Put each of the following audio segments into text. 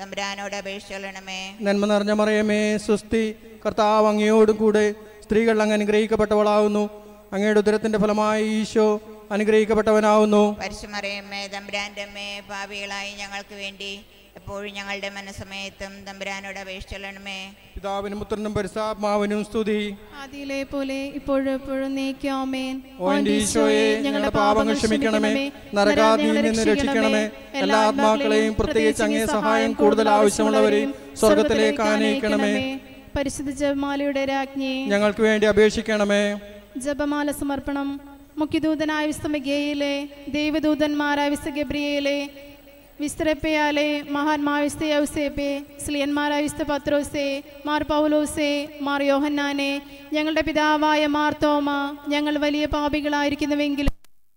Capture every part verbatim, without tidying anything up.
തമ്പുരാനോട് അപേക്ഷിക്കണമേ. നന്മ നിറഞ്ഞ മറിയമേ സ്വസ്തി, കർത്താവ് അങ്ങയോടും കൂടെ സ്ത്രീകൾ അങ്ങ് അനുഗ്രഹിക്കപ്പെട്ടവളാവുന്നു. അങ്ങയുടെ ഉദരത്തിന്റെ ഫലമായി ഈശോ അനുഗ്രഹിക്കപ്പെട്ടവനാവുന്നു. പരിശുദ്ധമറിയമേ തമ്പുരാന്റെ അമ്മേ, പാപികളായി ഞങ്ങൾക്ക് വേണ്ടി എപ്പോഴും ഞങ്ങളുടെ മനസ്സമയത്തും തമ്പുരാനോട് അപേക്ഷിക്കണമേ. പിതാവിനും പുത്രനും പരിശുദ്ധാത്മാവിനും സ്തുതി. ആദിയിലെ പോലെ ഇപ്പോഴും എപ്പോഴും നീക്കും. ആമേൻ. ഓ എൻ്റെ ഈശോയെ, ഞങ്ങളുടെ പാപങ്ങൾ ക്ഷമിക്കണമേ, നരകാഗ്നിയിൽ നിന്ന് രക്ഷിക്കണമേ. എല്ലാ ആത്മാക്കളെയും പ്രത്യേകിച്ച് അങ്ങേ സഹായം കൂടുതൽ ആവശ്യമുള്ളവരെയും സ്വർഗത്തിലേക്ക് ആനയിക്കണമേ. പരിശുദ്ധ ജപമാലയുടെ രാജ്ഞി, ഞങ്ങൾക്ക് വേണ്ടി അപേക്ഷിക്കണമേ. ജപമാല സമർപ്പണം. മുഖ്യദൂതനായ വിശുദ്ധ മിഖായേലേ, ദൈവദൂതന്മാരായ വിശുദ്ധ ഗബ്രിയേലേ, വിസ്തരപ്പയാലെ, മഹാന്മാ വിശുദ്ധ യൗസേപ്പേ, സ്ലിയന്മാരായ വിശുദ്ധ പത്രോസേ, മാർ പൗലോസേ, മാർ യോഹന്നാനെ, ഞങ്ങളുടെ പിതാവായ മാർ തോമ, ഞങ്ങൾ വലിയ പാപികളായിരിക്കുന്നുവെങ്കിലും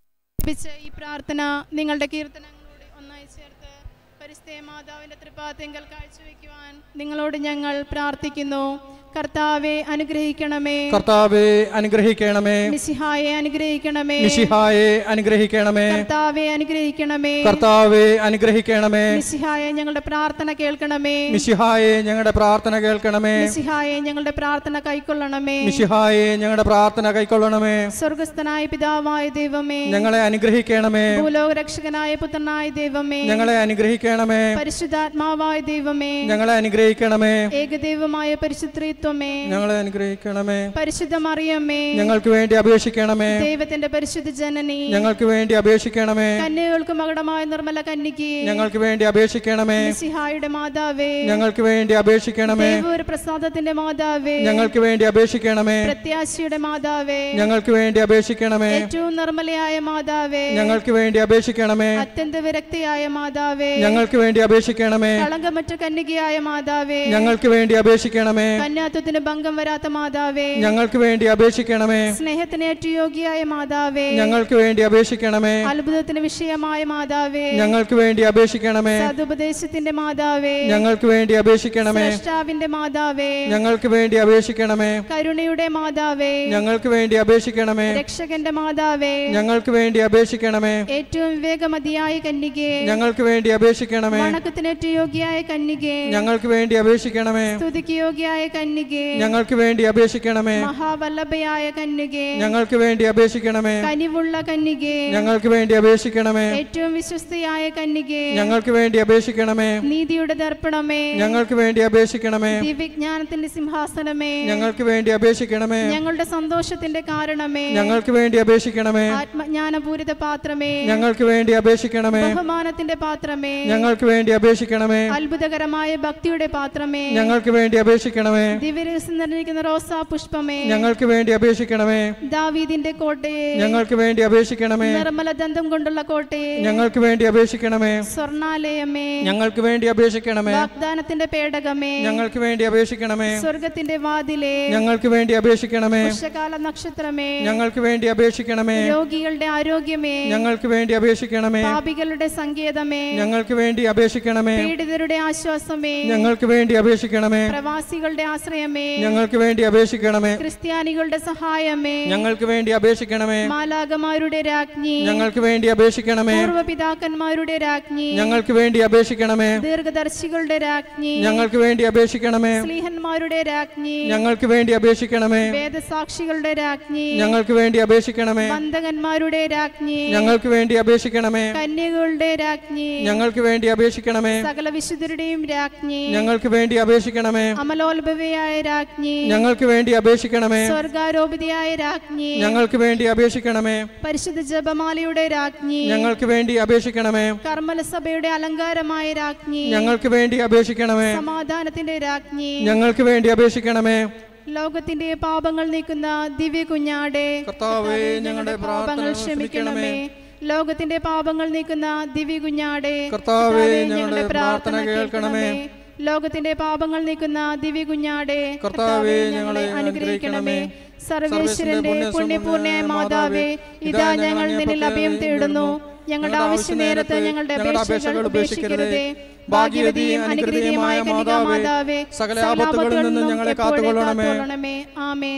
ഈ പ്രാർത്ഥന നിങ്ങളുടെ കീർത്തനങ്ങളോട് ഒന്നായി ചേർത്ത് പരിശുദ്ധ മാതാവിന്റെ തൃപ്പാദത്തിൽ കാഴ്ചവെക്കുവാൻ നിങ്ങളോട് ഞങ്ങൾ പ്രാർത്ഥിക്കുന്നു. കർത്താവെ അനുഗ്രഹിക്കണമേ, കർത്താവെ അനുഗ്രഹിക്കണമേ. മിശിഹായെ അനുഗ്രഹിക്കണമേ, മിശിഹായെ അനുഗ്രഹിക്കണമേ. കർത്താവെ അനുഗ്രഹിക്കണമേ, കർത്താവെ അനുഗ്രഹിക്കണമേ. മിശിഹായെ ഞങ്ങളുടെ പ്രാർത്ഥന കേൾക്കണമേ, മിശിഹായെ ഞങ്ങളുടെ പ്രാർത്ഥന കേൾക്കണമേ. മിശിഹായെ ഞങ്ങളുടെ പ്രാർത്ഥന കൈക്കൊള്ളണമേ, മിശിഹായെ ഞങ്ങളുടെ പ്രാർത്ഥന കൈക്കൊള്ളണമേ. സ്വർഗസ്ഥനായ പിതാവായ ദൈവമേ, ഞങ്ങളെ അനുഗ്രഹിക്കണമേ. ഭൂലോക രക്ഷകനായ പുത്രനായ ദൈവമേ, ഞങ്ങളെ അനുഗ്രഹിക്കണമേ. പരിശുദ്ധാത്മാവായ ദൈവമേ, ഞങ്ങളെ അനുഗ്രഹിക്കണമേ. ഏകദൈവമായ പരിശുദ്ധ ഞങ്ങളെ അനുഗ്രഹിക്കണമേ. പരിശുദ്ധ മറിയമ്മേ, ഞങ്ങൾക്ക് വേണ്ടി അപേക്ഷിക്കണമേ. ദൈവത്തിന്റെ പരിശുദ്ധ ജനനി, ഞങ്ങൾക്ക് വേണ്ടി അപേക്ഷിക്കണമേ. കന്യകൾക്ക് മകുടമായ നിർമ്മല കന്യകേ, ഞങ്ങൾക്ക് വേണ്ടി അപേക്ഷിക്കണമേ. മിശിഹായുടെ മാതാവേ, ഞങ്ങൾക്ക് വേണ്ടി അപേക്ഷിക്കണമേ. പ്രസാദത്തിന്റെ മാതാവേ, ഞങ്ങൾക്ക് വേണ്ടി അപേക്ഷിക്കണമേ. പ്രത്യാശയുടെ മാതാവേ, ഞങ്ങൾക്ക് വേണ്ടി അപേക്ഷിക്കണമേ. ഏറ്റവും നിർമ്മലയായ മാതാവേ, ഞങ്ങൾക്ക് വേണ്ടി അപേക്ഷിക്കണമേ. അത്യന്ത വിരക്തിയായ മാതാവേ, ഞങ്ങൾക്ക് വേണ്ടി അപേക്ഷിക്കണമേ. കളങ്കമറ്റ കന്യകയായ മാതാവേ, ഞങ്ങൾക്ക് വേണ്ടി അപേക്ഷിക്കണമേ. കന്യാത്വത്തിന് ഭംഗം വരാത്ത മാതാവേ, ഞങ്ങൾക്ക് വേണ്ടി അപേക്ഷിക്കണമേ. സ്നേഹത്തിന് ഏറ്റവും യോഗ്യയായ മാതാവേ, ഞങ്ങൾക്ക് വേണ്ടി അപേക്ഷിക്കണമേ. അത്ഭുതത്തിന് വിഷയമായ മാതാവേ, ഞങ്ങൾക്ക് വേണ്ടി അപേക്ഷിക്കണമേ. സതുപദേശത്തിന്റെ മാതാവേ, ഞങ്ങൾക്ക് വേണ്ടി അപേക്ഷിക്കണമേ. സൃഷ്ടാവിന്റെ മാതാവേ, ഞങ്ങൾക്ക് വേണ്ടി അപേക്ഷിക്കണമേ. കരുണയുടെ മാതാവേ, ഞങ്ങൾക്ക് വേണ്ടി അപേക്ഷിക്കണമേ. രക്ഷകന്റെ മാതാവേ, ഞങ്ങൾക്ക് വേണ്ടി അപേക്ഷിക്കണമേ. ഏറ്റവും വിവേകമതിയായ കന്യകേ, ഞങ്ങൾക്ക് വേണ്ടി അപേക്ഷിക്കണമേ. വണക്കത്തിന് ഏറ്റവും യോഗ്യയായ കന്യകേ, ഞങ്ങൾക്ക് വേണ്ടി അപേക്ഷിക്കണമേ. സ്തുതിക്ക് യോഗ്യയായ കന്യകേ, ഞങ്ങൾക്ക് വേണ്ടി അപേക്ഷിക്കണമേ. മഹാവല്ലഭയായ കന്യകേ, ഞങ്ങൾക്ക് വേണ്ടി അപേക്ഷിക്കണമേ. കനിവുള്ള കന്യകേ, ഞങ്ങൾക്ക് വേണ്ടി അപേക്ഷിക്കണമേ. ഏറ്റവും വിശ്വസ്തയായ കന്യകേ, ഞങ്ങൾക്ക് വേണ്ടി അപേക്ഷിക്കണമേ. നീതിയുടെ ദർപ്പണമേ, ഞങ്ങൾക്ക് വേണ്ടി അപേക്ഷിക്കണമേ. ദിവ്യജ്ഞാനത്തിന്റെ സിംഹാസനമേ, ഞങ്ങൾക്ക് വേണ്ടി അപേക്ഷിക്കണമേ. ഞങ്ങളുടെ സന്തോഷത്തിന്റെ കാരണമേ, ഞങ്ങൾക്ക് വേണ്ടി അപേക്ഷിക്കണമേ. ആത്മജ്ഞാനപൂരിത പാത്രമേ, ഞങ്ങൾക്ക് വേണ്ടി അപേക്ഷിക്കണമേ. ബഹുമാനത്തിന്റെ പാത്രമേ, ഞങ്ങൾക്ക് വേണ്ടി അപേക്ഷിക്കണമേ. അത്ഭുതകരമായ ഭക്തിയുടെ പാത്രമേ, ഞങ്ങൾക്ക് വേണ്ടി അപേക്ഷിക്കണമേ. ദിവ്യരഹസ്യം നിറഞ്ഞിരിക്കുന്ന റോസാ പുഷ്പമേ, ഞങ്ങൾക്ക് വേണ്ടി അപേക്ഷിക്കണമേ. ദാവീദിന്റെ കോട്ടയെ, ഞങ്ങൾക്ക് വേണ്ടി അപേക്ഷിക്കണമേ. നിർമ്മല ദന്തം കൊണ്ടുള്ള കോട്ടയെ, ഞങ്ങൾക്ക് വേണ്ടി അപേക്ഷിക്കണമേ. സ്വർണാലയമേ, ഞങ്ങൾക്ക് വേണ്ടി അപേക്ഷിക്കണമേ. വാഗ്ദാനത്തിന്റെ പേടകമേ, ഞങ്ങൾക്ക് വേണ്ടി അപേക്ഷിക്കണമേ. സ്വർഗത്തിന്റെ വാതിലേ, ഞങ്ങൾക്ക് വേണ്ടി അപേക്ഷിക്കണമേ. വർഷകാല നക്ഷത്രമേ, ഞങ്ങൾക്ക് വേണ്ടി അപേക്ഷിക്കണമേ. രോഗികളുടെ ആരോഗ്യമേ, ഞങ്ങൾക്ക് വേണ്ടി അപേക്ഷിക്കണമേ. പാപികളുടെ സങ്കേതമേ, ഞങ്ങൾക്ക് വേണ്ടി അപേക്ഷിക്കണമേ. പീഡിതരുടെ ആശ്വാസമേ, ഞങ്ങൾക്ക് വേണ്ടി അപേക്ഷിക്കണമേ. പ്രവാസികളുടെ ആശ്രയമേ, ഞങ്ങൾക്ക് വേണ്ടി അപേക്ഷിക്കണമേ. ക്രിസ്ത്യാനികളുടെ സഹായമേ, ഞങ്ങൾക്ക് വേണ്ടി അപേക്ഷിക്കണമേ. മാലാകമാരുടെ രാജ്ഞി, ഞങ്ങൾക്ക് വേണ്ടി അപേക്ഷിക്കണമേ. പൂർവ്വപിതാക്കന്മാരുടെ രാജ്ഞി, ഞങ്ങൾക്ക് വേണ്ടി അപേക്ഷിക്കണമേ. ദീർഘദർശികളുടെ രാജ്ഞി, ഞങ്ങൾക്ക് വേണ്ടി അപേക്ഷിക്കണമേ. സ്ലീഹന്മാരുടെ രാജ്ഞി, ഞങ്ങൾക്ക് വേണ്ടി അപേക്ഷിക്കണമേ. വേദസാക്ഷികളുടെ രാജ്ഞി, ഞങ്ങൾക്ക് വേണ്ടി അപേക്ഷിക്കണമേ. ബന്ധകന്മാരുടെ രാജ്ഞി, ഞങ്ങൾക്ക് വേണ്ടി അപേക്ഷിക്കണമേ. കന്യകളുടെ രാജ്ഞി, ഞങ്ങൾക്ക് വേണ്ടി അപേക്ഷിക്കണമേ. സകല വിശുദ്ധരുടെയും രാജ്ഞി, ഞങ്ങൾക്ക് വേണ്ടി അപേക്ഷിക്കണമേ. അമലോത്ഭവയായ രാജ്ഞി, ഞങ്ങൾക്ക് വേണ്ടി അപേക്ഷിക്കണമേ. സ്വർഗാരോപിതയായ രാജ്ഞി, ഞങ്ങൾക്ക് വേണ്ടി അപേക്ഷിക്കണമേ. പരിശുദ്ധ ജപമാലയുടെ രാജ്ഞി, ഞങ്ങൾക്ക് വേണ്ടി അപേക്ഷിക്കണമേ. കർമ്മലസഭയുടെ അലങ്കാരമായ രാജ്ഞി, ഞങ്ങൾക്ക് വേണ്ടി അപേക്ഷിക്കണമേ. സമാധാനത്തിന്റെ രാജ്ഞി, ഞങ്ങൾക്ക് വേണ്ടി അപേക്ഷിക്കണമേ. ലോകത്തിന്റെ പാപങ്ങൾ നീക്കുന്ന ദിവ്യ കുഞ്ഞാടെ, കർത്താവേ ഞങ്ങളുടെ പാപങ്ങൾ ക്ഷമിക്കണമേ. ലോകത്തിന്റെ പാപങ്ങൾ നീക്കുന്ന ദിവ്യ കുഞ്ഞാടെ, കർത്താവേ ഞങ്ങളുടെ പ്രാർത്ഥന കേൾക്കണമേ. ലോകത്തിന്റെ പാപങ്ങൾ നീക്കുന്ന ദിവ്യ കുഞ്ഞാടെ, കർത്താവേ ഞങ്ങളെ അനുഗ്രഹിക്കണമേ. സർവേശ്വരന്റെ പുണ്യപൂർണ്ണയായ മാതാവേ, ഇതാ ഞങ്ങൾ നിന്നിൽ അഭയം തേടുന്നു. ഞങ്ങളുടെ ആവശ്യ നേരത്ത് ഞങ്ങളുടെ അപേക്ഷകൾ ഉപേക്ഷിക്കരുതേ. ഭാഗ്യവതിയും അനുഗ്രഹീതയുമായ കന്യകാമാതാവേ, സകല ആപത്തുകളിൽ നിന്ന് ഞങ്ങളെ കാത്തുകൊള്ളണമേ. ആമേൻ.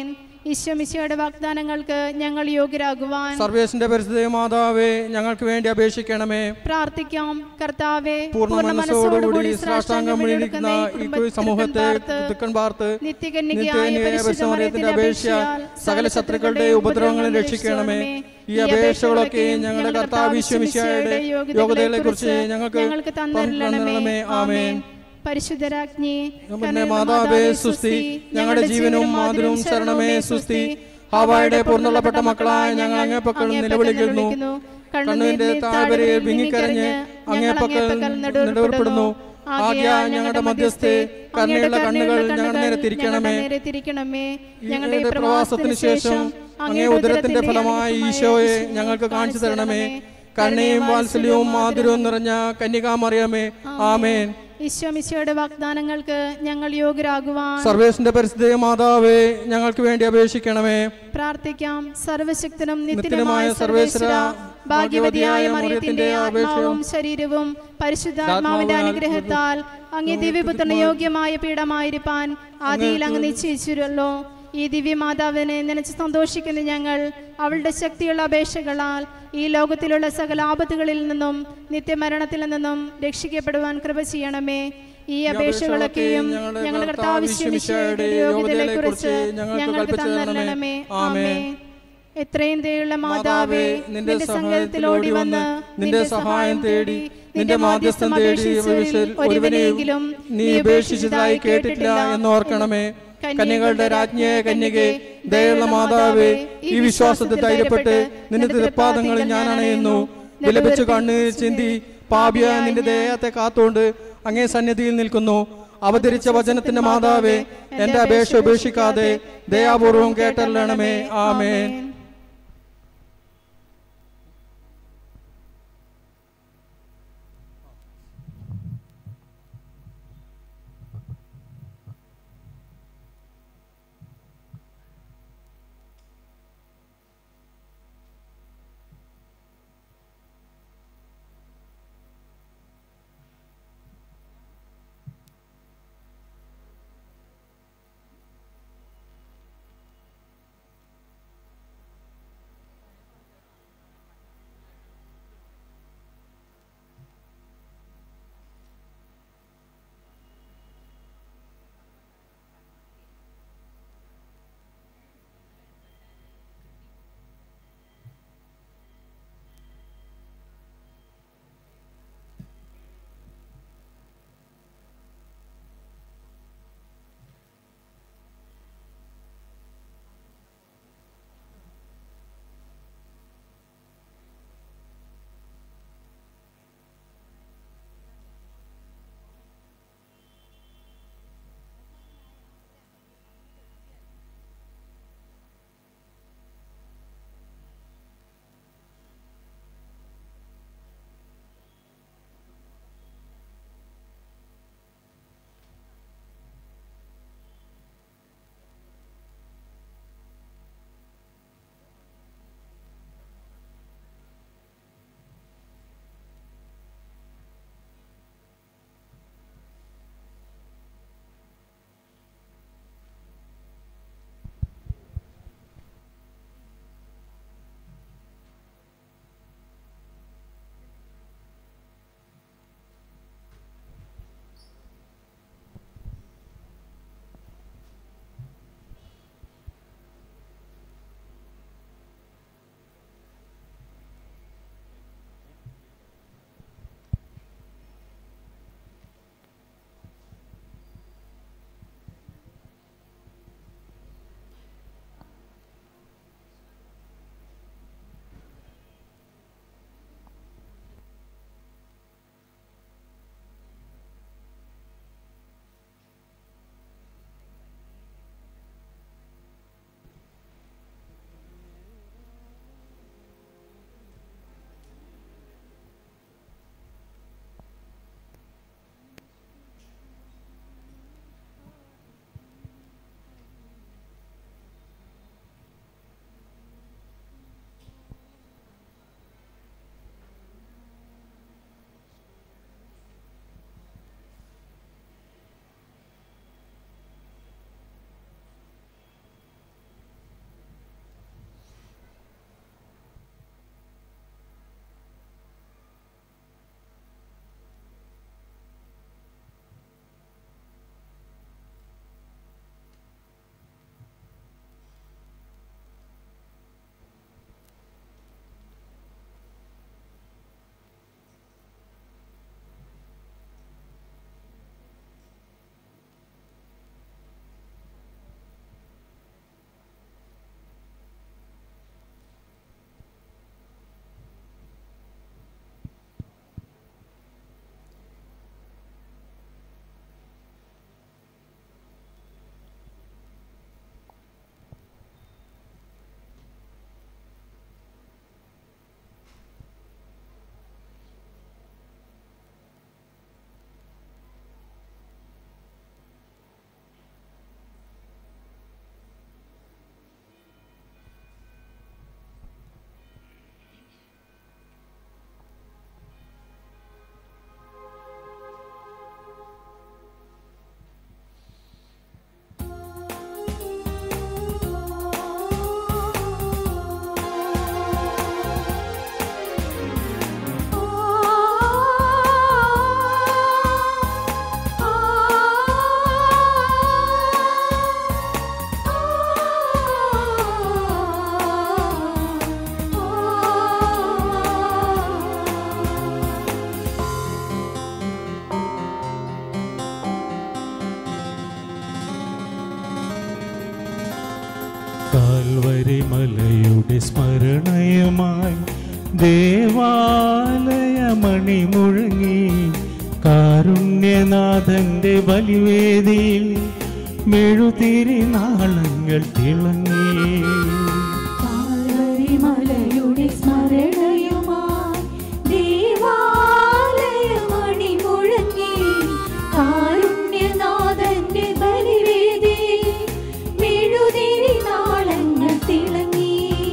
ഈശോ മിശിഹായുടെ വാഗ്ദാനങ്ങൾക്ക് ഞങ്ങൾ യോഗ്യരാകുവാൻ സർവേശ്വരന്റെ പരിശുദ്ധ മാതാവേ ഞങ്ങൾക്ക് വേണ്ടി അപേക്ഷിക്കണമേ. പ്രാർത്ഥിക്കാം. കർത്താവേ, പൂർണ്ണ മനസ്സോടുകൂടി സാഷ്ടാംഗം വീണിരിക്കുന്ന ഈ സമൂഹത്തെ ദുഃഖം പാർത്ത് നിത്യകന്യകയായ പരിശുദ്ധ മറിയത്തിന്റെ അപേക്ഷയാൽ സകല ശത്രുക്കളുടെ ഉപദ്രവങ്ങളെ രക്ഷിക്കണമേ. ഈ അപേക്ഷകളൊക്കെ ഞങ്ങളുടെ കർത്താവ് ഈശോ മിശിഹായുടെ യോഗ്യതകളെ കുറിച്ച് ഞങ്ങൾക്ക് തന്നരുളണമേ. ആമേൻ. പരിശുദ്ധരാജ്ഞി മാതാവേ സുസ്തി, ഞങ്ങളുടെ ജീവനും മാതൃവും ശരണമേ സുസ്തി. ഹവ്വായുടെ പൂർണ്ണപ്പെട്ട മക്കളായ ഞങ്ങൾ അങ്ങേപ്പക്കൽ നിലവിളിക്കുന്നു. കണ്ണുവിന്റെ താഴ്വരയിൽ വിങ്ങിക്കരഞ്ഞ് അങ്ങേപ്പക്കൽ നെടുവേർപ്പെടുന്നു. ആകയാൽ ഞങ്ങളുടെ മധ്യസ്ഥെ കരുണയുള്ള കണ്ണുകൾ ഞങ്ങളുടെ നേരെ തിരിക്കണമേ. ഞങ്ങളുടെ പ്രവാസത്തിന് ശേഷം അങ്ങേ ഉദരത്തിന്റെ ഫലമായ ഈശോയെ ഞങ്ങൾക്ക് കാണിച്ചു തരണമേ. കരുണയും വാത്സല്യവും മാധുര്യവും നിറഞ്ഞ കന്യകാമറിയമേ. ആമേൻ. ഈശോ മിശിഹായുടെ വാഗ്ദാനങ്ങൾക്ക് ഞങ്ങൾ യോഗ്യരാകുവാൻ സർവേശ്വരന്റെ പരിശുദ്ധ മാതാവേ ഞങ്ങൾക്ക് വേണ്ടി അപേക്ഷിക്കണമേ. പ്രാർത്ഥിക്കാം. സർവശക്തനും നിത്യനുമായ സർവേശ്വര, ഭാഗ്യവതിയായ മറിയത്തിന്റെ ആത്മാവും ശരീരവും പരിശുദ്ധാത്മാവിന്റെ അനുഗ്രഹത്താൽ അങ്ങേ ദിവ്യപുത്രന് യോഗ്യമായ പീഠമായിരിക്കാൻ ആദിയിൽ അങ്ങ് നിശ്ചയിച്ചിരുന്നല്ലോ. ഈ ദിവ്യമാതാവിനെ നനച്ച് സന്തോഷിക്കുന്ന ഞങ്ങൾ അവളുടെ ശക്തിയുള്ള അപേക്ഷകളാൽ ഈ ലോകത്തിലുള്ള സകല ആപത്തുകളിൽ നിന്നും നിത്യമരണത്തിൽ നിന്നും രക്ഷിക്കപ്പെടുവാൻ കൃപ ചെയ്യണമേ. ഈ അപേക്ഷകളൊക്കെയും ഞങ്ങളുടെ കർത്താവ് ഈശോ മിശിഹായുടെ യോഗ്യതകളെ കുറിച്ച് ഞങ്ങൾക്ക് തന്നരുളണമേ. ആമേൻ. എത്രയും ദയുള്ള മാതാവേ, നിന്റെ സങ്കേതത്തിലോടി വന്ന് നിന്റെ സഹായം തേടി നിന്റെ മാധ്യസ്ഥം തേടി ഒരുവനെയെങ്കിലും നീ ഉപേക്ഷിച്ചതായി കേട്ടിട്ടില്ല എന്നോർക്കണമേ. കന്യകളുടെ രാജ്ഞിയെ കന്യകെ, ദയുള്ള മാതാവേ, ഈ വിശ്വാസത്തിൽ ധൈര്യപ്പെട്ട് നിന്റെ തൃപ്പാദങ്ങളിൽ ഞാൻ അണയുന്നു. വിലപിച്ചു കണ്ണീർ ചിന്തി പാപിയായ നിന്റെ ദയത്തെ കാത്തുകൊണ്ട് അങ്ങേ സന്നിധിയിൽ നിൽക്കുന്നു. അവതരിച്ച വചനത്തിന്റെ മാതാവേ, എന്റെ അപേക്ഷ ഉപേക്ഷിക്കാതെ ദയാപൂർവം കേട്ടല്ലണമേ. ആമേൻ. കാൽവരി മലയുടെ സ്മരണയുമായി ദേവാലയമണി മുഴങ്ങി കാരുണ്യനാഥന്റെ ബലിവേദിയിൽ മെഴുതിരി നാളങ്ങൾ തിളങ്ങി. കാൽവരി മലയുടെ സ്മരണയുമായി ദേവാലയമണി മുഴങ്ങി കാരുണ്യനാഥന്റെ ബലിവേദിയിൽ മെഴുതിരി നാളങ്ങൾ തിളങ്ങി.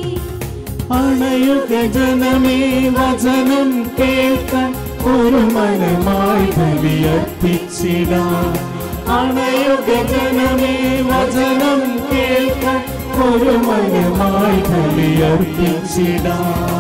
അണയുക ജനമേ വചനം കേൾക്കാൻ ഒരു മനമായി ബലിയർപ്പിച്ചിടാം. അണയുക ജനമേ വചനം കേൾക്കാൻ ഒരു മനമായി ബലിയർപ്പിച്ചിടാം.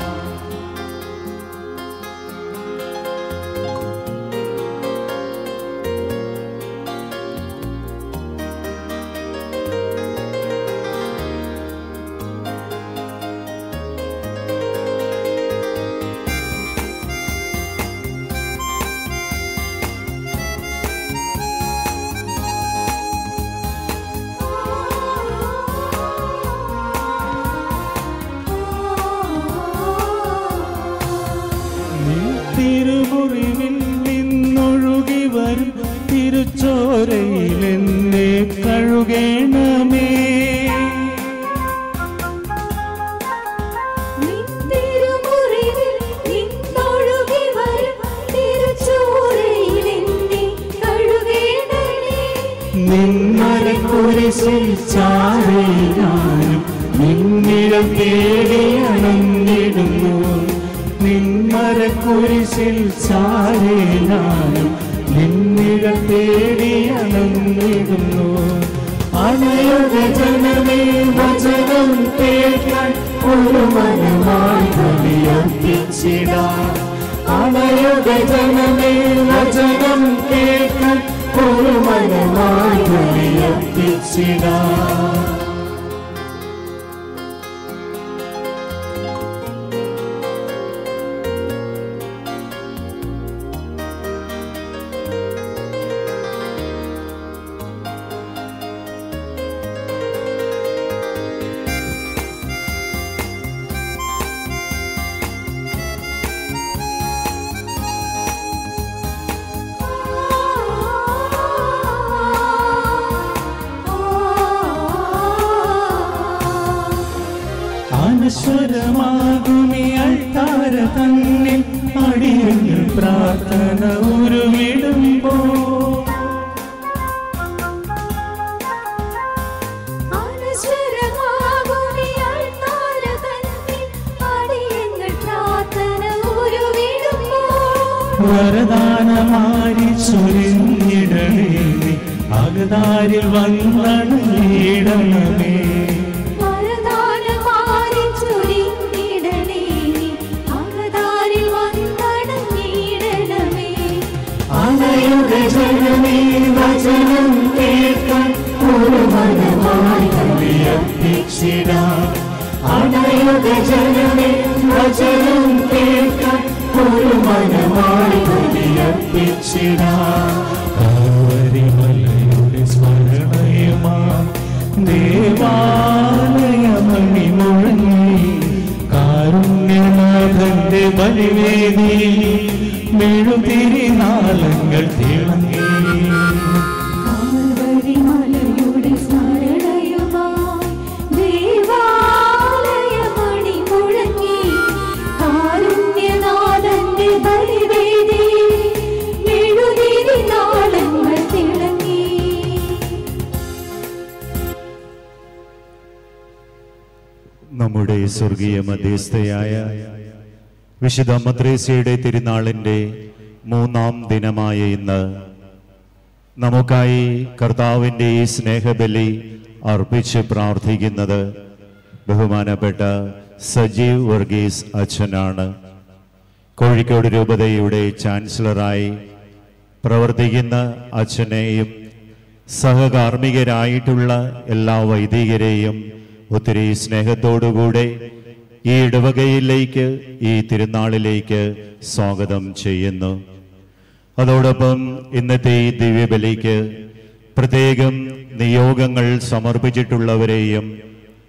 തിരുമുറിവിൽ നിന്നൊഴുകി വരും തിരുച്ചോരയിൽ എന്നെ കഴുകേണമേ. തിരുമുറിവിൽ നിന്നൊഴുകി വരും തിരുച്ചോരയിൽ എന്നെ കഴുകേണമേ. നിന്മരക്കുരിശിൽ ചാരി ഞാനും നിന്നിടം തേടി അണഞ്ഞിടുന്നു. നിന്മരക്കുരിശിൽ ചാരി ഞാനും നിന്നിടം തേടി അണഞ്ഞിടുന്നു. അണയുക ജനമേ വചനം കേൾക്കാൻ ഒരു മനമായി ബലിയർപ്പിച്ചിടാം. അണയുക ജനമേ വചനം കേൾക്കാൻ ഒരു മനമായി ബലിയർപ്പിച്ചിടാം. അനശ്വരമാകുമി അൾത്താര തന്നിൽ അടിയങ്ങൾ പ്രാർത്ഥന ഉരുവിടുമ്പോൾ അനശ്വരമാകുമി അൾത്താര തന്നിൽ അടിയങ്ങൾ പ്രാർത്ഥന ഉരുവിടുമ്പോൾ വരദാനമാരി ചൊരിഞ്ഞിടണേ അകതാരിൽ വന്നണയിടണമേ. അണയുക ജനമേ വചനം കേൾക്കാൻ ഒരു മനമായി ബലിയർപ്പിച്ചിടാം. അണയുക ജനമേ വചനം കേൾക്കാൻ ഒരു മനമായി ബലിയർപ്പിച്ചിടാം. കാൽവരി മലയുടെ സ്മരണയുമായി ദേവാലയമണി മുഴങ്ങി കാരുണ്യനാഥന്റെ ബലിവേദിയിൽ മെഴുതിരി നാളങ്ങൾ തിളങ്ങി. കാൽവരി മലയുടെ സ്മരണയുമായി ദേവാലയമണി മുഴങ്ങി കാരുണ്യനാഥന്റെ ബലിവേദിയിൽ മെഴുതിരി നാളങ്ങൾ തിളങ്ങി. നമ്മുടെ സ്വർഗീയ മധ്യസ്ഥയായ വിശുദ്ധ മദ്രേസയുടെ തിരുനാളിൻ്റെ മൂന്നാം ദിനമായ ഇന്ന് നമുക്കായി കർത്താവിൻ്റെ ഈ സ്നേഹബലി അർപ്പിച്ച് പ്രാർത്ഥിക്കുന്നത് ബഹുമാനപ്പെട്ട സജീവ് വർഗീസ് അച്ഛനാണ്. കോഴിക്കോട് രൂപതയുടെ ചാൻസലറായി പ്രവർത്തിക്കുന്ന അച്ഛനെയും സഹകാർമ്മികരായിട്ടുള്ള എല്ലാ വൈദികരെയും ഒത്തിരി സ്നേഹത്തോടുകൂടെ ഈ ഇടവകയിലേക്ക് ഈ തിരുനാളിലേക്ക് സ്വാഗതം ചെയ്യുന്നു. അതോടൊപ്പം ഇന്നത്തെ ഈ ദിവ്യബലിക്ക് പ്രത്യേകം നിയോഗങ്ങൾ സമർപ്പിച്ചിട്ടുള്ളവരെയും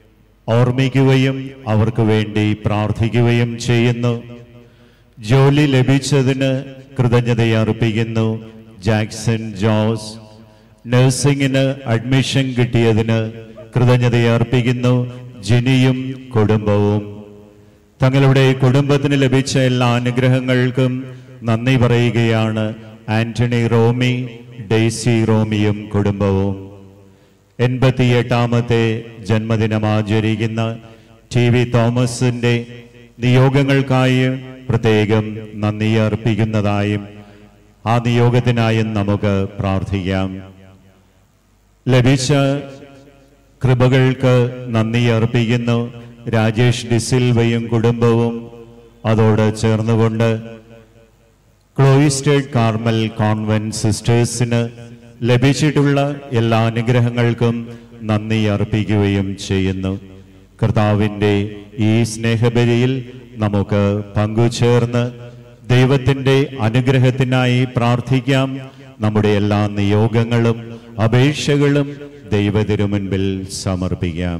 ഓർമ്മിക്കുകയും അവർക്ക് വേണ്ടി പ്രാർത്ഥിക്കുകയും ചെയ്യുന്നു. ജോലി ലഭിച്ചതിന് കൃതജ്ഞതയർപ്പിക്കുന്നു. Jackson Jose. നഴ്സിംഗിന് അഡ്മിഷൻ കിട്ടിയതിന് കൃതജ്ഞതയർപ്പിക്കുന്നു. ജിനിയും കുടുംബവും. തങ്ങളുടെ കുടുംബത്തിന് ലഭിച്ച എല്ലാ അനുഗ്രഹങ്ങൾക്കും നന്ദി പറയുകയാണ് ആന്റണി റോമി, ഡെയ്സി റോമിയും കുടുംബവും. എൺപത്തിയെട്ടാമത്തെ ജന്മദിനം ആചരിക്കുന്ന ടി വി തോമസിന്റെ നിയോഗങ്ങൾക്കായി പ്രത്യേകം നന്ദി അർപ്പിക്കുന്നതായും ആ നിയോഗത്തിനായും നമുക്ക് പ്രാർത്ഥിക്കാം. ലഭിച്ച കൃപകൾക്ക് നന്ദി അർപ്പിക്കുന്നു രാജേഷ് ഡിസിൽവയും കുടുംബവും. അതോട് ചേർന്നുകൊണ്ട് ക്ലോയിസ്റ്റേഡ് കാർമൽ കോൺവെന്റ് സിസ്റ്റേഴ്സിന് ലഭിച്ചിട്ടുള്ള എല്ലാ അനുഗ്രഹങ്ങൾക്കും നന്ദി അർപ്പിക്കുകയും ചെയ്യുന്നു. കർത്താവിൻ്റെ ഈ സ്നേഹബലിയിൽ നമുക്ക് പങ്കുചേർന്ന് ദൈവത്തിൻ്റെ അനുഗ്രഹത്തിനായി പ്രാർത്ഥിക്കാം. നമ്മുടെ എല്ലാ നിയോഗങ്ങളും അപേക്ഷകളും ദൈവത്തിരുമുൻപിൽ സമർപ്പിക്കാം.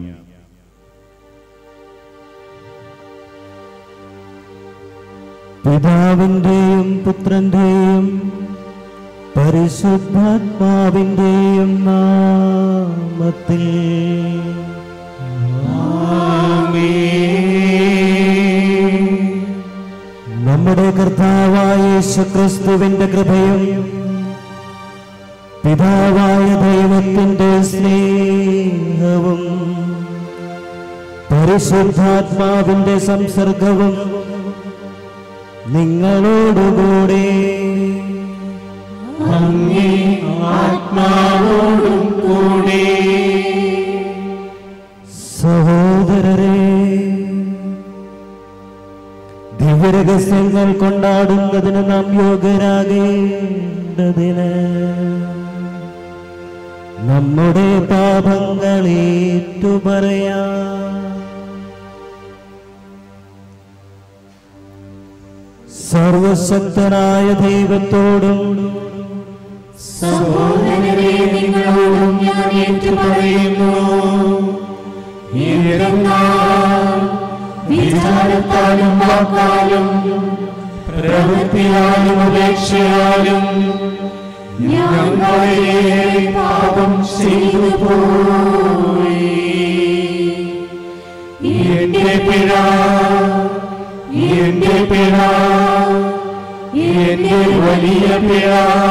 പിതാവിന്റെയും പുത്രന്റെയും പരിശുദ്ധാത്മാവിന്റെയും നാമത്തിൽ നമ്മുടെ കർത്താവായ യേശുക്രിസ്തുവിന്റെ കൃപയും പിതാവായ ദൈവത്തിന്റെ സ്നേഹവും പരിശുദ്ധാത്മാവിന്റെ സംസർഗവും നിങ്ങളോടുകൂടെ അങ്ങേ ആത്മാവോടും കൂടെ. സഹോദരരെ, ദിവ്യരഹസ്യങ്ങൾ കൊണ്ടാടുന്നതിന് നാം യോഗ്യരാകേണ്ടതിന് നമ്മുടെ പാപങ്ങൾ ഏറ്റുപറയാം. സർവശക്തനായ ദൈവത്തോടും സഹോദരരെ, നിങ്ങളോടും ഞാൻ ഏറ്റുപറയുന്നു. വിചാരത്താലും വാക്കാലും പ്രവൃത്തിയാലും ഉപേക്ഷയാലും ഞങ്ങളെ പാപം ചെയ്തു പോയി. എന്റെ പിഴ, എന്റെ പിഴ, എന്റെ വലിയ പിഴ.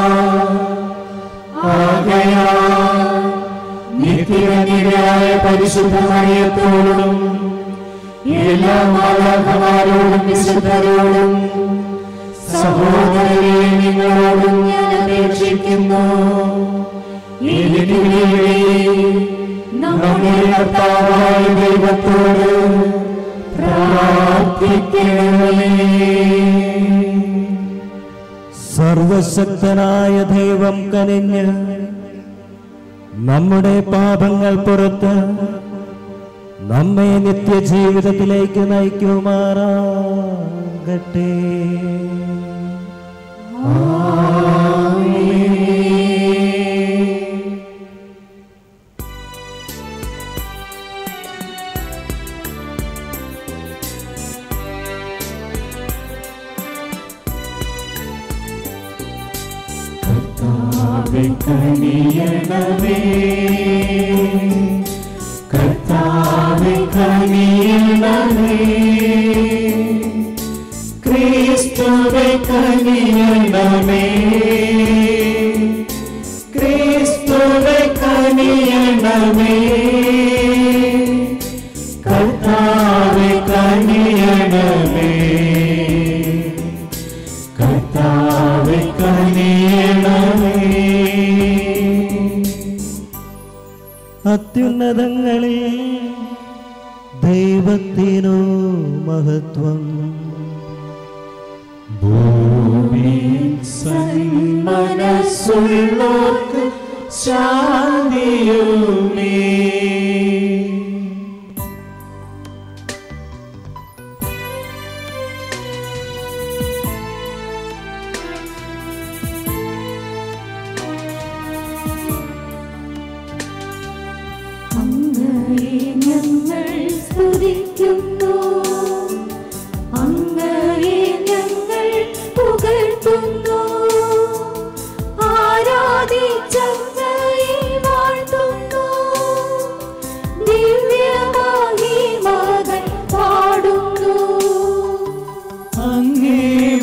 ആകയാൽ നിത്യനിരയായ പരിശുദ്ധ മറിയത്തോടും എല്ലാ മാലാഖമാരോടും വിശുദ്ധരോടും സഹോദരരെ നിങ്ങളോടും ഞാൻ അപേക്ഷിക്കുന്നു. എനിക്ക് വേണ്ടി നമ്മുടെ കർത്താവായ ദൈവത്തോട് പ്രാർത്ഥിക്കണമേ. സർവശക്തനായ ദൈവം കനിഞ്ഞ് നമ്മുടെ പാപങ്ങൾ പുറത്ത് നമ്മെ നിത്യജീവിതത്തിലേക്ക് നയിക്കുമാറാകട്ടെ. കനിയണമേ, കർത്താവേ കനിയണമേ, ക്രിസ്തുവേ കനിയണമേ, ക്രിസ്തുവേ കനിയണമേ, കർത്താവേ കനിയണമേ, കർത്താവേ കനിയണമേ. അത്യുന്നതങ്ങളിൽ ദൈവത്തിനു മഹത്വം, ഭൂമിയിൽ സന്മനസ്സുള്ളോർക്ക് ശാന്തിയുമേ. അങ്ങയെ ഞങ്ങൾ സ്തുതിക്കുന്നു. അങ്ങയെ ഞങ്ങൾ പുകഴ്ത്തുന്നു, ആരാധിച്ചങ്ങയെ വാഴ്ത്തുന്നു. ദിവ്യമഹിമകൾ പാടുന്നു. അങ്ങേ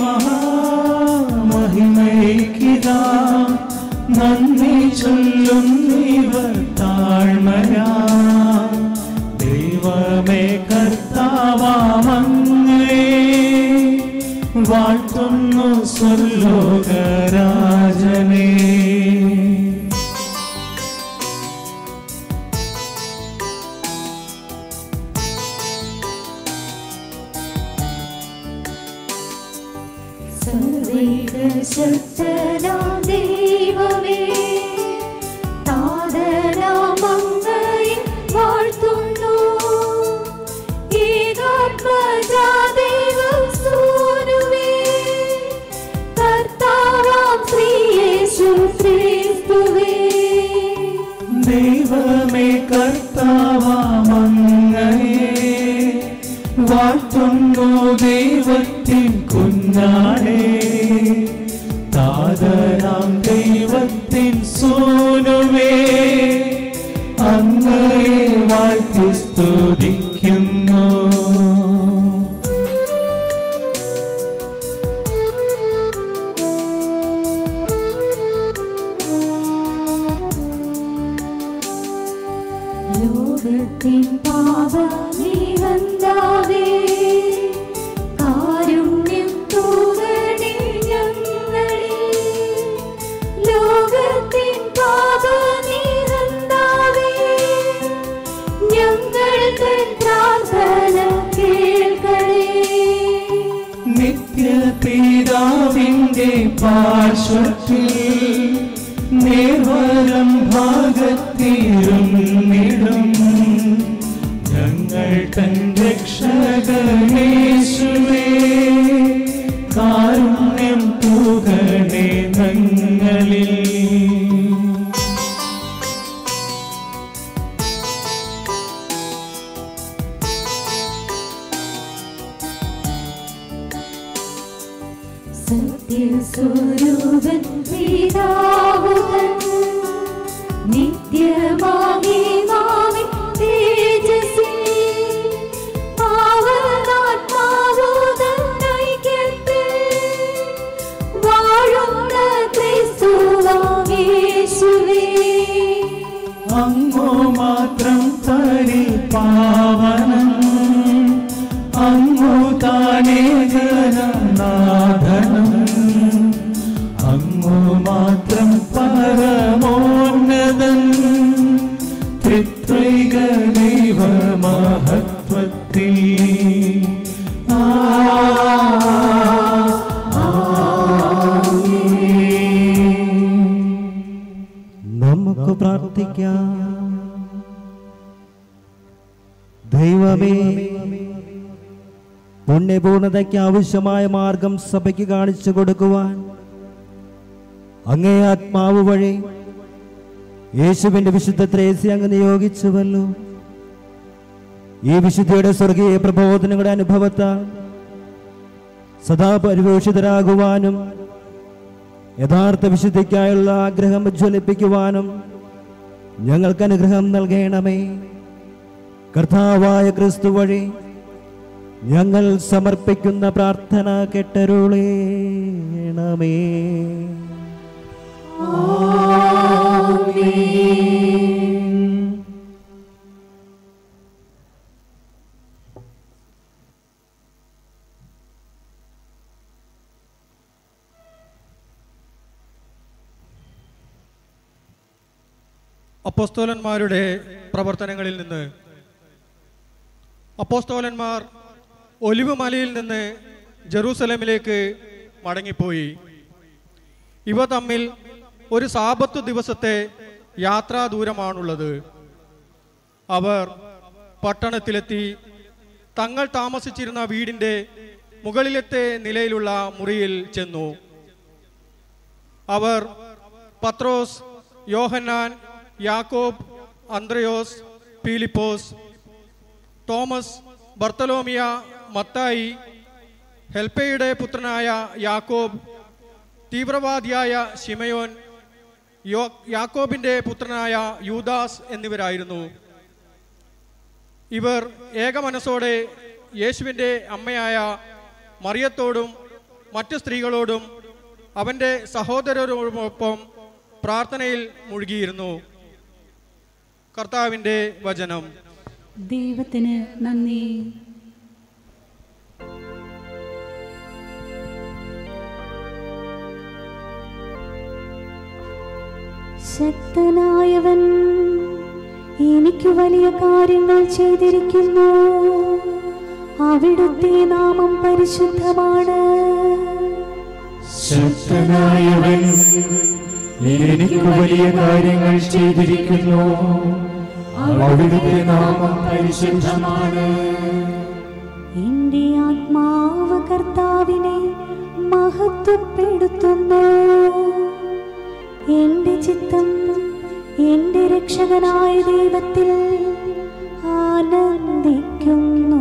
മഹാമഹിമയ്ക്കിതാ നന്ദി ചൊല്ലുന്നിവർ താഴ്മയാ. ദൈവമേ കർത്താവാമങ്ങയെ വാഴ്ത്തുന്നു സ്വർലോകരാജനേ. സർവ്വശക്തനാം ദൈവമേ, താതനാം അങ്ങയെ വാഴ്ത്തുന്നു. ഏകാത്മജാ ദൈവസൂനുവേ, കർത്താവാം ശ്രീയേശു ക്രിസ്തുവേ. ദൈവമേ കർത്താവാമങ്ങയെ വാഴ്ത്തുന്നു ദൈവത്തിൻ കുഞ്ഞാടേ. താതനാം ദൈവത്തിൻ സൂനുവേ, അങ്ങയെ വാഴ്ത്തി സ്തുതിക്കുന്നു. ലോകത്തിൻ പാപനിഹന്താവേ, കാരുണ്യം തൂകണേ ഞങ്ങളിൽ. ലോകത്തിൻ പാപനിഹന്താവേ, ഞങ്ങൾ തൻ പ്രാർത്ഥന കേൾക്കണേ. നിത്യപിതാവിന്റെ പാർശ്വത്തിൽ നേർവലം ഭാഗത്തിരുന്നിടും ഞങ്ങൾ തൻ രക്ഷകനേശുവേ, കാരുണ്യം തൂകണേ ഞങ്ങളിൽ. സത്യസ്വരൂപൻ പിതാവുതൻ, നിത്യമാഹിമാവിൻ തേജസ്സിൽ, പാവനാത്മാവുതൻ ഐക്യത്തിൽ, വാഴുന്ന ക്രിസ്തുവാം യേശുവേ. അങ്ങോ മാത്രം പരിപാവനം, അങ്ങോ താനേ ജനനാഥനം. അങ്ങോ മാത്രം പരമോന്നതൻ, ത്രിത്വൈക ദൈവ മഹത്വത്തിൽ. നമുക്ക് പ്രാർത്ഥിക്കാം. ദൈവമേ, പുണ്യപൂർണതയ്ക്ക് ആവശ്യമായ മാർഗം സഭയ്ക്ക് കാണിച്ചു കൊടുക്കുവാൻ അങ്ങേ ആത്മാവ് വഴി യേശുവിന്റെ വിശുദ്ധ ത്രേസ്യ അങ്ങ് നിയോഗിച്ചുവല്ലോ. ഈ വിശുദ്ധിയുടെ സ്വർഗീയ പ്രബോധനങ്ങളുടെ അനുഭവത്താൽ സദാ പരിപോഷിതരാകുവാനും യഥാർത്ഥ വിശുദ്ധിക്കായുള്ള ആഗ്രഹം ഉജ്ജ്വലിപ്പിക്കുവാനും ഞങ്ങൾക്ക് അനുഗ്രഹം നൽകണമേ. കർത്താവായ ക്രിസ്തു വഴി ഞങ്ങൾ സമർപ്പിക്കുന്ന പ്രാർത്ഥന കേട്ടരുളേണമേ. അപ്പോസ്തോലന്മാരുടെ പ്രവർത്തനങ്ങളിൽ നിന്ന് അപ്പോസ്തോലന്മാർ ഒലിവ് മലയിൽ നിന്ന് ജെറൂസലേമിലേക്ക് മടങ്ങിപ്പോയി. ഇവ തമ്മിൽ ഒരു സാബത്ത് ദിവസത്തെ യാത്രാ ദൂരമാണുള്ളത്. അവർ പട്ടണത്തിലെത്തി തങ്ങൾ താമസിച്ചിരുന്ന വീടിൻ്റെ മുകളിലത്തെ നിലയിലുള്ള മുറിയിൽ ചെന്നു. അവർ പത്രോസ്, യോഹന്നാൻ, യാക്കോബ്, അന്ത്രയോസ്, പീലിപ്പോസ്, തോമസ്, ബർത്തലോമിയ, മത്തായി, ഹെൽപ്പയുടെ പുത്രനായ യാക്കോബ്, തീവ്രവാദിയായ ശിമയോൻ, യോ യാക്കോബിൻ്റെ പുത്രനായ യൂദാസ് എന്നിവരായിരുന്നു. ഇവർ ഏകമനസ്സോടെ യേശുവിൻ്റെ അമ്മയായ മറിയത്തോടും മറ്റു സ്ത്രീകളോടും അവൻ്റെ സഹോദരരോടൊപ്പം പ്രാർത്ഥനയിൽ മുഴുകിയിരുന്നു. കർത്താവിൻ്റെ വചനം. ദൈവത്തിന് നന്ദി. ശക്തനായവൻ എനിക്ക് വലിയ കാര്യങ്ങൾ ചെയ്തിരിക്കുന്നു. അവിടുത്തെ നാമം പരിശുദ്ധമാണ്. ശക്തനായവൻ എനിക്ക് വലിയ കാര്യങ്ങൾ ചെയ്തിരിക്കുന്നു. അവിടുത്തെ നാമം പരിശുദ്ധമാണ്. എന്റെ ആത്മാവ് കർത്താവിനെ മഹത്വപ്പെടുത്തുന്നു. എന്റെ ചിത്തം എന്റെ രക്ഷകനായ ദൈവത്തിൽ ആനന്ദിക്കുന്നു.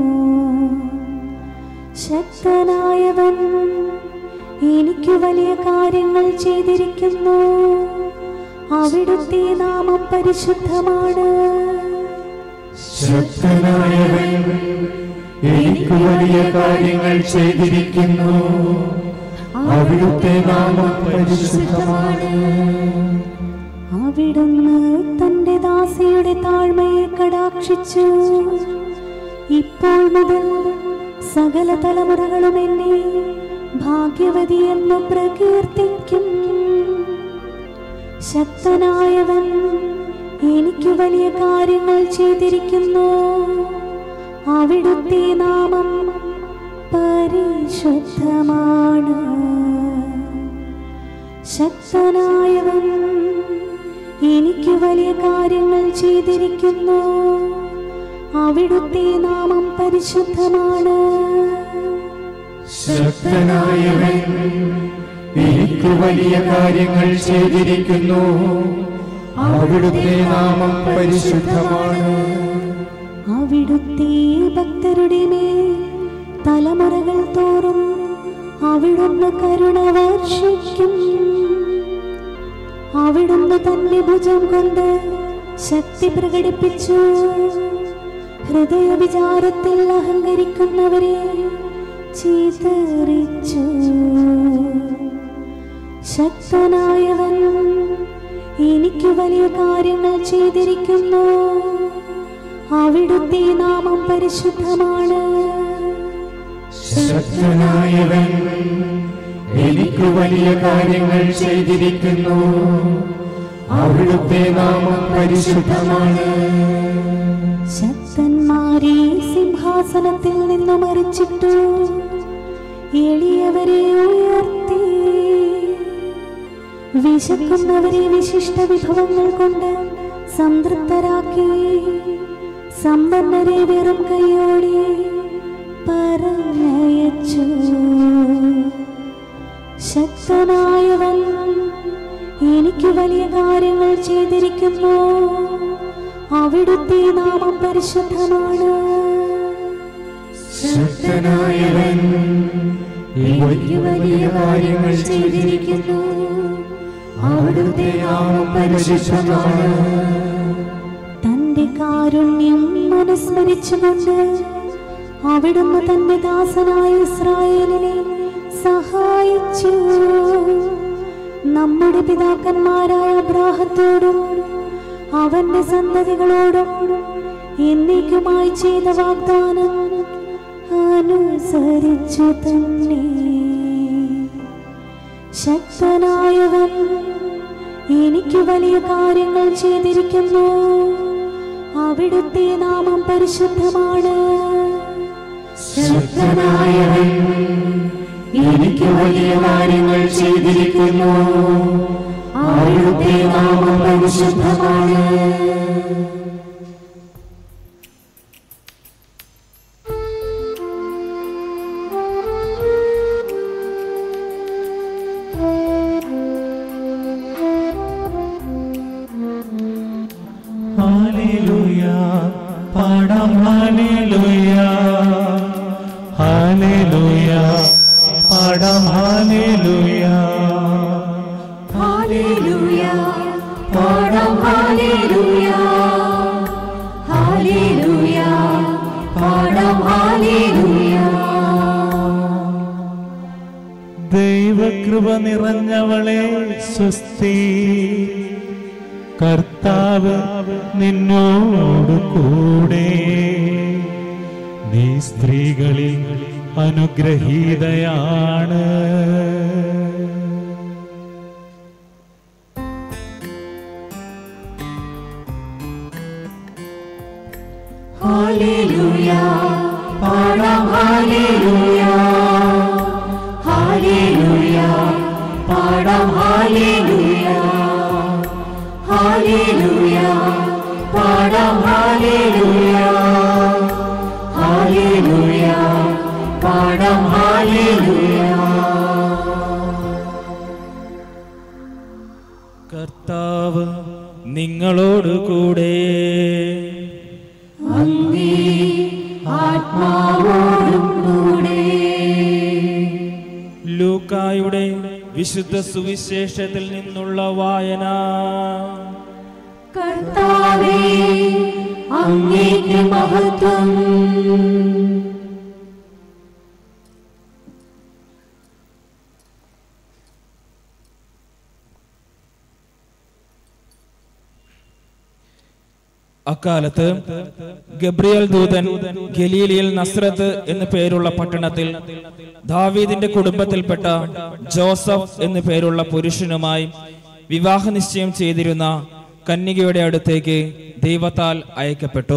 ശക്തനായവൻ എനിക്ക് വലിയ കാര്യങ്ങൾ ചെയ്തിരിക്കുന്നു. അവിടുത്തെ നാമം പരിശുദ്ധമാണ്. ശക്തനായവൻ എനിക്ക് വലിയ കാര്യങ്ങൾ ചെയ്തിരിക്കുന്നു. അവിടുത്തെ നാമം പരിശുദ്ധമാണ്. അവിടുന്ന് തന്റെ ദാസിയുടെ താഴ്മയെ കടാക്ഷിച്ചു. ഇപ്പോൾ മുതൽ സകല തലമുറകളും എന്നെ ഭാഗ്യവതി എന്ന് പ്രകീർത്തിക്കും. ശക്തനായവൻ എനിക്ക് വലിയ കാര്യങ്ങൾ ചെയ്തിരിക്കുന്നു. അവിടുത്തെ നാമം പരിശുദ്ധമാണ്. ശക്തനായവൻ എനിക്ക് വലിയ കാര്യങ്ങൾ ചെയ്തിരിക്കുന്നു. അവിടുത്തെ നാമം പരിശുദ്ധമാണ്. ശക്തനായവൻ എനിക്ക് വലിയ കാര്യങ്ങൾ ചെയ്തിരിക്കുന്നു. അവിടുത്തെ നാമം പരിശുദ്ധമാണ്. അവിടുത്തെ ഭക്തരുടെ മേൽ തലമുറകൾ തോറും അവിടുന്ന് കരുണ വർഷിക്കും. അവിടുന്ന് തന്റെ ഭുജം കൊണ്ട് ശക്തി പ്രകടിപ്പിച്ചു. ഹൃദയ വിചാരത്തിൽ അഹങ്കരിക്കുന്നവരെ ചിതറിച്ചു. ശക്തനായവൻ എനിക്ക് വലിയ കാര്യങ്ങൾ ചെയ്തിരിക്കുന്നു. അവിടുത്തെ നാമം പരിശുദ്ധമാണ്. ശക്തനായവൻ എനിക്ക് വലിയ കാര്യങ്ങൾ ചെയ്തിരിക്കുന്നു. അവിടുത്തെ നാമം പരിശുദ്ധമാണ്. ശക്തന്മാരെ സിംഹാസനത്തിൽ നിന്ന് മറിച്ചിട്ടു. എളിയവരെ ഉയർത്തി. വിശക്കുന്നവരെ വിശിഷ്ട വിഭവങ്ങൾ കൊണ്ട് സംതൃപ്തരാക്കി. സമ്പന്നരെ വെറും കൈയോടെ പറഞ്ഞയച്ചു. ശക്തനായവൻ എനിക്ക് വലിയ കാര്യങ്ങൾ ചെയ്തിരിക്കുന്നു. അവിടുത്തെ നാമം പരിശുദ്ധമാണ്. ശക്തനായവൻ എനിക്ക് വലിയ കാര്യങ്ങൾ ചെയ്തിരിക്കുന്നു. അവിടുത്തെ നാമം പരിശുദ്ധമാണ്. തന്റെ കാരുണ്യം അനുസ്മരിച്ചുകൊണ്ട് അവിടുന്ന് തന്റെ ദാസനായ ഇസ്രായേലിനെ സഹായിച്ചു. നമ്മുടെ പിതാക്കന്മാരായ അബ്രാഹത്തോടും അവന്റെ സന്തതികളോടും എന്നേക്കുമായി ചെയ്ത വാഗ്ദാനം അനുസരിച്ചു തന്നെ. ശക്തനായവൻ എനിക്ക് വലിയ കാര്യങ്ങൾ ചെയ്തിരിക്കുന്നു. അവിടുത്തെ നാമം പരിശുദ്ധമാണ്. ശക്തനായവൻ എനിക്ക് വലിയ കാര്യങ്ങൾ ചെയ്തിരിക്കുന്നു. അവിടുത്തെ നാമം പരിശുദ്ധമാണ്. ഹല്ലേലൂയ, പാടാം ഹല്ലേലൂയ. കൃപ നിറഞ്ഞവളെ സ്വസ്തി, കർത്താവ് നിന്നോട് കൂടെ, നീ സ്ത്രീകളിൽ അനുഗ്രഹീതയാണ്. ഹല്ലേലൂയ, പാടാം ഹല്ലേലൂയ, ഹല്ലേലൂയ, പാടാം ഹല്ലേലൂയ, ഹല്ലേലൂയ, പാടാം ഹല്ലേലൂയ, ഹല്ലേലൂയ, പാടാം ഹല്ലേലൂയ. കർത്താവ് നിങ്ങളോട് കൂടെ, അങ്ങേ ആത്മാവോടും കൂടെ. ലൂക്കായുടെ വിശുദ്ധ സുവിശേഷത്തിൽ നിന്നുള്ള വായന. കർത്താവേ, അങ്ങേക്ക് മഹത്വം. അക്കാലത്ത് ഗബ്രിയേൽ ദൂതൻ ഗലീലയിൽ നസ്രത്ത് എന്നു പേരുള്ള പട്ടണത്തിൽ ദാവീദിന്റെ കുടുംബത്തിൽപ്പെട്ട ജോസഫ് എന്നു പേരുള്ള പുരുഷനുമായി വിവാഹ നിശ്ചയം ചെയ്തിരുന്ന കന്യകയുടെ അടുത്തേക്ക് ദൈവത്താൽ അയക്കപ്പെട്ടു.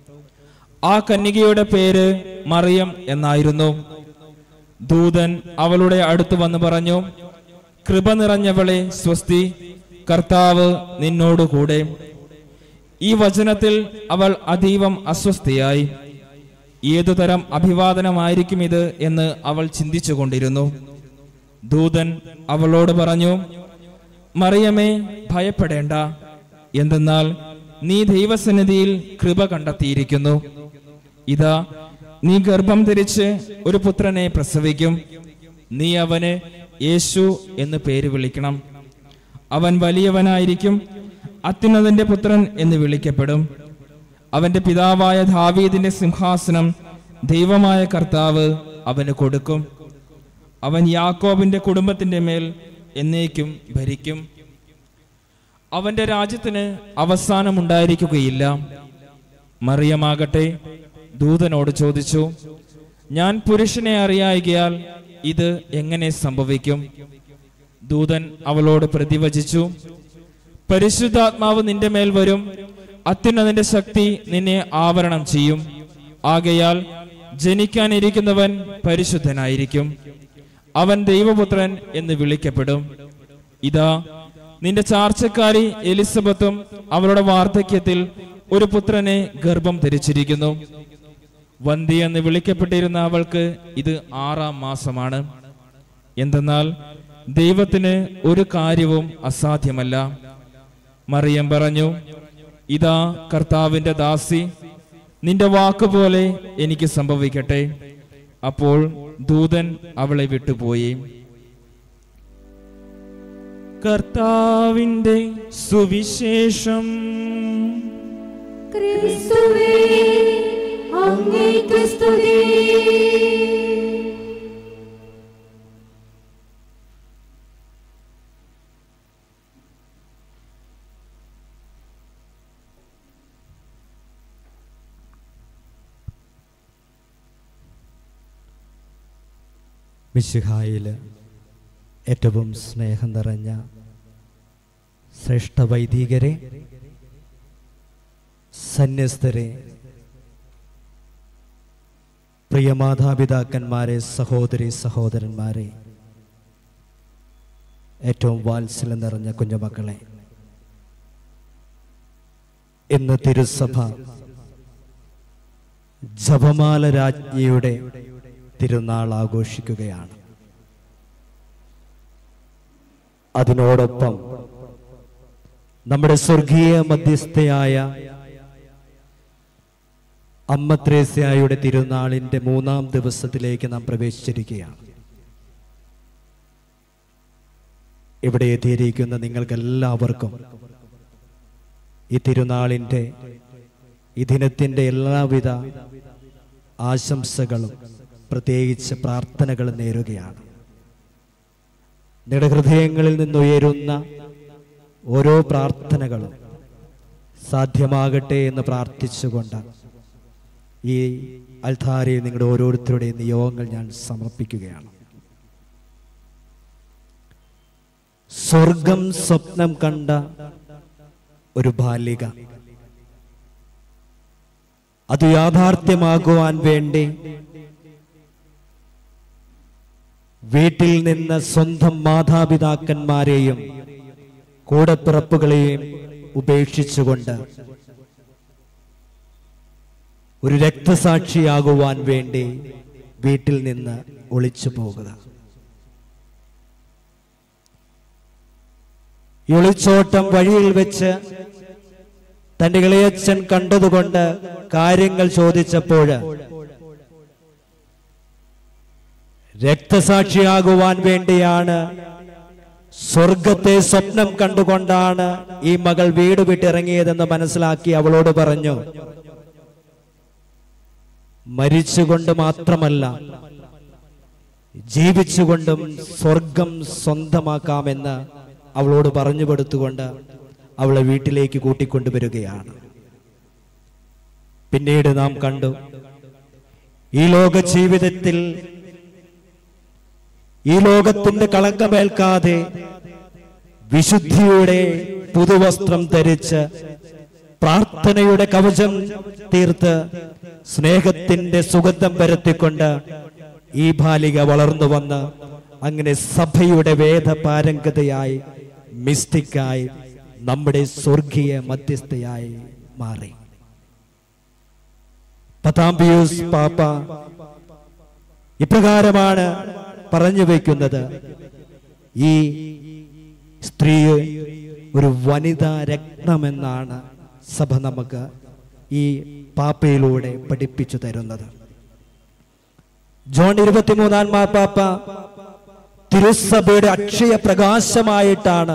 ആ കന്യകയുടെ പേര് മറിയം എന്നായിരുന്നു. ദൂതൻ അവളുടെ അടുത്ത് വന്ന് പറഞ്ഞു, കൃപ നിറഞ്ഞവളെ സ്വസ്തി, കർത്താവ് നിന്നോടുകൂടെ. ഈ വചനത്തിൽ അവൾ അതീവം അസ്വസ്ഥയായി. ഏതുതരം അഭിവാദനമായിരിക്കും ഇത് എന്ന് അവൾ ചിന്തിച്ചു കൊണ്ടിരുന്നു. ദൂതൻ അവളോട് പറഞ്ഞു, മറിയമേ, ഭയപ്പെടേണ്ട, എന്തെന്നാൽ നീ ദൈവസന്നിധിയിൽ കൃപ കണ്ടെത്തിയിരിക്കുന്നു. ഇതാ, നീ ഗർഭം ധരിച്ച് ഒരു പുത്രനെ പ്രസവിക്കും. നീ അവന് യേശു എന്ന് പേര് വിളിക്കണം. അവൻ വലിയവനായിരിക്കും, അത്യുന്നതന്റെ പുത്രൻ എന്ന് വിളിക്കപ്പെടും. അവന്റെ പിതാവായ ദാവീദിന്റെ സിംഹാസനം ദൈവമായ കർത്താവ് അവന് കൊടുക്കും. അവൻ യാക്കോബിന്റെ കുടുംബത്തിന്റെ മേൽ എന്നേക്കും ഭരിക്കും. അവന്റെ രാജ്യത്തിന് അവസാനമുണ്ടായിരിക്കുകയില്ല. മറിയമാകട്ടെ ദൂതനോട് ചോദിച്ചു, ഞാൻ പുരുഷനെ അറിയായികയാൽ ഇത് എങ്ങനെ സംഭവിക്കും? ദൂതൻ അവളോട് പ്രതിവചിച്ചു, പരിശുദ്ധാത്മാവ് നിന്റെ മേൽ വരും, അത്യുന്നതന്റെ ശക്തി നിന്നെ ആവരണം ചെയ്യും. ആകയാൽ ജനിക്കാനിരിക്കുന്നവൻ പരിശുദ്ധനായിരിക്കും. അവൻ ദൈവപുത്രൻ എന്ന് വിളിക്കപ്പെടും. ഇതാ, നിന്റെ ചാർച്ചക്കാരി എലിസബത്തും അവളുടെ വാർദ്ധക്യത്തിൽ ഒരു പുത്രനെ ഗർഭം ധരിച്ചിരിക്കുന്നു. വന്ധ്യ എന്ന് വിളിക്കപ്പെട്ടിരുന്ന അവൾക്ക് ഇത് ആറാം മാസമാണ്. എന്തെന്നാൽ ദൈവത്തിന് ഒരു കാര്യവും അസാധ്യമല്ല. മറിയം പറഞ്ഞു, ഇതാ കർത്താവിന്റെ ദാസി, നിന്റെ വാക്കുപോലെ എനിക്ക് സംഭവിക്കട്ടെ. അപ്പോൾ ദൂതൻ അവളെ വിട്ടുപോയി. കർത്താവിന്റെ സുവിശേഷം. ക്രിസ്തുവേ, അങ്ങേക്ക് സ്തുതി. മിശിഹായിൽ ഏറ്റവും സ്നേഹം നിറഞ്ഞ ശ്രേഷ്ഠ വൈദികരെ, സന്യസ്തരെ, പ്രിയ മാതാപിതാക്കന്മാരെ, സഹോദരി സഹോദരന്മാരെ, ഏറ്റവും വാത്സല്യം നിറഞ്ഞ കുഞ്ഞുമക്കളെ, ഇന്ന് തിരുസഭ ജപമാല രാജ്ഞിയുടെ തിരുനാൾ ആഘോഷിക്കുകയാണ്. അതിനോടൊപ്പം നമ്മുടെ സ്വർഗീയ മധ്യസ്ഥയായ അമ്മ ത്രേസ്യായുടെ തിരുനാളിന്റെ മൂന്നാം ദിവസത്തിലേക്ക് നാം പ്രവേശിച്ചിരിക്കുകയാണ്. ഇവിടെ എത്തിയിരിക്കുന്ന നിങ്ങൾക്കെല്ലാവർക്കും ഈ തിരുനാളിൻ്റെ ഈ ദിനത്തിൻ്റെ എല്ലാവിധ ആശംസകളും പ്രത്യേകിച്ച് പ്രാർത്ഥനകളും നേരുകയാണ്. നിങ്ങളുടെ ഹൃദയങ്ങളിൽ നിന്നുയരുന്ന ഓരോ പ്രാർത്ഥനകളും സാധ്യമാകട്ടെ എന്ന് പ്രാർത്ഥിച്ചുകൊണ്ട് ഈ അൽത്താരയിൽ നിങ്ങളുടെ ഓരോരുത്തരുടെയും നിയോഗങ്ങൾ ഞാൻ സമർപ്പിക്കുകയാണ്. സ്വർഗം സ്വപ്നം കണ്ട ഒരു ബാലിക അത് യാഥാർത്ഥ്യമാകുവാൻ വേണ്ടി വീട്ടിൽ നിന്ന് സ്വന്തം മാതാപിതാക്കന്മാരെയും കൂടപ്പിറപ്പുകളെയും ഉപേക്ഷിച്ചുകൊണ്ട് ഒരു രക്തസാക്ഷിയാകുവാൻ വേണ്ടി വീട്ടിൽ നിന്ന് ഒളിച്ചു പോകുക. ഈ ഒളിച്ചോട്ടം വഴിയിൽ വെച്ച് തന്റെ ഇളയച്ഛൻ കണ്ടതുകൊണ്ട് കാര്യങ്ങൾ ചോദിച്ചപ്പോൾ രക്തസാക്ഷിയാകുവാൻ വേണ്ടിയാണ്, സ്വർഗത്തെ സ്വപ്നം കണ്ടുകൊണ്ടാണ് ഈ മകൾ വീട് വിട്ടിറങ്ങിയതെന്ന് മനസ്സിലാക്കി അവളോട് പറഞ്ഞു, മരിച്ചുകൊണ്ട് മാത്രമല്ല ജീവിച്ചുകൊണ്ടും സ്വർഗം സ്വന്തമാക്കാമെന്ന് അവളോട് പറഞ്ഞു കൊടുത്തുകൊണ്ട് അവളെ വീട്ടിലേക്ക് കൂട്ടിക്കൊണ്ടുവരികയാണ്. പിന്നീട് നാം കണ്ടു, ഈ ലോക ജീവിതത്തിൽ ഈ ലോകത്തിന്റെ കളങ്കമേൽക്കാതെ വിശുദ്ധിയുടെ പുതുവസ്ത്രം ധരിച്ച് പ്രാർത്ഥനയുടെ കവചം തീർത്ത് സ്നേഹത്തിന്റെ സുഗന്ധം പരത്തിക്കൊണ്ട് ഈ ബാലിക വളർന്നു വന്ന് അങ്ങനെ സഭയുടെ വേദ പാരംഗതയായി, മിസ്റ്റിക്കായി, നമ്മുടെ സ്വർഗീയ മധ്യസ്ഥയായി മാറി. പത്താം പിയൂസ് പാപ്പ ഇപ്രകാരമാണ് പറഞ്ഞു വയ്ക്കുന്നത്, ഈ സ്ത്രീ ഒരു വനിതാ രത്നമെന്നാണ് സഭ നമുക്ക് ഈ പാപ്പയിലൂടെ പഠിപ്പിച്ചു തരുന്നത്. ജോൺ ഇരുപത്തിമൂന്നാം മാർപ്പാപ്പ തിരുസഭയുടെ അക്ഷയ പ്രകാശമായിട്ടാണ്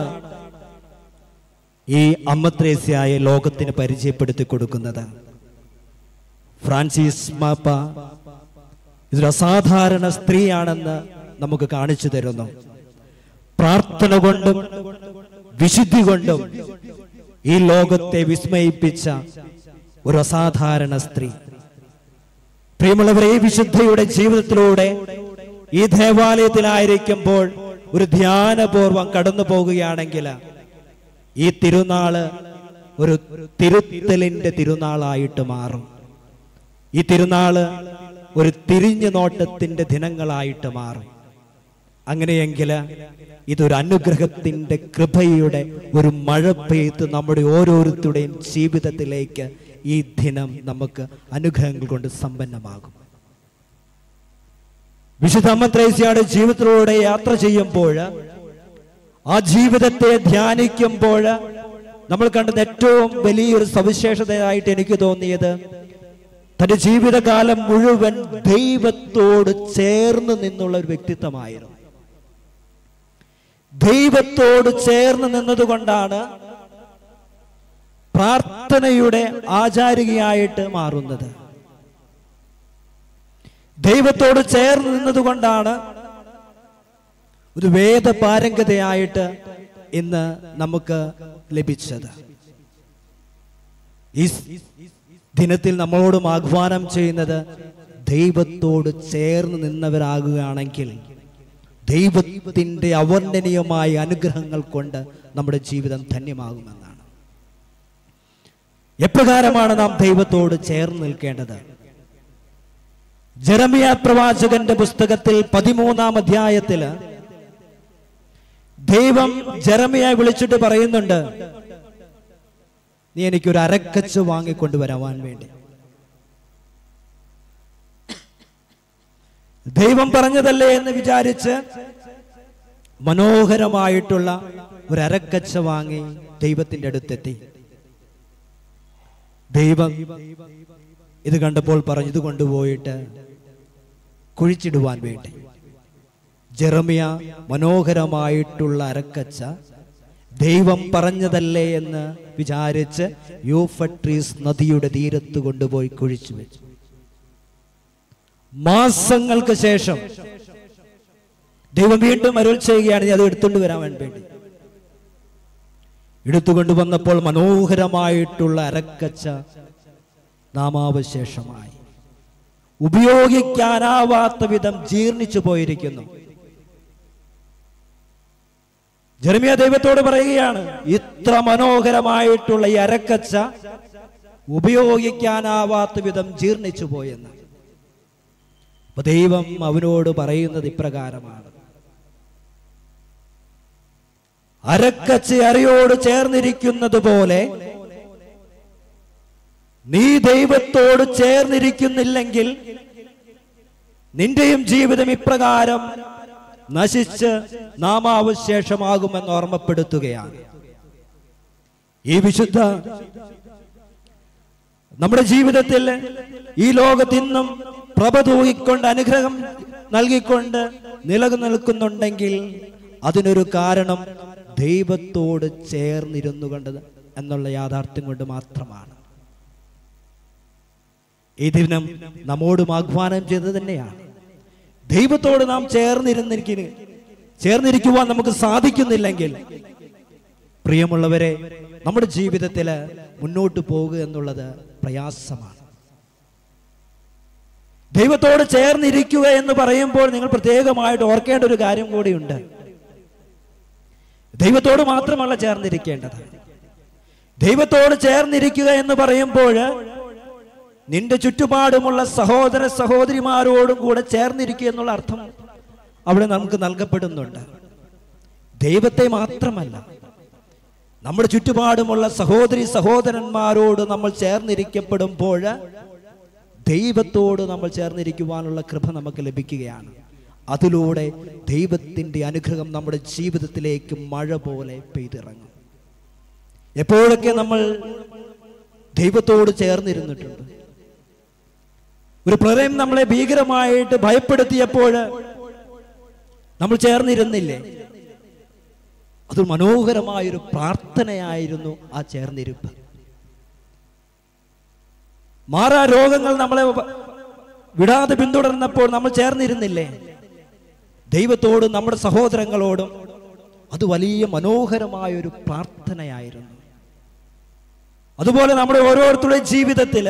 ഈ അമ്മ ത്രേസ്യയെ ലോകത്തിന് പരിചയപ്പെടുത്തി കൊടുക്കുന്നത്. ഫ്രാൻസിസ് മാപ്പ ഇതൊരു അസാധാരണ സ്ത്രീയാണെന്ന് നമുക്ക് കാണിച്ചു തരുന്നു. പ്രാർത്ഥന കൊണ്ടും വിശുദ്ധി കൊണ്ടും ഈ ലോകത്തെ വിസ്മയിപ്പിച്ച ഒരു അസാധാരണ സ്ത്രീ. പ്രിയമുള്ളവരെ, ഈ വിശുദ്ധയുടെ ജീവിതത്തിലൂടെ ഈ ദേവാലയത്തിലായിരിക്കുമ്പോൾ ഒരു ധ്യാനപൂർവം കടന്നു പോകുകയാണെങ്കിൽ ഈ തിരുനാള് ഒരു തിരുത്തലിന്റെ തിരുനാളായിട്ട് മാറും. ഈ തിരുനാള് ഒരു തിരിഞ്ഞു നോട്ടത്തിന്റെ ദിനങ്ങളായിട്ട് മാറും. അങ്ങനെയെങ്കിൽ ഇതൊരു അനുഗ്രഹത്തിന്റെ കൃപയുടെ ഒരു മഴ പെയ്ത് നമ്മുടെ ഓരോരുത്തരുടെയും ജീവിതത്തിലേക്ക് ഈ ദിനം നമുക്ക് അനുഗ്രഹങ്ങൾ കൊണ്ട് സമ്പന്നമാകും. വിശുദ്ധ അമ്മ ത്രേസ്യയുടെ ജീവിതത്തിലൂടെ യാത്ര ചെയ്യുമ്പോൾ, ആ ജീവിതത്തെ ധ്യാനിക്കുമ്പോൾ നമ്മൾ കണ്ടത് ഏറ്റവും വലിയൊരു സവിശേഷതയായിട്ട് എനിക്ക് തോന്നിയത്, തന്റെ ജീവിതകാലം മുഴുവൻ ദൈവത്തോട് ചേർന്ന് നിന്നുള്ള ഒരു വ്യക്തിത്വമായിരുന്നു. ദൈവത്തോട് ചേർന്ന് നിന്നതുകൊണ്ടാണ് പ്രാർത്ഥനയുടെ ആചാരികയായിട്ട് മാറുന്നത്. ദൈവത്തോട് ചേർന്ന് നിന്നതുകൊണ്ടാണ് ഒരു വേദ പാരംഗതയായിട്ട് ഇന്ന് നമുക്ക് ലഭിച്ചത്. ഈ ദിനത്തിൽ നമ്മളോടും ആഹ്വാനം ചെയ്യുന്നത്, ദൈവത്തോട് ചേർന്ന് നിന്നവരാകുകയാണെങ്കിൽ ദൈവത്തിന്റെ അവർണ്ണനീയമായ അനുഗ്രഹങ്ങൾ കൊണ്ട് നമ്മുടെ ജീവിതം ധന്യമാകുമെന്നാണ്. എപ്രകാരമാണ് നാം ദൈവത്തോട് ചേർന്ന് നിൽക്കേണ്ടത്? ജെറമിയ പ്രവാചകന്റെ പുസ്തകത്തിൽ പതിമൂന്നാം അധ്യായത്തില് ദൈവം ജെറമിയെ വിളിച്ചിട്ട് പറയുന്നുണ്ട്, നീ എനിക്കൊരു അരക്കച്ച് വാങ്ങിക്കൊണ്ടുവരാൻ വേണ്ടി. ദൈവം പറഞ്ഞതല്ലേ എന്ന് വിചാരിച്ച് മനോഹരമായിട്ടുള്ള ഒരു അരക്കച്ച വാങ്ങി ദൈവത്തിന്റെ അടുത്തെത്തി. ദൈവം ഇത് കണ്ടപ്പോൾ പറഞ്ഞു, ഇത് കൊണ്ടുപോയിട്ട് കുഴിച്ചിടുവാൻ വേണ്ടി. ജെറമിയ മനോഹരമായിട്ടുള്ള അരക്കച്ച ദൈവം പറഞ്ഞതല്ലേ എന്ന് വിചാരിച്ച് യൂഫട്രീസ് നദിയുടെ തീരത്ത് കൊണ്ടുപോയി കുഴിച്ചു വെച്ചു. മാസങ്ങൾക്ക് ശേഷം ദൈവം വീണ്ടും അരുൾ ചെയ്യുകയാണ്, അത് എടുത്തുകൊണ്ട് വരാൻ വേണ്ടി. എടുത്തുകൊണ്ട് വന്നപ്പോൾ മനോഹരമായിട്ടുള്ള അരക്കച്ച നാമാവശേഷമായി, ഉപയോഗിക്കാനാവാത്ത വിധം ജീർണിച്ചു പോയിരിക്കുന്നു. ജെറമ്യാ ദൈവത്തോട് പറയുകയാണ്, ഇത്ര മനോഹരമായിട്ടുള്ള ഈ അരക്കച്ച ഉപയോഗിക്കാനാവാത്ത വിധം ജീർണിച്ചു പോയെന്ന്. അപ്പൊ ദൈവം അവനോട് പറയുന്നത് ഇപ്രകാരമാണ്: അരക്കച്ച അരയോട് ചേർന്നിരിക്കുന്നത് പോലെ നീ ദൈവത്തോട് ചേർന്നിരിക്കുന്നില്ലെങ്കിൽ നിന്റെയും ജീവിതം ഇപ്രകാരം നശിച്ച് നാമാവശേഷമാകുമെന്ന് ഓർമ്മപ്പെടുത്തുകയാണ്. ഈ വിശുദ്ധ നമ്മുടെ ജീവിതത്തിൽ ഈ ലോകത്തിന്നും പ്രഭ തൂകിക്കൊണ്ട് അനുഗ്രഹം നൽകിക്കൊണ്ട് നിലനിൽക്കുന്നുണ്ടെങ്കിൽ അതിനൊരു കാരണം ദൈവത്തോട് ചേർന്നിരുന്നു കണ്ടത് എന്നുള്ള യാഥാർത്ഥ്യം കൊണ്ട് മാത്രമാണ്. ഈ ദിനം നമ്മോടും ആഹ്വാനം ചെയ്തത് തന്നെയാണ്. ദൈവത്തോട് നാം ചേർന്നിരുന്നിരിക്കുന്നു ചേർന്നിരിക്കുവാൻ നമുക്ക് സാധിക്കുന്നില്ലെങ്കിൽ, പ്രിയമുള്ളവരെ, നമ്മുടെ ജീവിതത്തിൽ മുന്നോട്ട് പോകുക എന്നുള്ളത് പ്രയാസമാണ്. ദൈവത്തോട് ചേർന്നിരിക്കുക എന്ന് പറയുമ്പോൾ നിങ്ങൾ പ്രത്യേകമായിട്ട് ഓർക്കേണ്ട ഒരു കാര്യം കൂടിയുണ്ട്. ദൈവത്തോട് മാത്രമല്ല ചേർന്നിരിക്കേണ്ടത്. ദൈവത്തോട് ചേർന്നിരിക്കുക എന്ന് പറയുമ്പോൾ നിന്റെ ചുറ്റുപാടുമുള്ള സഹോദര സഹോദരിമാരോടും കൂടെ ചേർന്നിരിക്കുക എന്നുള്ള അർത്ഥം അവിടെ നമുക്ക് നൽകപ്പെടുന്നുണ്ട്. ദൈവത്തെ മാത്രമല്ല, നമ്മുടെ ചുറ്റുപാടുമുള്ള സഹോദരി സഹോദരന്മാരോട് നമ്മൾ ചേർന്നിരിക്കപ്പെടുമ്പോൾ ദൈവത്തോട് നമ്മൾ ചേർന്നിരിക്കുവാനുള്ള കൃപ നമുക്ക് ലഭിക്കുകയാണ്. അതിലൂടെ ദൈവത്തിൻ്റെ അനുഗ്രഹം നമ്മുടെ ജീവിതത്തിലേക്ക് മഴ പോലെ പെയ്തിറങ്ങും. എപ്പോഴൊക്കെ നമ്മൾ ദൈവത്തോട് ചേർന്നിരുന്നിട്ടുണ്ട്. ഒരു പ്രളയം നമ്മളെ ഭീകരമായിട്ട് ഭയപ്പെടുത്തിയപ്പോൾ നമ്മൾ ചേർന്നിരുന്നില്ലേ? അത് മനോഹരമായൊരു പ്രാർത്ഥനയായിരുന്നു ആ ചേർന്നിരിപ്പ്. മാറാ രോഗങ്ങൾ നമ്മളെ വിടാതെ പിന്തുടർന്നപ്പോൾ നമ്മൾ ചേർന്നിരുന്നില്ലേ? ദൈവത്തോടും നമ്മുടെ സഹോദരങ്ങളോടും അത് വലിയ മനോഹരമായൊരു പ്രാർത്ഥനയായിരുന്നു. അതുപോലെ നമ്മുടെ ഓരോരുത്തരുടെയും ജീവിതത്തിൽ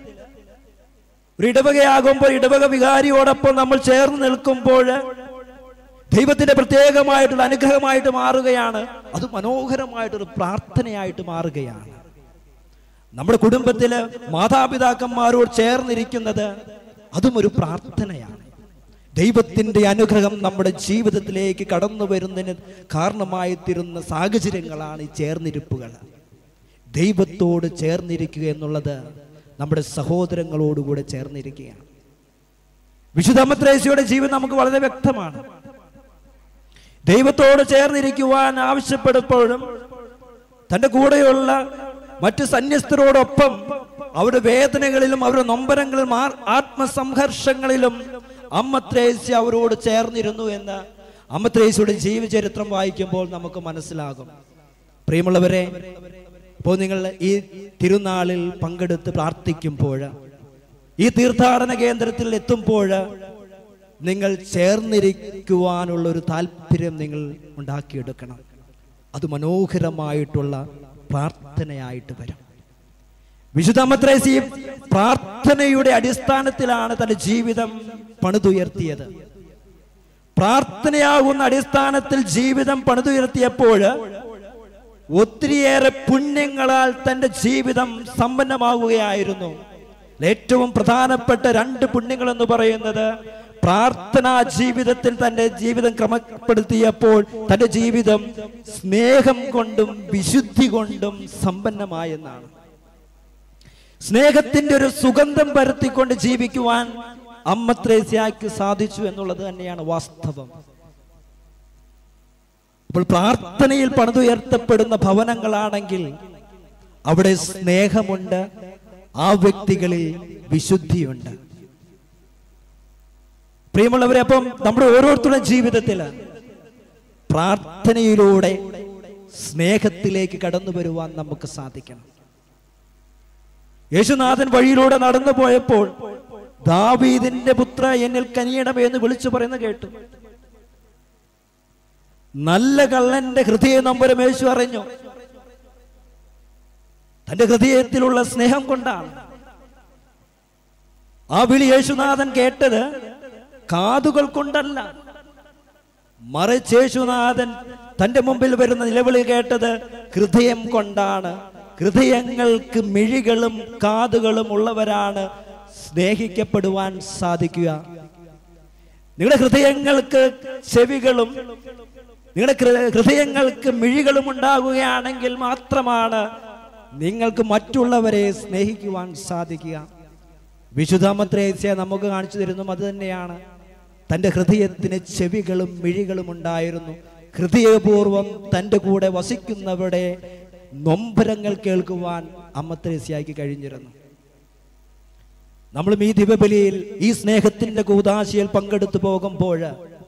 ഒരു ഇടവകയാകുമ്പോൾ ഇടവക വികാരിയോടൊപ്പം നമ്മൾ ചേർന്ന് നിൽക്കുമ്പോൾ ദൈവത്തിന്റെ പ്രത്യേകമായിട്ടുള്ള അനുഗ്രഹമായിട്ട് മാറുകയാണ്. അത് മനോഹരമായിട്ടൊരു പ്രാർത്ഥനയായിട്ട് മാറുകയാണ്. നമ്മുടെ കുടുംബത്തില് മാതാപിതാക്കന്മാരോട് ചേർന്നിരിക്കുന്നത് അതും ഒരു പ്രാർത്ഥനയാണ്. ദൈവത്തിന്റെ അനുഗ്രഹം നമ്മുടെ ജീവിതത്തിലേക്ക് കടന്നു വരുന്നതിന് കാരണമായി തീരുന്ന സാഹചര്യങ്ങളാണ് ഈ ചേർന്നിരിപ്പുകൾ. ദൈവത്തോട് ചേർന്നിരിക്കുക എന്നുള്ളത് നമ്മുടെ സഹോദരങ്ങളോടുകൂടെ ചേർന്നിരിക്കുകയാണ്. വിശുദ്ധ അമ്മ ത്രേസ്യയുടെ ജീവിതം നമുക്ക് വളരെ വ്യക്തമാണ്. ദൈവത്തോട് ചേർന്നിരിക്കുവാൻ ആവശ്യപ്പെടുമ്പോഴും തൻ്റെ കൂടെയുള്ള മറ്റു സന്യസ്തരോടൊപ്പം അവരുടെ വേദനകളിലും അവരുടെ നൊമ്പരങ്ങളിലും ആത്മസംഘർഷങ്ങളിലും അമ്മ ത്രേസ്യ അവരോട് ചേർന്നിരുന്നു എന്ന് അമ്മ ത്രേസ്യയുടെ ജീവചരിത്രം വായിക്കുമ്പോൾ നമുക്ക് മനസ്സിലാകും. പ്രിയമുള്ളവരെ, ഇപ്പോൾ നിങ്ങൾ ഈ തിരുനാളിൽ പങ്കെടുത്ത് പ്രാർത്ഥിക്കുമ്പോൾ, ഈ തീർത്ഥാടന കേന്ദ്രത്തിൽ എത്തുമ്പോൾ നിങ്ങൾ ചേർന്നിരിക്കുവാനുള്ള ഒരു താല്പര്യം നിങ്ങൾ ഉണ്ടാക്കിയെടുക്കണം. അത് മനോഹരമായിട്ടുള്ള പ്രാർത്ഥനയായിട്ട് വരും. വിശുദ്ധ അമ്മ ത്രേസ്യ പ്രാർത്ഥനയുടെ അടിസ്ഥാനത്തിലാണ് തന്റെ ജീവിതം പണിതുയർത്തിയത്. പ്രാർത്ഥനയാകുന്ന അടിസ്ഥാനത്തിൽ ജീവിതം പണിതുയർത്തിയപ്പോൾ ഒത്തിരിയേറെ പുണ്യങ്ങളാൽ തന്റെ ജീവിതം സമ്പന്നമാകുകയായിരുന്നു. ഏറ്റവും പ്രധാനപ്പെട്ട രണ്ട് പുണ്യങ്ങൾ എന്ന് പറയുന്നത് പ്രാർത്ഥനാ ജീവിതത്തിൽ തന്റെ ജീവിതം ക്രമപ്പെടുത്തിയപ്പോൾ തന്റെ ജീവിതം സ്നേഹം കൊണ്ടും വിശുദ്ധി കൊണ്ടും സമ്പന്നമായെന്നാണ്. സ്നേഹത്തിന്റെ ഒരു സുഗന്ധം പരത്തിക്കൊണ്ട് ജീവിക്കുവാൻ അമ്മ ത്രേസ്യയ്ക്ക് സാധിച്ചു എന്നുള്ളത് തന്നെയാണ് വാസ്തവം. അപ്പോൾ പ്രാർത്ഥനയിൽ പണിതുയർത്തപ്പെടുന്ന ഭവനങ്ങളാണെങ്കിൽ അവിടെ സ്നേഹമുണ്ട്, ആ വ്യക്തികളിൽ വിശുദ്ധിയുണ്ട്. പ്രിയമുള്ളവരെ, അപ്പം നമ്മുടെ ഓരോരുത്തരുടെ ജീവിതത്തിൽ പ്രാർത്ഥനയിലൂടെ സ്നേഹത്തിലേക്ക് കടന്നു വരുവാൻ നമുക്ക് സാധിക്കണം. യേശുനാഥൻ വഴിയിലൂടെ നടന്നു പോയപ്പോൾ ദാവീദിന്റെ പുത്ര എന്നിൽ കനിയണമേ എന്ന് വിളിച്ചു പറയുന്നത് കേട്ടു. നല്ല കള്ളന്റെ ഹൃദയ നൊമ്പരം യേശു അറിഞ്ഞു. തന്റെ ഹൃദയത്തിലുള്ള സ്നേഹം കൊണ്ടാണ്. ആ വിളി യേശുനാഥൻ കേട്ടത് കാതുകൾ കൊണ്ടല്ല, മറിച്ച് യേശുനാഥൻ തന്റെ മുമ്പിൽ വരുന്ന നിലവിളി കേട്ടത് ഹൃദയം കൊണ്ടാണ്. ഹൃദയങ്ങൾക്ക് മിഴികളും കാതുകളും ഉള്ളവരാണ് സ്നേഹിക്കപ്പെടുവാൻ സാധിക്കുക. നിങ്ങളുടെ ഹൃദയങ്ങൾക്ക് ചെവികളും നിങ്ങളുടെ ഹൃദയങ്ങൾക്ക് മിഴികളും ഉണ്ടാകുകയാണെങ്കിൽ മാത്രമാണ് നിങ്ങൾക്ക് മറ്റുള്ളവരെ സ്നേഹിക്കുവാൻ സാധിക്കുക. വിശുദ്ധ മത്രേസ്യ നമുക്ക് കാണിച്ചു തരുന്നതും അത് തന്നെയാണ്. തൻ്റെ ഹൃദയത്തിന് ചെവികളും മിഴികളും ഉണ്ടായിരുന്നു. ഹൃദയപൂർവം തൻ്റെ കൂടെ വസിക്കുന്നവരുടെ നൊമ്പരങ്ങൾ കേൾക്കുവാൻ അമ്മത്രേസ്യയ്ക്ക് കഴിഞ്ഞിരുന്നു. നമ്മളും ഈ ദിവ്യബലിയിൽ ഈ സ്നേഹത്തിന്റെ കൂദാശയിൽ പങ്കെടുത്തു പോകുമ്പോൾ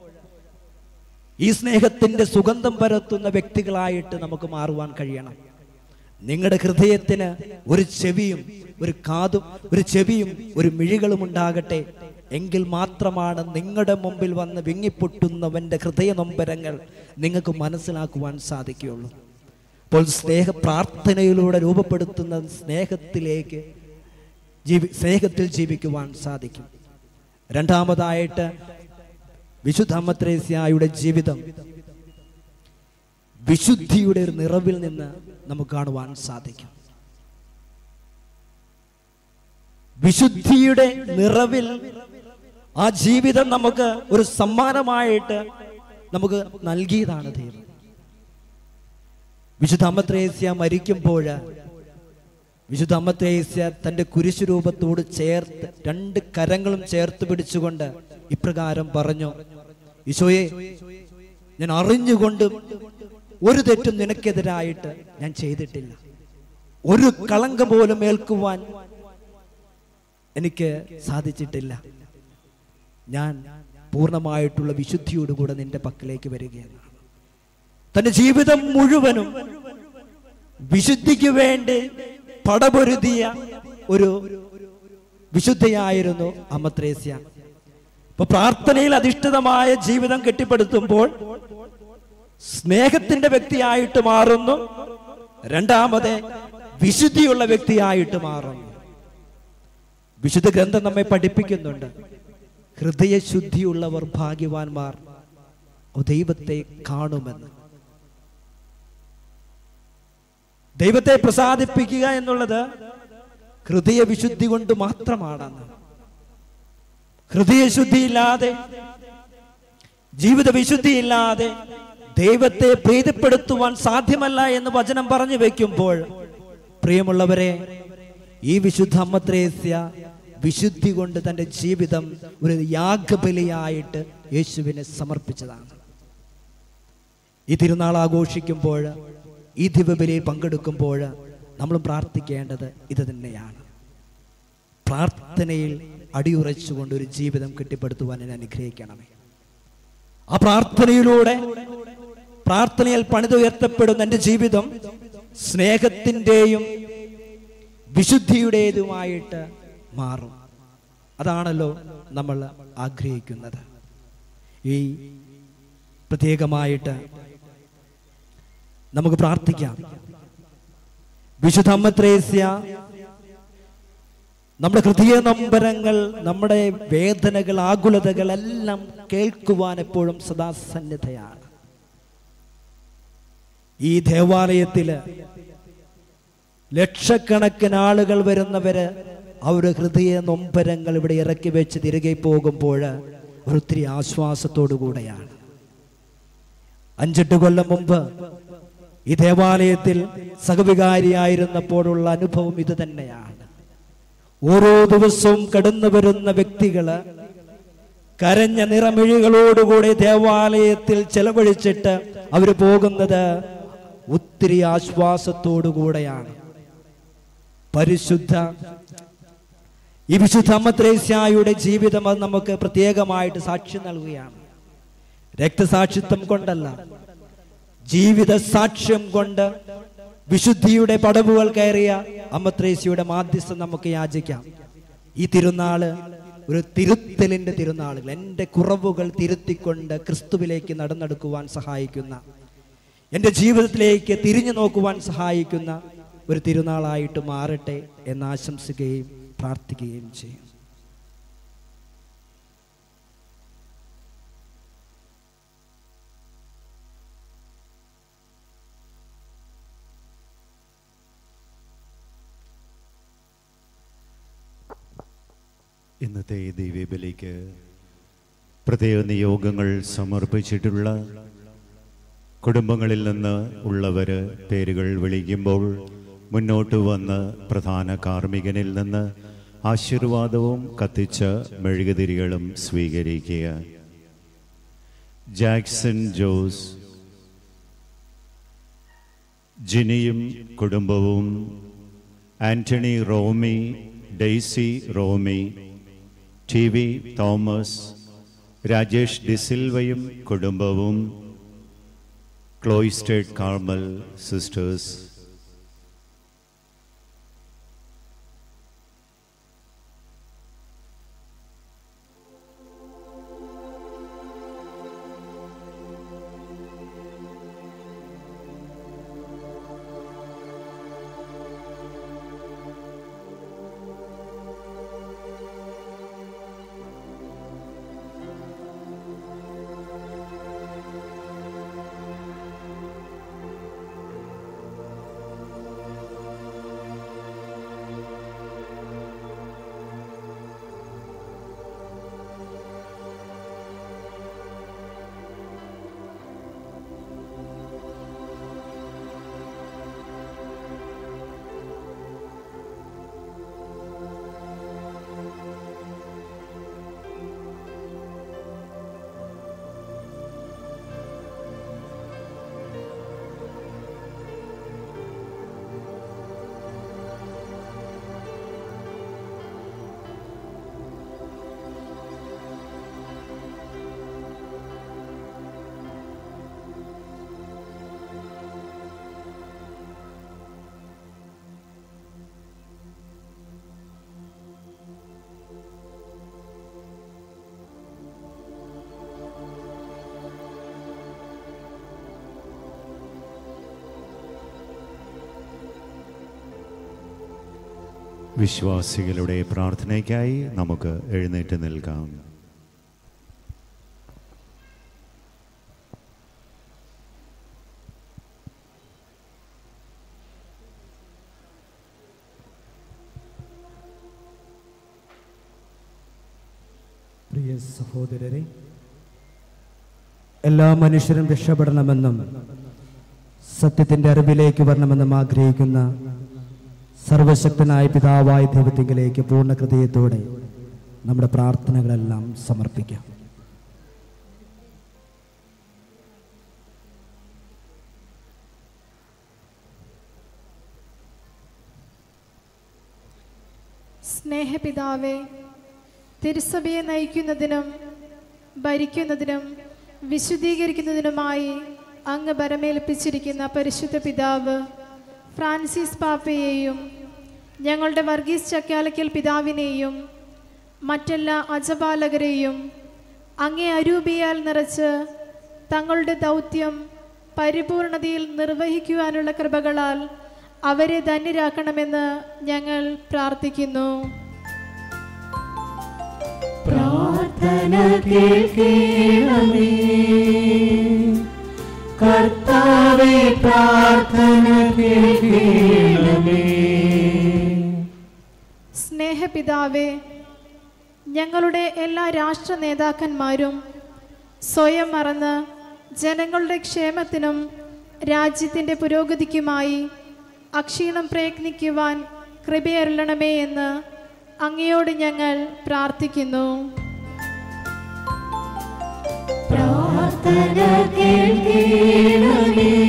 ഈ സ്നേഹത്തിന്റെ സുഗന്ധം പരത്തുന്ന വ്യക്തികളായിട്ട് നമുക്ക് മാറുവാൻ കഴിയണം. നിങ്ങളുടെ ഹൃദയത്തിന് ഒരു ചെവിയും ഒരു കാതും ഒരു ചെവിയും ഒരു മിഴികളും ഉണ്ടാകട്ടെ. എങ്കിൽ മാത്രമാണ് നിങ്ങളുടെ മുമ്പിൽ വന്ന് വിങ്ങിപ്പൊട്ടുന്നവന്റെ ഹൃദയ നൊമ്പരങ്ങൾ നിങ്ങൾക്ക് മനസ്സിലാക്കുവാൻ സാധിക്കുകയുള്ളൂ. അപ്പോൾ സ്നേഹ പ്രാർത്ഥനയിലൂടെ രൂപപ്പെടുത്തുന്ന സ്നേഹത്തിലേക്ക് ജീവി സ്നേഹത്തിൽ ജീവിക്കുവാൻ സാധിക്കും. രണ്ടാമതായിട്ട് വിശുദ്ധ അമ്മത്രേസ്യയുടെ ജീവിതം വിശുദ്ധിയുടെ ഒരു നിറവിൽ നിന്ന് നമുക്ക് കാണുവാൻ സാധിക്കും. വിശുദ്ധിയുടെ നിറവിൽ ആ ജീവിതം നമുക്ക് ഒരു സമ്മാനമായിട്ട് നമുക്ക് നൽകിയതാണ് ദൈവം. വിശുദ്ധ അമ്മത്രേസ്യ മരിക്കുമ്പോൾ വിശുദ്ധ അമ്മത്രേസ്യ തൻ്റെ കുരിശുരൂപത്തോട് ചേർത്ത് രണ്ട് കരങ്ങളും ചേർത്ത് പിടിച്ചുകൊണ്ട് ഇപ്രകാരം പറഞ്ഞു, ഈശോയെ, ഞാൻ അറിഞ്ഞുകൊണ്ടും ഒരു തെറ്റും നിനക്കെതിരായിട്ട് ഞാൻ ചെയ്തിട്ടില്ല. ഒരു കളങ്കം പോലും ഏൽക്കുവാൻ എനിക്ക് സാധിച്ചിട്ടില്ല. ഞാൻ പൂർണ്ണമായിട്ടുള്ള വിശുദ്ധിയോടുകൂടെ നിന്റെ പക്കലേക്ക് വരികയാണ്. തന്റെ ജീവിതം മുഴുവനും വിശുദ്ധിക്ക് വേണ്ടി പടപൊരുതിയ ഒരു വിശുദ്ധയായിരുന്നു അമ്മത്രേസ്യ. ഇപ്പൊ പ്രാർത്ഥനയിൽ അധിഷ്ഠിതമായ ജീവിതം കെട്ടിപ്പടുത്തുമ്പോൾ സ്നേഹത്തിന്റെ വ്യക്തിയായിട്ട് മാറുന്നു. രണ്ടാമത് വിശുദ്ധിയുള്ള വ്യക്തിയായിട്ട് മാറുന്നു. വിശുദ്ധ ഗ്രന്ഥം നമ്മെ പഠിപ്പിക്കുന്നുണ്ട്, ഹൃദയശുദ്ധിയുള്ളവർ ഭാഗ്യവാന്മാർ ദൈവത്തെ കാണുമെന്ന്. ദൈവത്തെ പ്രസാദിപ്പിക്കുക എന്നുള്ളത് ഹൃദയവിശുദ്ധി കൊണ്ട് മാത്രമാണെന്ന്. ഹൃദയശുദ്ധിയില്ലാതെ, ജീവിത വിശുദ്ധിയില്ലാതെ ദൈവത്തെ പ്രീതിപ്പെടുത്തുവാൻ സാധ്യമല്ല എന്ന് വചനം പറഞ്ഞു വെക്കുമ്പോൾ, പ്രിയമുള്ളവരെ, ഈ വിശുദ്ധ അമ്മത്രേസ്യ വിശുദ്ധി കൊണ്ട് തൻ്റെ ജീവിതം ഒരു യാഗബലിയായിട്ട് യേശുവിനെ സമർപ്പിച്ചതാണ്. ഈ തിരുനാൾ ആഘോഷിക്കുമ്പോൾ, ഈ ദിവ്യബലിയിൽ പങ്കെടുക്കുമ്പോൾ നമ്മൾ പ്രാർത്ഥിക്കേണ്ടത് ഇത് തന്നെയാണ്. പ്രാർത്ഥനയിൽ അടിയുറച്ചുകൊണ്ട് ഒരു ജീവിതം കെട്ടിപ്പടുത്തുവാൻ എന്നെ അനുഗ്രഹിക്കണമേ. ആ പ്രാർത്ഥനയിലൂടെ, പ്രാർത്ഥനയിൽ പണിതുയർത്തപ്പെടുന്ന എൻ്റെ ജീവിതം സ്നേഹത്തിൻ്റെയും വിശുദ്ധിയുടേതുമായിട്ട് മാറും. അതാണല്ലോ നമ്മൾ ആഗ്രഹിക്കുന്നത്. ഈ പ്രത്യേകമായിട്ട് നമുക്ക് പ്രാർത്ഥിക്കാം. വിശുദ്ധ അമ്മത്രേസ്യ നമ്മുടെ ഹൃദയ നൊമ്പരങ്ങൾ, നമ്മുടെ വേദനകൾ, ആകുലതകൾ എല്ലാം കേൾക്കുവാൻ എപ്പോഴും സദാസന്നിധയാണ്. ഈ ദേവാലയത്തില് ലക്ഷക്കണക്കിന് ആളുകൾ വരുന്നവര് അവരുടെ ഹൃദയ നൊമ്പരങ്ങൾ ഇവിടെ ഇറക്കി വെച്ച് തിരികെ പോകുമ്പോൾ ഒത്തിരി ആശ്വാസത്തോടു കൂടെയാണ്. അഞ്ചെട്ട് കൊല്ലം മുമ്പ് ഈ ദേവാലയത്തിൽ സഹവികാരിയായിരുന്നപ്പോഴുള്ള അനുഭവം ഇത് തന്നെയാണ്. ഓരോ ദിവസവും കടന്നു വരുന്ന വ്യക്തികള് കരഞ്ഞ നിറമിഴികളോടുകൂടി ദേവാലയത്തിൽ ചെലവഴിച്ചിട്ട് അവര് പോകുന്നത് ഒത്തിരി ആശ്വാസത്തോടു കൂടെയാണ്. പരിശുദ്ധ ഈ വിശുദ്ധ അമ്മത്രേസ്യയുടെ ജീവിതം അത് നമുക്ക് പ്രത്യേകമായിട്ട് സാക്ഷ്യം നൽകുകയാണ്. രക്തസാക്ഷിത്വം കൊണ്ടല്ല, ജീവിത സാക്ഷ്യം കൊണ്ട് വിശുദ്ധിയുടെ പടവുകൾ കയറിയ അമ്മത്രേസ്യയുടെ മാധ്യസ്ഥം നമുക്ക് യാചിക്കാം. ഈ തിരുനാള് ഒരു തിരുത്തലിൻ്റെ തിരുനാളുകൾ, എൻ്റെ കുറവുകൾ തിരുത്തിക്കൊണ്ട് ക്രിസ്തുവിലേക്ക് നടന്നെടുക്കുവാൻ സഹായിക്കുന്ന, എൻ്റെ ജീവിതത്തിലേക്ക് തിരിഞ്ഞു നോക്കുവാൻ സഹായിക്കുന്ന ഒരു തിരുനാളായിട്ട് മാറട്ടെ എന്ന് ആശംസിക്കുകയും പ്രാർത്ഥിക്കുകയും ചെയ്യും. ഇന്നത്തെ ദിവ്യബലിക്ക് പ്രത്യേക നിയോഗങ്ങൾ സമർപ്പിച്ചിട്ടുള്ള കുടുംബങ്ങളിൽ നിന്ന് ഉള്ളവർ പേരുകൾ വിളിക്കുമ്പോൾ മുന്നോട്ട് വന്ന് പ്രധാന കാർമ്മികനിൽ നിന്ന് ആശീർവാദവും കത്തിച്ച മെഴുകുതിരികളും സ്വീകരിക്കുക. ജാക്സൺ ജോസ്, ജിനിയും കുടുംബവും, Antony Romy, Daisy Romy, T V Thomas, Rajesh ഡിസിൽവയും കുടുംബവും, ക്ലോയിസ്റ്റേഡ് കാർമൽ സിസ്റ്റേഴ്സ്. വിശ്വാസികളുടെ പ്രാർത്ഥനയ്ക്കായി നമുക്ക് എഴുന്നേറ്റ് നിൽക്കാം. പ്രിയ സഹോദരരെ, എല്ലാ മനുഷ്യരും രക്ഷപ്പെടണമെന്നും സത്യത്തിൻ്റെ അറിവിലേക്ക് വരണമെന്നും ആഗ്രഹിക്കുന്ന സർവശക്തനായ പിതാവായ ദൈവത്തിങ്കിലേക്ക് പൂർണ്ണ ഹൃദയത്തോടെ നമ്മുടെ പ്രാർത്ഥനകളെല്ലാം സമർപ്പിക്കാം. സ്നേഹപിതാവേ, തിരുസഭയെ നയിക്കുന്നതിനും ഭരിക്കുന്നതിനും വിശുദ്ധീകരിക്കുന്നതിനുമായി അങ്ങ് ബരമേൽപ്പിച്ചിരിക്കുന്ന പരിശുദ്ധ പിതാവ് ഫ്രാൻസിസ് പാപ്പയെയും ഞങ്ങളുടെ വർഗീസ് ചക്കാലക്കൽ പിതാവിനെയും മറ്റെല്ലാ അജപാലകരെയും അങ്ങേ അരൂപിയാൽ നിറച്ച് തങ്ങളുടെ ദൗത്യം പരിപൂർണതയിൽ നിർവഹിക്കുവാനുള്ള കൃപകളാൽ അവരെ ധന്യരാക്കണമെന്ന് ഞങ്ങൾ പ്രാർത്ഥിക്കുന്നു. പ്രാർത്ഥന കേൾക്കണമേ കർത്താവേ, പ്രാർത്ഥന കേൾക്കണമേ. സ്നേഹപിതാവേ, ഞങ്ങളുടെ എല്ലാ രാഷ്ട്ര നേതാക്കന്മാരും സ്വയം മറന്ന് ജനങ്ങളുടെ ക്ഷേമത്തിനും രാജ്യത്തിൻ്റെ പുരോഗതിക്കുമായി അക്ഷീണം പ്രയത്നിക്കുവാൻ കൃപയരുളണമേ എന്ന് അങ്ങയോട് ഞങ്ങൾ പ്രാർത്ഥിക്കുന്നു. പ്രാർത്ഥന കേൾക്കണമേ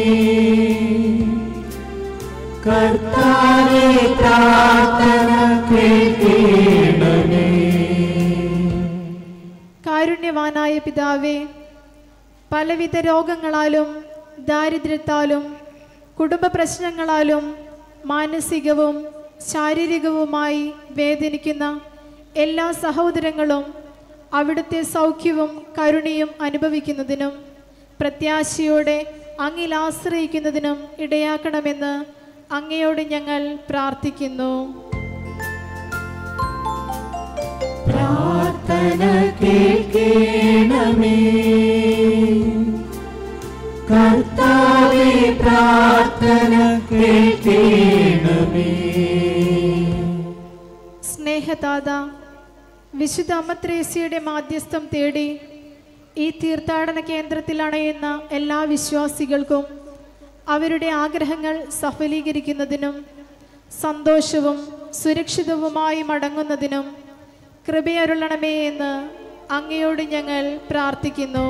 കർത്താവേ, പ്രാർത്ഥന കേൾക്കണമേ. കാരുണ്യവാനായ പിതാവേ, പലവിധ രോഗങ്ങളാലും ദാരിദ്ര്യത്താലും കുടുംബ പ്രശ്നങ്ങളാലും മാനസികവും ശാരീരികവുമായി വേദനിക്കുന്ന എല്ലാ സഹോദരങ്ങളും അവിടുത്തെ സൗഖ്യവും കരുണയും അനുഭവിക്കുന്നതിനും പ്രത്യാശയോടെ അങ്ങിൽ ആശ്രയിക്കുന്നതിനും ഇടയാക്കണമെന്ന് അങ്ങയോട് ഞങ്ങൾ പ്രാർത്ഥിക്കുന്നു. പ്രാർത്ഥന കേൾക്കണമേ കർത്താവേ, പ്രാർത്ഥന കേൾക്കണമേ. സ്നേഹദാത വിശുദ്ധ അമ്മ ത്രേസ്യയുടെ മാധ്യസ്ഥം തേടി ഈ തീർത്ഥാടന കേന്ദ്രത്തിൽ അണയുന്ന എല്ലാ വിശ്വാസികൾക്കും അവരുടെ ആഗ്രഹങ്ങൾ സഫലീകരിക്കുന്നതിനും സന്തോഷവും സുരക്ഷിതവുമായി മടങ്ങുന്നതിനും കൃപയരുളണമേ എന്ന് അങ്ങയോട് ഞങ്ങൾ പ്രാർത്ഥിക്കുന്നു.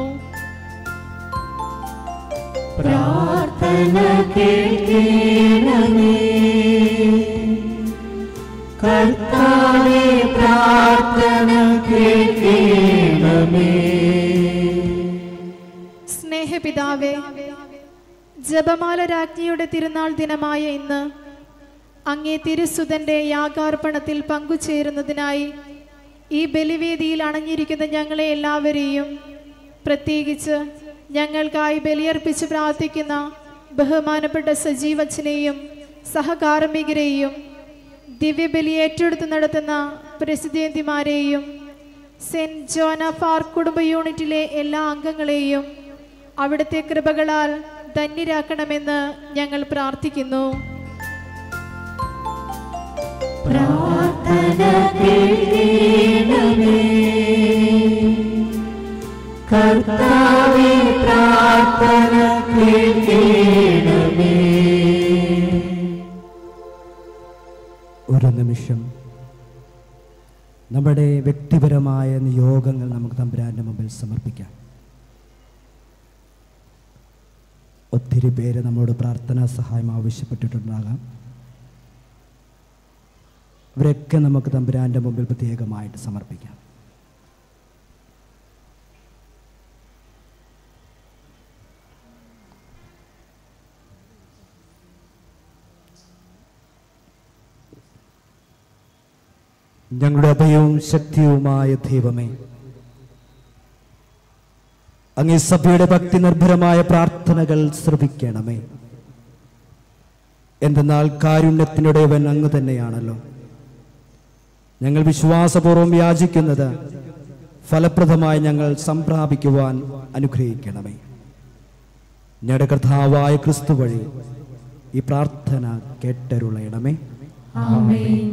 പ്രാർത്ഥന കേൾക്കണമേ കർത്താവേ, പ്രാർത്ഥന കേൾക്കണമേ. സ്നേഹപിതാവേ, ജപമാല രാജ്ഞിയുടെ തിരുനാൾ ദിനമായ ഇന്ന് അങ്ങേ തിരുസുതന്റെ യാഗാർപ്പണത്തിൽ പങ്കുചേരുന്നതിനായി ഈ ബലിവേദിയിൽ അണഞ്ഞിരിക്കുന്ന ഞങ്ങളെ എല്ലാവരെയും, പ്രത്യേകിച്ച് ഞങ്ങൾക്കായി ബലിയർപ്പിച്ച് പ്രാർത്ഥിക്കുന്ന ബഹുമാനപ്പെട്ട സജീവച്ചനെയും സഹകാർമ്മികരെയും ദിവ്യബലി ഏറ്റെടുത്ത് നടത്തുന്ന പ്രസിദ്ധേന്തിമാരെയും സെന്റ് ജോൺ ഓഫ് ആർക്ക് കുടുംബ യൂണിറ്റിലെ എല്ലാ അംഗങ്ങളെയും അവിടുത്തെ കൃപകളാൽ ധന്യരാക്കണമെന്ന് ഞങ്ങൾ പ്രാർത്ഥിക്കുന്നു. പ്രാർത്ഥന കേൾക്കണമേ കർത്താവേ, പ്രാർത്ഥന കേൾക്കണമേ. ഒരു നിമിഷം നമ്മുടെ വ്യക്തിപരമായ നിയോഗങ്ങൾ നമുക്ക് തമ്പുരാന്റെ മുമ്പിൽ സമർപ്പിക്കാം. ഒത്തിരി പേര് നമ്മളോട് പ്രാർത്ഥനാ സഹായം ആവശ്യപ്പെട്ടിട്ടുണ്ടാകാം. ഇവരൊക്കെ നമുക്ക് തമ്പുരാന്റെ മുമ്പിൽ പ്രത്യേകമായിട്ട് സമർപ്പിക്കാം. ഞങ്ങളുടെ അഭയവും ശക്തിയുമായ ദൈവമേ, അങ്ങേ സഭയുടെ ഭക്തി നിർഭരമായ പ്രാർത്ഥനകൾ ശ്രവിക്കണമേ. എന്തെന്നാൽ കാരുണ്യത്തിനുടയവൻ അങ്ങ് തന്നെയാണല്ലോ. ഞങ്ങൾ വിശ്വാസപൂർവ്വം യാചിക്കുന്നത് ഫലപ്രദമായി ഞങ്ങൾ സംപ്രാപിക്കുവാൻ അനുഗ്രഹിക്കണമേ. ഞങ്ങളുടെ കർത്താവായ ക്രിസ്തു വഴി ഈ പ്രാർത്ഥന കേട്ടരുളയണമേ. ആമേൻ.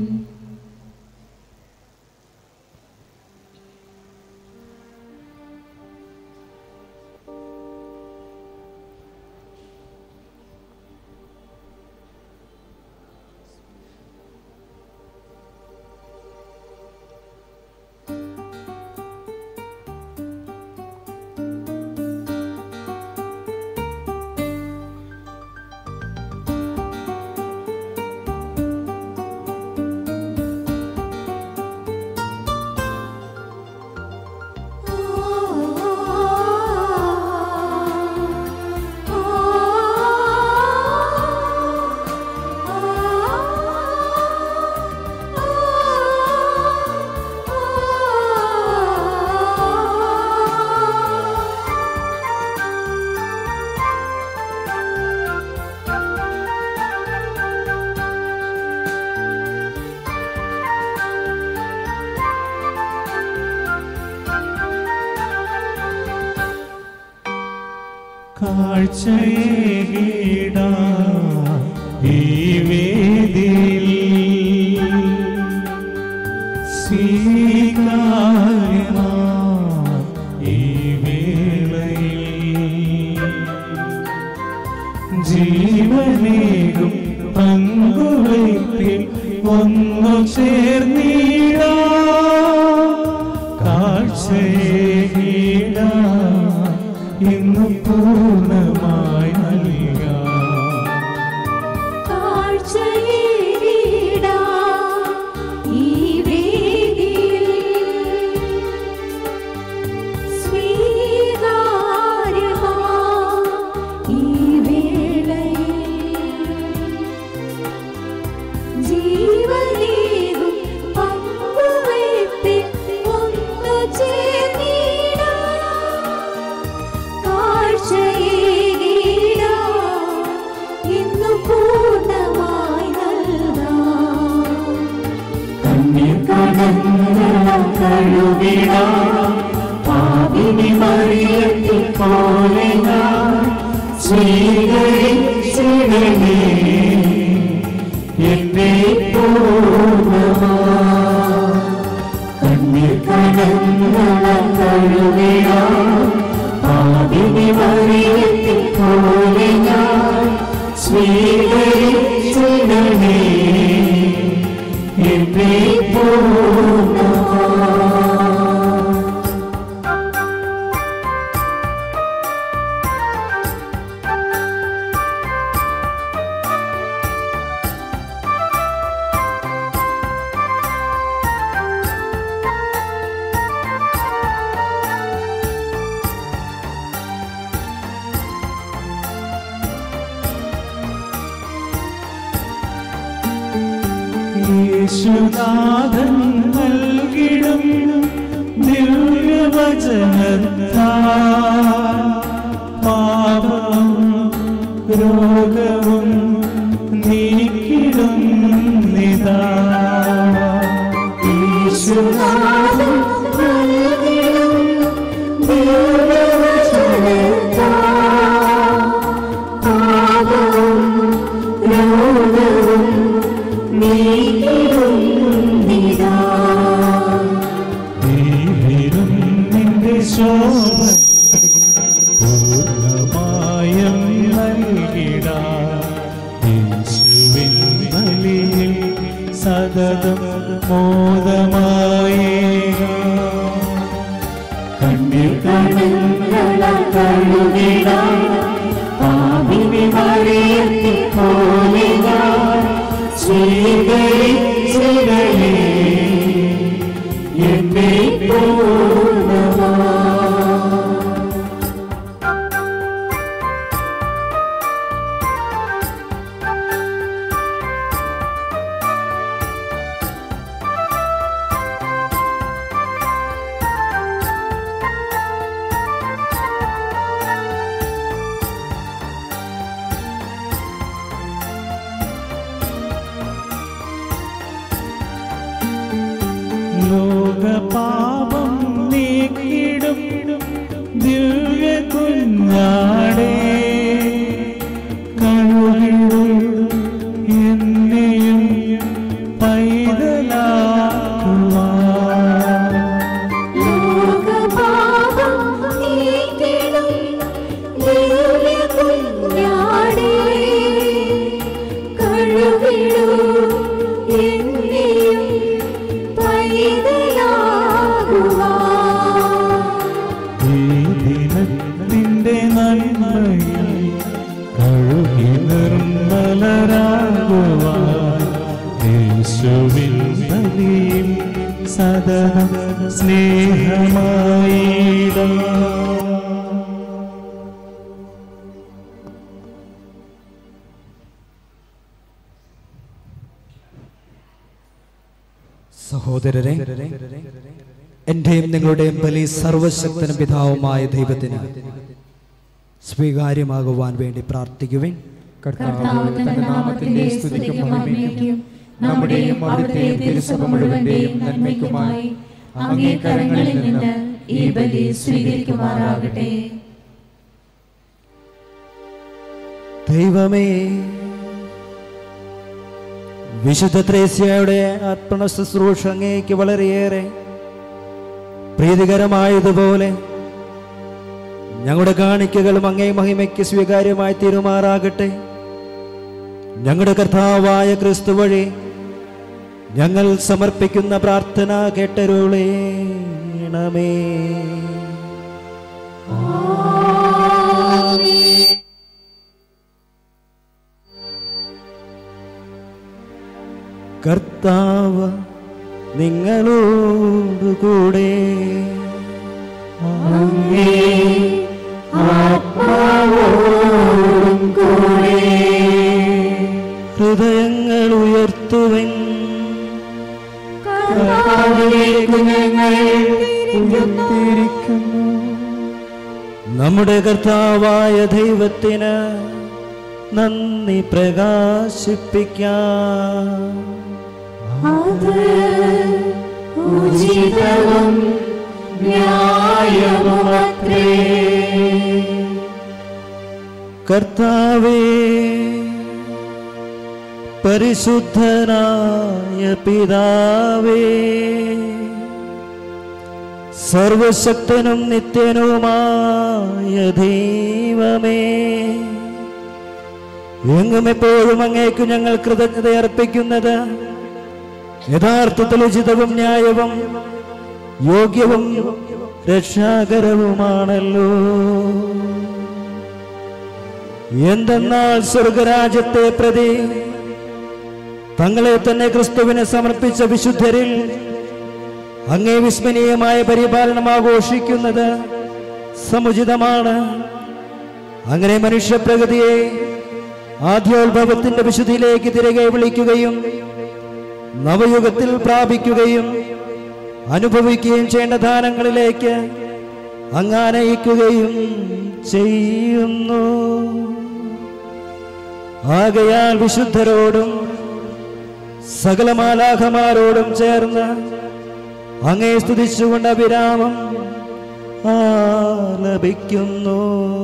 കാഴ്ചയേകിടാ ഈ വേദിയിൽ സ്വീകാര്യമാ ഈ വേളയിൽ ജീവനേകും പങ്കുവയ്പിൽ ഒന്നു ചേർന്നിടാ കാഴ്ചയേകിടാ ഇന്ന് പൂർണ്ണമായി നൽകാം കാഴ്ചയേകിടാ ഈ വേദിയിൽ സ്വീകാര്യമാ ഈ വേളയിൽ ജീവനേകും പങ്കുവയ്പിൽ കണ്ണീർക്കടങ്ങളാൽ കഴുകിടാം പാപിനി മറിയത്തിൽ പോലെ ഞാൻ സ്വീകരിച്ചിടണേ എന്നെ പൂർണ്ണമായി. കണ്ണീർക്കടങ്ങളാൽ കഴുകിടാം പാപിനി മറിയത്തിൽ പോലെ ഞാൻ സ്വീകരിച്ചിടണേ എന്നെ പൂർണ്ണമായി. യേശുനാഥൻ നൽകിടും ദിവ്യവചനത്താൽ പാപവും രോഗവും നീക്കിടും നിതാ. യേശുനാഥൻ നൽകിടും ദിവ്യവചനത്താൽ പാപവും രോഗവും നീക്കിടും നിതാ. നീരും നിന്റെ ശോഭ പൂർണ്ണമായും നൽകിടാം യേശുവിൻ ബലിയിൽ സതതം മോദമായേകാം. കണ്ണീർക്കടങ്ങളാൽ കഴുകിടാം പാപിനി മറിയത്തിൽ പോലെ ഞാൻ സ്വീകരിച്ചിടണേ എന്നെ പൂർണ്ണമായി. ലോകപാപം നീക്കിടും ദിവ്യ കുഞ്ഞാടേ കഴുകിടും എന്നെയും പൈതലാക്കുവാൻ. ലോകപാപം നീക്കിടും ദിവ്യ കുഞ്ഞാടേ കഴുകിടും എന്നെയും നിന്റെ നന്മയിൽ കഴുകി നിർമ്മലരാകുവാൻ യേശുവിൻ ബലിയിൽ സദാ സ്നേഹമായിടാം. സഹോദരരെ, എന്റെയും നിങ്ങളുടെയും ബലി സർവശക്തനും പിതാവുമായ ദൈവത്തിന് സ്വീകാര്യമാകുവാൻ വേണ്ടി പ്രാർത്ഥിക്കുവിൻ. കർത്താവ് തന്റെ നാമത്തിന്റെ സ്തുതിക്കും മഹിമയ്ക്കും നമ്മുടെയും അവിടുത്തെയും തിരുസഭ മുഴുവന്റെയും നന്മയ്ക്കുമായി അങ്ങേ കരങ്ങളിൽ നിന്ന് ഈ ബലി സ്വീകരിക്കുമാറാകട്ടെ. ദൈവമേ, വിശുദ്ധ ത്രേസ്യയുടെ അർപ്പണ ശുശ്രൂഷ അങ്ങേക്ക് വളരെയേറെ പ്രീതികരമായതുപോലെ ഞങ്ങളുടെ കാണിക്കകളും അങ്ങേ മഹിമയ്ക്ക് സ്വീകാര്യമായി തീരുമാറാകട്ടെ. ഞങ്ങളുടെ കർത്താവായ ക്രിസ്തു വഴി ഞങ്ങൾ സമർപ്പിക്കുന്ന പ്രാർത്ഥന കേട്ടരുളേണമേ. കർത്താവ് നിങ്ങളോടുകൂടെ ഹൃദയങ്ങൾ ഉയർത്തുവൻ. നമ്മുടെ കർത്താവായ ദൈവത്തിന് നന്ദി പ്രകാശിപ്പിക്കാം. Father ഉചിതവും ന്യായവുമത്രേ. കർത്താവേ, പരിശുദ്ധനായ പിതാവേ, സർവശക്തനും നിത്യനുമായ ദൈവമേ, എങ്ങും എപ്പോഴും അങ്ങേക്ക് ഞങ്ങൾ കൃതജ്ഞത അർപ്പിക്കുന്നത് യഥാർത്ഥത്തിൽ ഉചിതവും ന്യായവും യോഗ്യവും രക്ഷാകരവുമാണല്ലോ. എന്തെന്നാൽ സ്വർഗരാജ്യത്തെ പ്രതി തങ്ങളെ തന്നെ ക്രിസ്തുവിനെ സമർപ്പിച്ച വിശുദ്ധരിൽ അങ്ങേ വിസ്മരണീയമായ പരിപാലനം ആഘോഷിക്കുന്നത് സമുചിതമാണ്. അങ്ങനെ മനുഷ്യപ്രകൃതിയെ ആദ്യോത്ഭവത്തിന്റെ വിശുദ്ധിയിലേക്ക് തിരികെ വിളിക്കുകയും നവയുഗത്തിൽ പ്രാപിക്കുകയും അനുഭവിക്കുകയും ചെയ്യേണ്ട ദാനങ്ങളിലേക്ക് അങ്ങാനയിക്കുകയും ചെയ്യുന്നു. ആകയാൽ വിശുദ്ധരോടും സകല മാലാഖമാരോടും ചേർന്ന് അങ്ങേ സ്തുതിച്ചുകൊണ്ട് അവിരാമം ആലപിക്കുന്നു.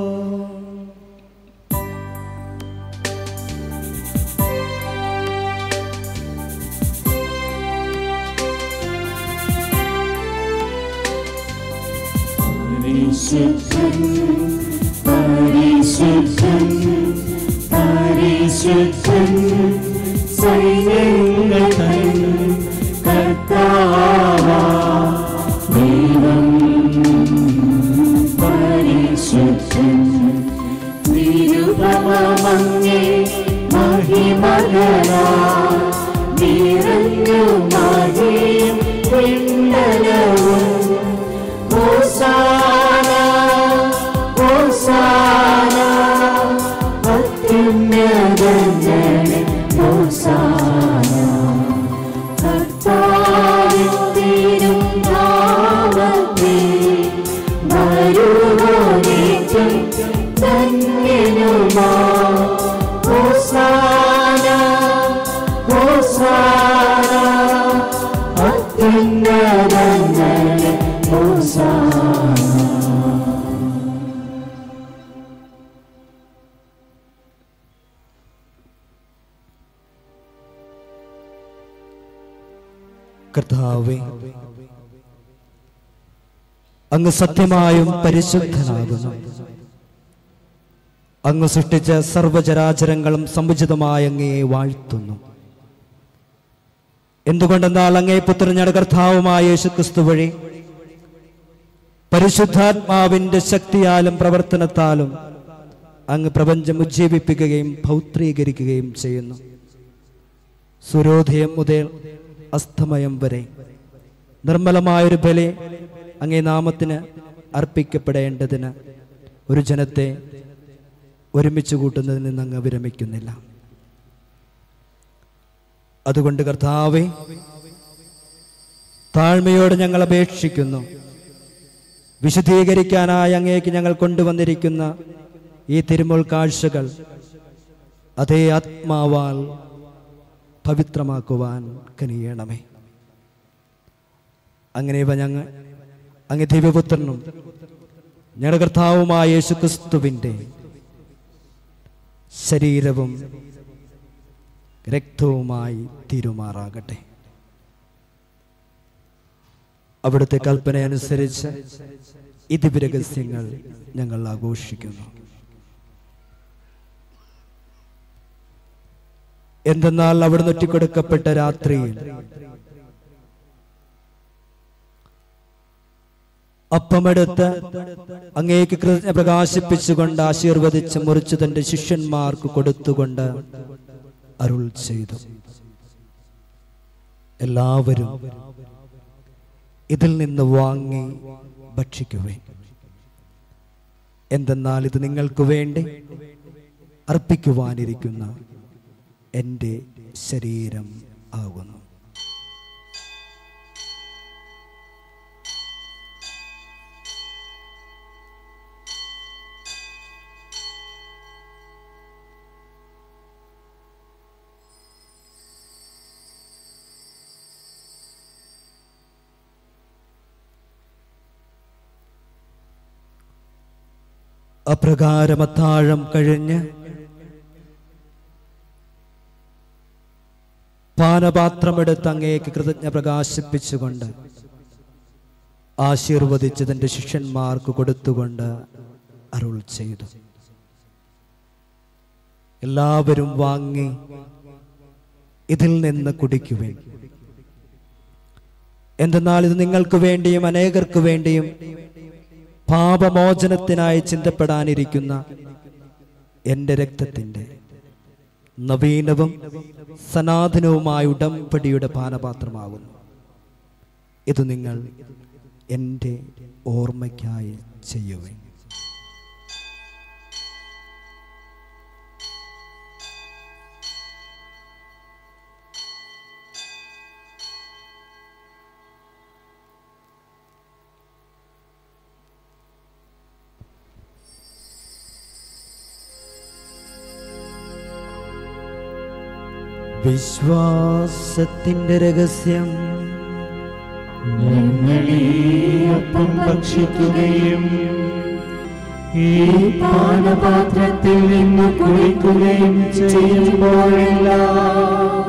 പരിശുദ്ധൻ പരിശുദ്ധൻ പരിശുദ്ധൻ സൈന്യങ്ങൾ തൻ കർത്താവാം ദൈവം. പരിശുദ്ധൻ നിരുപമങ്ങേ മഹിമകളാൽ നിറഞ്ഞു മഹിയും പിണ്ടലവും. ഹോസാന ഹോസാന അത്യുന്നതങ്ങളിൽ ഹോസാന. കർത്താവിൻ തിരുനാമത്തിൽ വരുവോനേറ്റം ധന്യനുമാം. ഹോസാന ഹോസാന അത്യുന്നതങ്ങളിൽ ഹോസാന. കർത്താവേ, അങ്ങ് സത്യമായും പരിശുദ്ധനാകുന്നു. അങ്ങ് സൃഷ്ടിച്ച സർവചരാചരങ്ങളും സമുചിതമായ അങ്ങയെ വാഴ്ത്തുന്നു. എന്തുകൊണ്ടെന്നാൽ അങ്ങേ പുത്രനാണ് കർത്താവുമായ യേശുക്രിസ്തു വഴി പരിശുദ്ധാത്മാവിന്റെ ശക്തിയാലും പ്രവർത്തനത്താലും അങ്ങ് പ്രപഞ്ചം ഉജ്ജീവിപ്പിക്കുകയും പൗത്രീകരിക്കുകയും ചെയ്യുന്നു. സൂര്യോദയം മുതൽ അസ്തമയം വരെ നിർമ്മലമായൊരു ബലി അങ്ങേ നാമത്തിന് അർപ്പിക്കപ്പെടേണ്ടതിന് ഒരു ജനത്തെ ഒരുമിച്ച് കൂട്ടുന്നതിൽ നിന്ന് അങ്ങ് വിരമിക്കുന്നില്ല. അതുകൊണ്ട് കർത്താവേ, താഴ്മയോടെ ഞങ്ങൾ അപേക്ഷിക്കുന്നു. വിശുദ്ധീകരിക്കാനായി അങ്ങേക്ക് ഞങ്ങൾ കൊണ്ടുവന്നിരിക്കുന്ന ഈ തിരുമുൽ കാഴ്ചകൾ അതേ ആത്മാവാൽ പവിത്രമാക്കുവാൻ കനിയണമേ. അങ്ങനെ ഇവ ഞങ്ങൾ അങ്ങ് ദിവ്യപുത്രനും ഞങ്ങളുടെ കർത്താവുമായ യേശുക്രിസ്തുവിൻ്റെ ശരീരവും രക്തവുമായി തീരുമാറാകട്ടെ. അവിടുത്തെ കൽപ്പനയനുസരിച്ച് ഈ ദിവ്യരഹസ്യങ്ങൾ ഞങ്ങൾ ആഘോഷിക്കുന്നു. എന്തെന്നാൽ അവിടുന്ന് ഒറ്റിക്കൊടുക്കപ്പെട്ട രാത്രിയിൽ അപ്പമെടുത്ത് അങ്ങേക്ക് കൃതജ്ഞ പ്രകാശിപ്പിച്ചുകൊണ്ട് ആശീർവദിച്ച് മുറിച്ചു തന്റെ ശിഷ്യന്മാർക്ക് കൊടുത്തുകൊണ്ട് അരുൾ ചെയ്തു, എല്ലാവരും ഇതിൽ നിന്ന് വാങ്ങി ഭക്ഷിക്കുവേ. എന്തെന്നാൽ ഇത് നിങ്ങൾക്ക് വേണ്ടി അർപ്പിക്കുവാനിരിക്കുന്ന എൻ്റെ ശരീരം ആകുന്നു. അപ്രകാരം അത്താഴം കഴിഞ്ഞ് പാനപാത്രമെടുത്ത് അങ്ങേക്ക് കൃതജ്ഞ പ്രകാശിപ്പിച്ചുകൊണ്ട് ആശീർവദിച്ച് തന്റെ ശിഷ്യന്മാർക്ക് കൊടുത്തുകൊണ്ട് അരുൾ ചെയ്തു, എല്ലാവരും വാങ്ങി ഇതിൽ നിന്ന് കുടിക്കുവിൻ. എന്തെന്നാൽ ഇത് നിങ്ങൾക്ക് വേണ്ടിയും അനേകർക്ക് വേണ്ടിയും പാപമോചനത്തിനായി ചിന്തപ്പെടാനിരിക്കുന്ന എൻ്റെ രക്തത്തിൻ്റെ നവീനവും സനാതനവുമായ ഉടമ്പടിയുടെ പാനപാത്രമാകുന്നു. ഇത് നിങ്ങൾ എൻ്റെ ഓർമ്മയ്ക്കായി ചെയ്യുവിൻ. വിശ്വാസത്തിന്റെ രഹസ്യം ഞങ്ങളീ അപ്പം ഭക്ഷിക്കുകയും ഈ പാനപാത്രത്തിൽ നിന്ന് കുടിക്കുകയും ചെയ്യുമ്പോഴെല്ലാം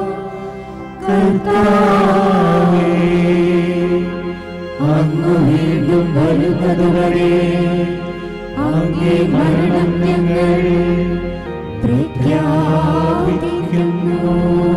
കർത്താവേ, അങ്ങ് വീണ്ടും വരുന്നതുവരെ അങ്ങേ മരണം ഞങ്ങൾ പ്രഖ്യാപിക്കുന്നു.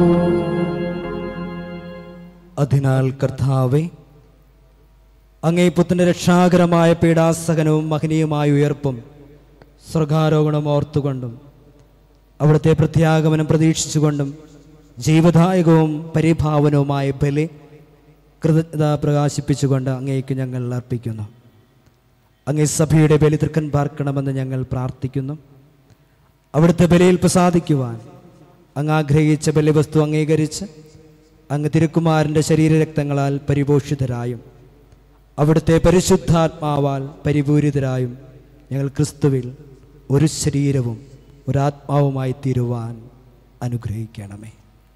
അതിനാൽ കർത്താവേ, അങ്ങേ പുത്രന്റെ രക്ഷാകരമായ പീഡാസഹനവും മഹനീയമായ ഉയർപ്പും സ്വർഗാരോഹണം ഓർത്തുകൊണ്ടും അവിടുത്തെ പ്രത്യാഗമനം പ്രതീക്ഷിച്ചുകൊണ്ടും ജീവദായകവും പരിഭാവനവുമായ ബലി കൃതജ്ഞത പ്രകാശിപ്പിച്ചുകൊണ്ട് അങ്ങേക്ക് ഞങ്ങൾ അർപ്പിക്കുന്നു. അങ്ങേ സഭയുടെ ബലി തൃക്കൻ പാർക്കണമെന്ന് ഞങ്ങൾ പ്രാർത്ഥിക്കുന്നു. അവിടുത്തെ ബലിയിൽ പ്രസാദിക്കുവാൻ അങ്ങ് ആഗ്രഹിച്ച ബലിവസ്തു അംഗീകരിച്ച് അങ്ങ് തിരുക്കുമാരൻ്റെ ശരീരരക്തങ്ങളാൽ പരിപോഷിതരായും അവിടുത്തെ പരിശുദ്ധാത്മാവാൽ പരിപൂരിതരായും ഞങ്ങൾ ക്രിസ്തുവിൽ ഒരു ശരീരവും ഒരാത്മാവുമായി തീരുവാൻ അനുഗ്രഹിക്കണമേ.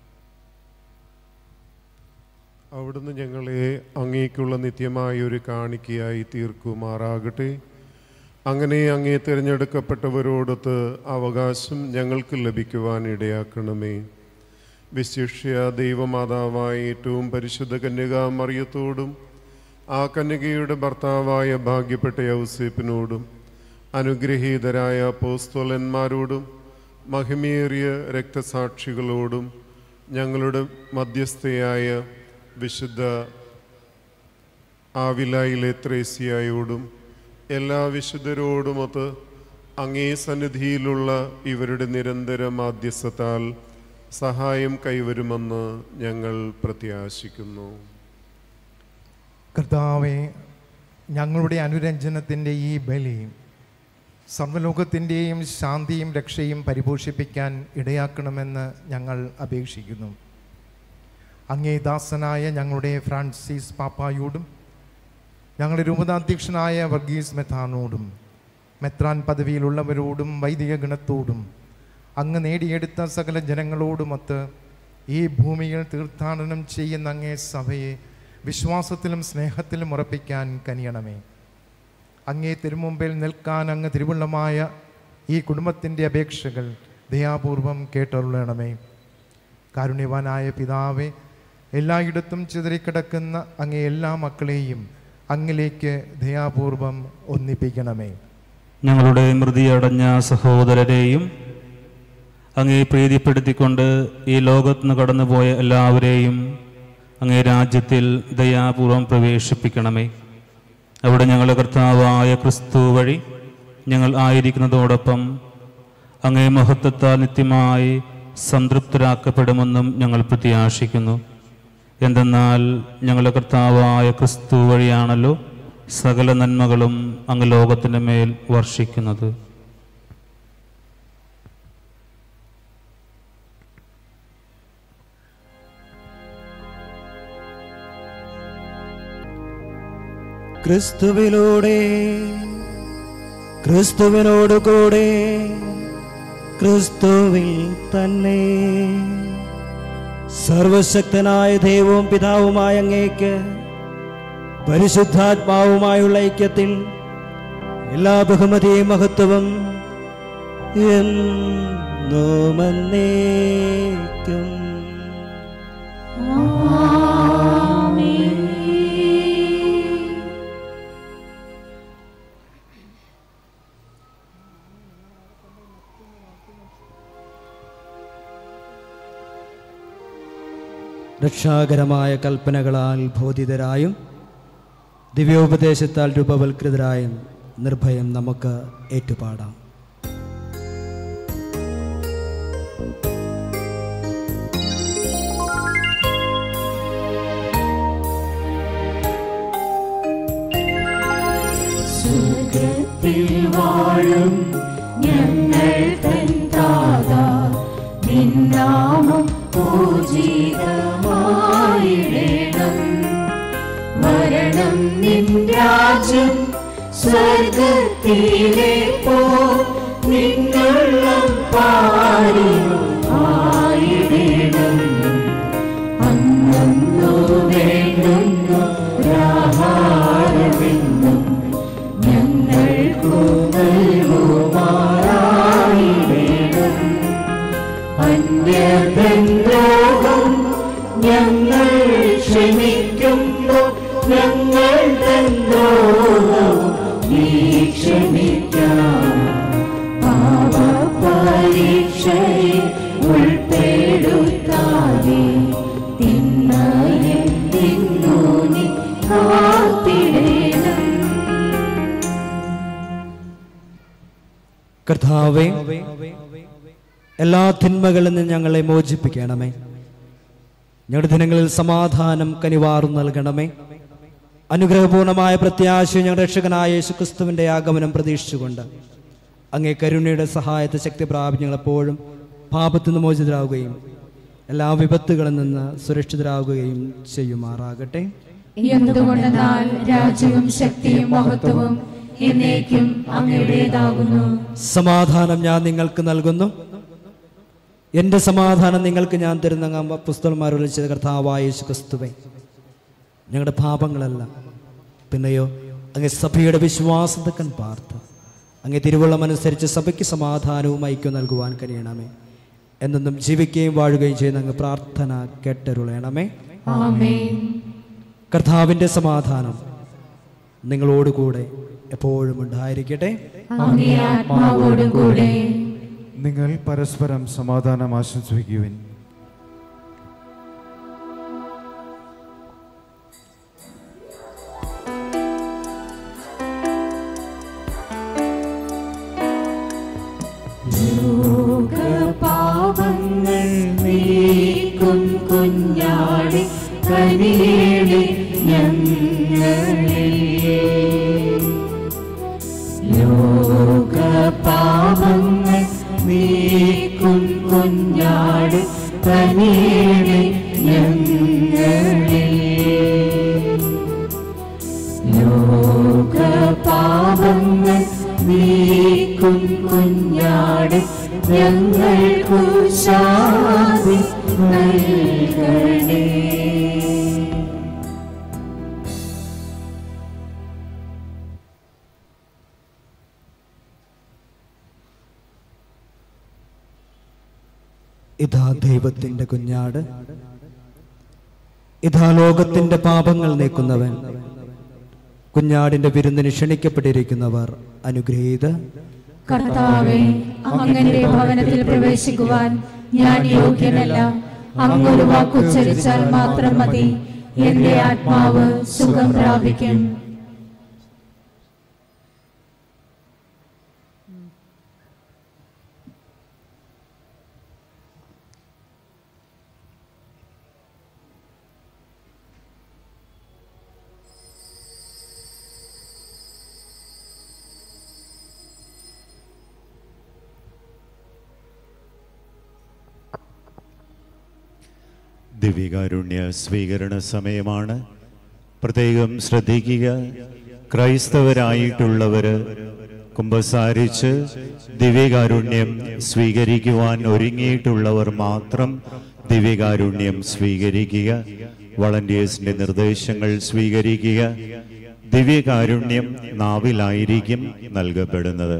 അവിടുന്ന് ഞങ്ങളെ അങ്ങേക്കുള്ള നിത്യമായ ഒരു കാണിക്കയായി തീർക്കുമാറാകട്ടെ. അങ്ങനെ അങ്ങേ തിരഞ്ഞെടുക്കപ്പെട്ടവരോടൊത്ത് അവകാശം ഞങ്ങൾക്ക് ലഭിക്കുവാൻ ഇടയാക്കണമേ. വിശിഷ്യ ദൈവമാതാവായ ഏറ്റവും പരിശുദ്ധ കന്യകാ മറിയത്തോടും ആ കന്യകയുടെ ഭർത്താവായ ഭാഗ്യപ്പെട്ട യൗസേപ്പിനോടും അനുഗ്രഹീതരായ അപ്പോസ്തലന്മാരോടും മഹിമേറിയ രക്തസാക്ഷികളോടും ഞങ്ങളുടെ മധ്യസ്ഥയായ വിശുദ്ധ ആവിലായിലെ ത്രേസ്യായോടും എല്ലാ വിശുദ്ധരോടുമൊത്ത് അങ്ങേ സന്നിധിയിലുള്ള ഇവരുടെ നിരന്തര മാധ്യസ്ഥത്താൽ സഹായം കൈവരുമെന്ന് ഞങ്ങൾ പ്രത്യാശിക്കുന്നു. കർത്താവേ, ഞങ്ങളുടെ അനുരഞ്ജനത്തിൻ്റെ ഈ ബലി സർവ്വലോകത്തിൻ്റെയും ശാന്തിയും രക്ഷയും പരിപോഷിപ്പിക്കാൻ ഇടയാക്കണമെന്ന് ഞങ്ങൾ അപേക്ഷിക്കുന്നു. അങ്ങേ ദാസനായ ഞങ്ങളുടെ ഫ്രാൻസിസ് പാപ്പായോടും ഞങ്ങളുടെ രൂപതാധ്യക്ഷനായ വർഗീസ് മെത്രാനോടും മെത്രാൻ പദവിയിലുള്ളവരോടും വൈദിക ഗണത്തോടും അങ്ങ് നേടിയെടുത്ത സകല ജനങ്ങളോടുമൊത്ത് ഈ ഭൂമിയിൽ തീർത്ഥാടനം ചെയ്യുന്ന അങ്ങേ സഭയെ വിശ്വാസത്തിലും സ്നേഹത്തിലും ഉറപ്പിക്കാൻ കനിയണമേ. അങ്ങേ തിരുമുമ്പിൽ നിൽക്കാൻ അങ്ങ് തിരുവുള്ളമായ ഈ കുടുംബത്തിൻ്റെ അപേക്ഷകൾ ദയാപൂർവം കേട്ടരുളണമേ. കാരുണ്യവാനായ പിതാവേ, എല്ലായിടത്തും ചിതറിക്കിടക്കുന്ന അങ്ങേ എല്ലാ മക്കളെയും അങ്ങിലേക്ക് ദയാപൂർവം ഒന്നിപ്പിക്കണമേ. ഞങ്ങളുടെ മൃതിയടഞ്ഞ സഹോദരരെയും അങ്ങേ പ്രീതിപ്പെടുത്തിക്കൊണ്ട് ഈ ലോകത്തുനിന്ന് കടന്നുപോയ എല്ലാവരെയും അങ്ങേ രാജ്യത്തിൽ ദയാപൂർവം പ്രവേശിപ്പിക്കണമേ. അവിടെ ഞങ്ങളുടെ കർത്താവായ ക്രിസ്തു വഴി ഞങ്ങൾ ആയിരിക്കുന്നതോടൊപ്പം അങ്ങേ മഹത്വത്താൽ നിത്യമായി സംതൃപ്തരാക്കപ്പെടുമെന്നും ഞങ്ങൾ പ്രത്യാശിക്കുന്നു. എന്തെന്നാൽ ഞങ്ങളുടെ കർത്താവായ ക്രിസ്തു വഴിയാണല്ലോ സകല നന്മകളും അങ്ങ് ലോകത്തിൻ്റെ മേൽ വർഷിക്കുന്നത്. ക്രിസ്തുവിലൂടെ ക്രിസ്തുവിനോട് കൂടെ ക്രിസ്തുവിൽ തന്നെ സർവശക്തനായ ദൈവവും പിതാവുമായ അങ്ങേക്ക് പരിശുദ്ധാത്മാവുമായുള്ള ഐക്യത്തിൽ എല്ലാ ബഹുമതിയും മഹത്വവും എന്നും എന്നേക്കും. രക്ഷാകരമായ കൽപ്പനകളാൽ ബോധിതരായും ദിവ്യോപദേശത്താൽ രൂപവൽകൃതരായും നിർഭയം നമുക്ക് ഏറ്റുപാടാം. സ്വർഗ്ഗത്തിൽ വാഴും ഞങ്ങൾ തൻ താതാ, നിൻ നാമം പൂജിതമായിടേണം. വരണം നിൻ രാജ്യം സ്വർഗ്ഗത്തിലെ പോൽ നിന്നുള്ളം പാരിലും ആയിടേണം. അന്നു വേണ്ടുന്നു ആഹാരമെന്നും ഞങ്ങൾക്കു നൽകുമാറായിടേണം. അന്യബന്ധോഹം ഞങ്ങൾ ക്ഷമിക്കുമ്പോൾ ഞങ്ങൾ തന്നോഹവും നീ ക്ഷമിക്കാം. പാപപരീക്ഷയിൽ ഉൾപ്പെടുത്താതെ തിന്മയിൽ നിന്നു നീ കാത്തിടേണം. കർത്താവേ, എല്ലാ തിന്മകളിൽ നിന്ന് ഞങ്ങളെ മോചിപ്പിക്കണമേ. ഞങ്ങളുടെ ദിനങ്ങളിൽ സമാധാനം കനിവാറു നൽകണമേ. അനുഗ്രഹപൂർണമായ പ്രത്യാശ ഞങ്ങളുടെ രക്ഷകനായ യേശുക്രിസ്തുവിന്റെ ആഗമനം പ്രതീക്ഷിച്ചുകൊണ്ട് അങ്ങേ കരുണയുടെ സഹായത്തെ ശക്തി പ്രാപിച്ച് ഞങ്ങളെപ്പോഴും പാപത്തിൽ നിന്ന് മോചിതരാകുകയും എല്ലാ വിപത്തുകളിൽ നിന്ന് സുരക്ഷിതരാകുകയും ചെയ്യുമാറാകട്ടെ. എന്തുകൊണ്ടെന്നാൽ രാജ്യവും ശക്തിയും മഹത്വവും എന്നേക്കും അങ്ങയുടേതാകുന്നു. സമാധാനം ഞാൻ നിങ്ങൾക്ക് നൽകുന്നു, എൻ്റെ സമാധാനം നിങ്ങൾക്ക് ഞാൻ തരുന്ന പുസ്തകന്മാർ വിളിച്ചത് കർത്താവായ യേശുക്രിസ്തുവേ, ഞങ്ങളുടെ പാപങ്ങളല്ല പിന്നെയോ അങ്ങേ സഭയുടെ വിശ്വാസത്തെ കൺ പാർത്ത് അങ്ങേ തിരുവള്ളമനുസരിച്ച് സഭയ്ക്ക് സമാധാനവും ഐക്യം നൽകുവാൻ കഴിയണമേ. എന്നെന്നും ജീവിക്കുകയും വാഴുകയും ചെയ്യുന്ന അങ്ങ് പ്രാർത്ഥന കേട്ടരുളയണമേ. ആമേൻ. കർത്താവിൻ്റെ സമാധാനം നിങ്ങളോടുകൂടെ എപ്പോഴും ഉണ്ടായിരിക്കട്ടെ. അങ്ങേ ആത്മാവോടും കൂടെ. നിങ്ങൾ പരസ്പരം സമാധാനം ആശംസിക്കുവിൻ. ലോകപാപങ്ങൾ നീക്കും കുഞ്ഞാടി കനിയേണി ഞങ്ങളിൽ. ലോകപാപങ്ങൾ നീക്കും കുഞ്ഞാടി കനിയേണി ഞങ്ങളിൽ. ലോകപാപങ്ങൾ നീക്കും കുഞ്ഞാടി ഞങ്ങൾക്കു ശാന്തി നൽകണേ. ഇതാ ദൈവത്തിന്റെ കുഞ്ഞാട്, ഇതാ ലോകത്തിന്റെ പാപങ്ങൾ നീക്കുന്നവൻ. കുഞ്ഞാടിന്റെ വിരുന്നിന് ക്ഷണിക്കപ്പെട്ടിരിക്കുന്നവർ അനുഗ്രഹീത. കർത്താവേ, അങ്ങന്റെ ഭവനത്തിൽ പ്രവേശിക്കുവാൻ ഞാൻ യോഗ്യനല്ല. അങ്ങൊരു വാക്കുച്ചരിച്ചാൽ മാത്രം മതി, എന്റെ ആത്മാവ് സുഖം പ്രാപിക്കും. ദിവ്യകാരുണ്യ സ്വീകരണ സമയമാണ്. പ്രത്യേകം ശ്രദ്ധിക്കുക, ക്രൈസ്തവരായിട്ടുള്ളവര് കുമ്പസാരിച്ച് ദിവ്യകാരുണ്യം സ്വീകരിക്കുവാൻ ഒരുങ്ങിയിട്ടുള്ളവർ മാത്രം ദിവ്യകാരുണ്യം സ്വീകരിക്കുക. വളണ്ടിയേഴ്സിന്റെ നിർദ്ദേശങ്ങൾ സ്വീകരിക്കുക. ദിവ്യകാരുണ്യം നാവിലായിരിക്കും നൽകപ്പെടുന്നത്.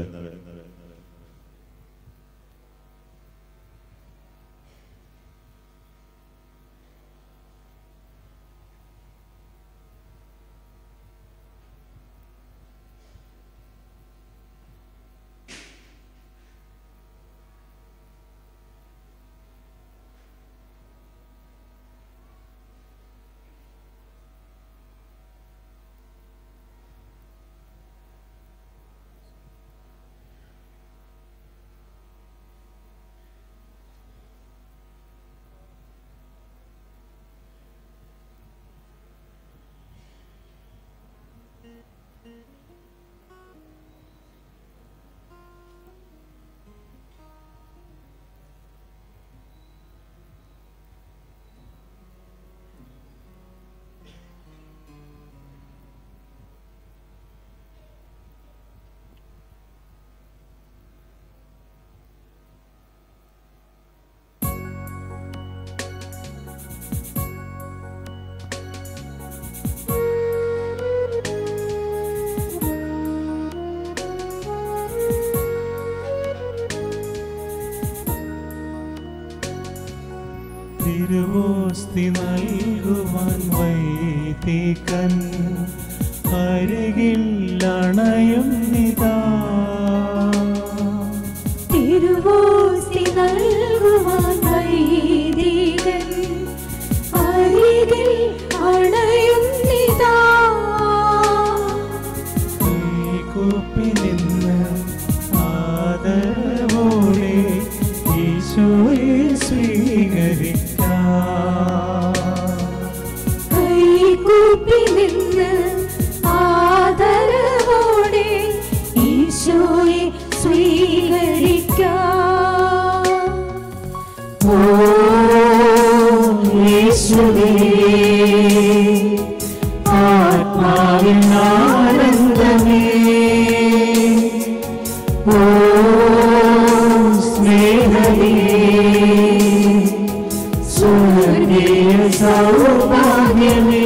തിരുവോസ്തി നൽകുവാൻ വൈദികൻ അരികിൽ അണയുന്നിതാ. തിരുവോസ്തി നൽകുവാൻ വൈദികൻ അരികിൽ അണയുന്നിതാ. കൈകൂപ്പി നിന്ന് ആദരവോടെ ഈശോയെ സ്വീകരിക്കാം. കൈകൂപ്പി നിന്ന് ആദരവോടെ ഈശോയെ സ്വീകരിക്കാം. ഓ യേശുവേ, ആത്മാവിൻ ആനന്ദമേ, ഓ സ്നേഹമേ, സ്വർഗീയ സൗഭാഗ്യമേ.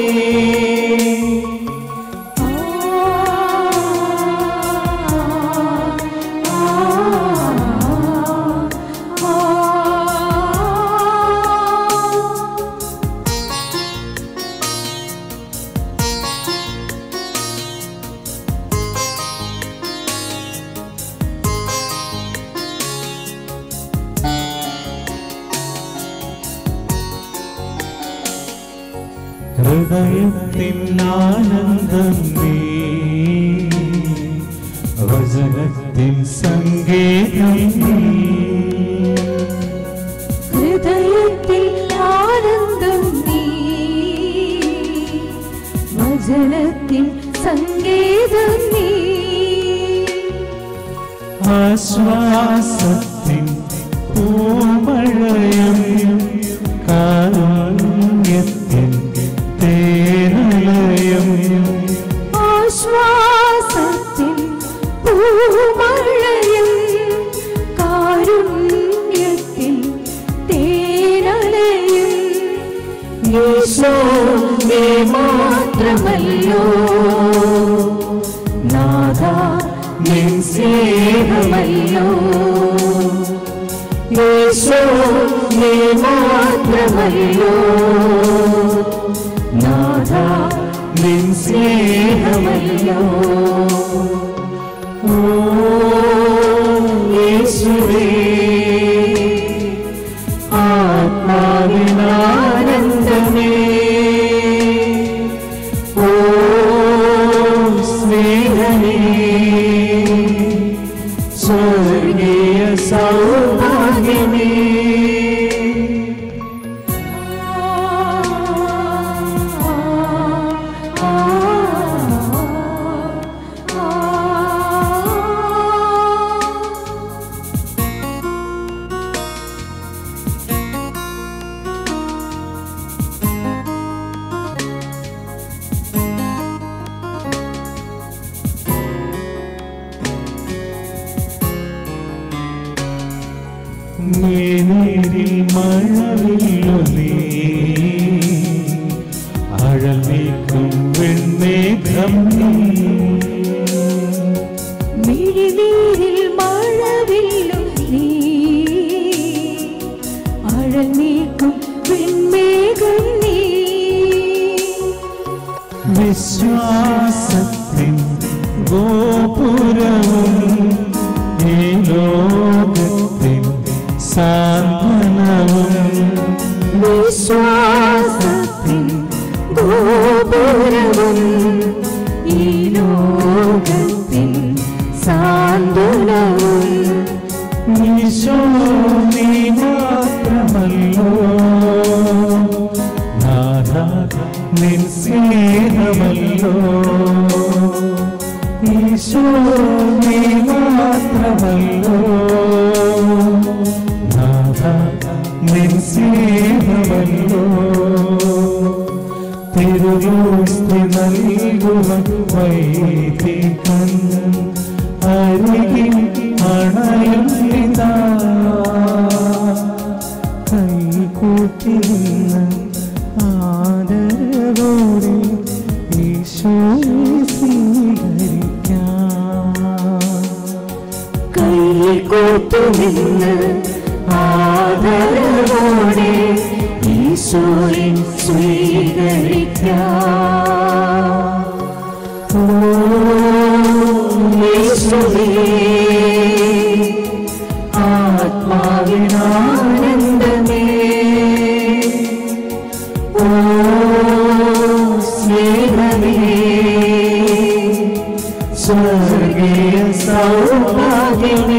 ഹൃദയത്തിൻ ആനന്ദം നീ, വചനത്തിൻ സംഗീതം നീ. ഹൃദയത്തിൽ ആനന്ദം നീ, വചനത്തിൻ സംഗീതം നീ. ആശ്വാസത്തിൻ പൂമഴയും കാരുണ്യത്തിൻ തേനലയം. ആശ്വാസത്തിൻ പൂമഴയും കാരുണ്യത്തിൻ തേനലയും. യേശോ നീ മാത്രമല്ലോ നാഥാ, നിൻ സ്നേഹമല്ലോ. യേശോ നീ മാത്രമല്ലോ നാഥാ, നിൻ സ്നേഹമല്ലോ. ഓ യേശുവേ, ആത്മാവിൻ ആനന്ദമേ, ഓ സ്നേഹമേ, സ്വർഗീയ സൗഭാഗ്യമേ. ആഴൽ നീക്കും വെൺമേഘം നീ മിഴിനീരിൽ മഴവില്ലും നീ ആഴൽ നീക്കും വെൺമേഘം നീ വിശ്വാസത്തിൻ ഗോപുരവും ഈ ലോകത്തിൻ സാന്ത്വനവും വിശ്വാസത്തിൻ ഗോപുരവും ഈ ലോകത്തിൻ സാന്ത്വനവും ഈശോ നീ മാത്രമല്ലോ നാഥാ നിൻ സ്നേഹമല്ലോ ഈശോ നീ മാത്രമല്ലോ നാഥാ നിൻ സ്നേഹമല്ലോ തിരുവോസ്തി നൽകുവാൻ വൈദികൻ അരികിൽ അണയുന്നിതാ കൈകൂട്ടിരുന്ന് ആദരവോടെ ഈശോയെ സ്വീകരിക്കാം കൈകൂട്ടുനിന്ന് ആദരവോടെ ഈശോയെ സ്വീകരിക്കാം ഓ യേശുവേ ആത്മാവിനാനന്ദമേ ഓ സ്നേഹമേ സ്വർഗീയ സൗഭാഗ്യമേ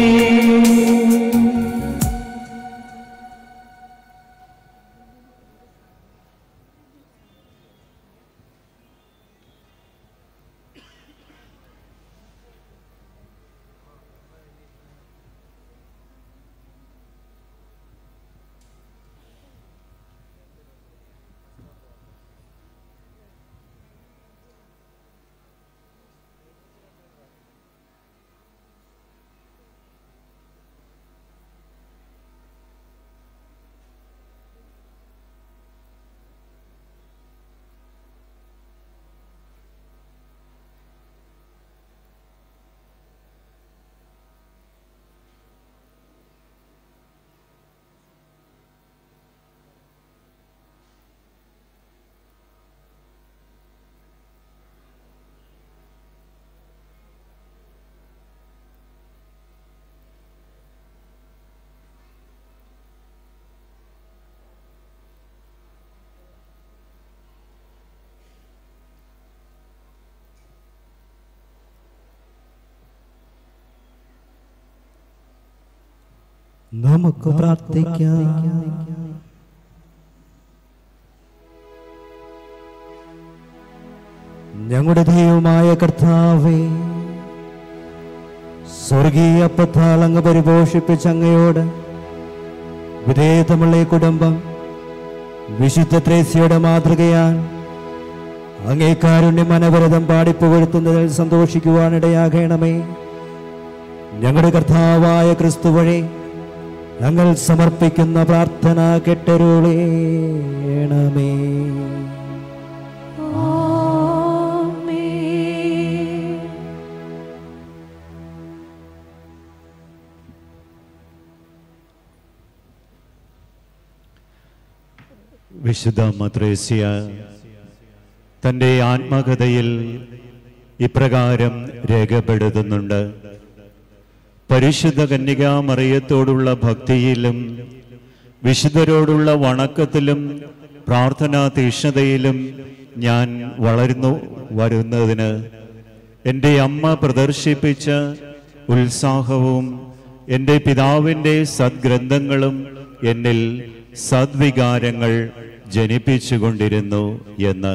നമുക്ക് പ്രാർത്ഥിക്കാം. ഞങ്ങളുടെ ദൈവമായ കർത്താവേ, സ്വർഗീയ അപ്പത്താൽ അങ്ങ് പരിപോഷിപ്പിച്ച അങ്ങയോട് വിധേയത്വമുള്ള ഈ കുടുംബം വിശുദ്ധ ത്രേസ്യയുടെ മാതൃകയാൽ അങ്ങേ കാരുണ്യം അനവരതം പാടിപ്പുകഴ്ത്തുന്നതിൽ സന്തോഷിക്കുവാനിടയാകണമേ. ഞങ്ങളുടെ കർത്താവായ ക്രിസ്തു വഴി ഞങ്ങൾ സമർപ്പിക്കുന്ന പ്രാർത്ഥന കേട്ടരുളേണമേ. വിശുദ്ധ മത്രേസ്യ തൻ്റെ ആത്മകഥയിൽ ഇപ്രകാരം രേഖപ്പെടുത്തുന്നുണ്ട്. പരിശുദ്ധ കന്യകാമറിയത്തോടുള്ള ഭക്തിയിലും വിശുദ്ധരോടുള്ള വണക്കത്തിലും പ്രാർത്ഥനാ തീക്ഷ്ണതയിലും ഞാൻ വളർന്നു വരുന്നതിന് എൻ്റെ അമ്മ പ്രദർശിപ്പിച്ച ഉത്സാഹവും എൻ്റെ പിതാവിൻ്റെ സദ്ഗ്രന്ഥങ്ങളും എന്നിൽ സദ്വികാരങ്ങൾ ജനിപ്പിച്ചുകൊണ്ടിരുന്നു എന്ന്.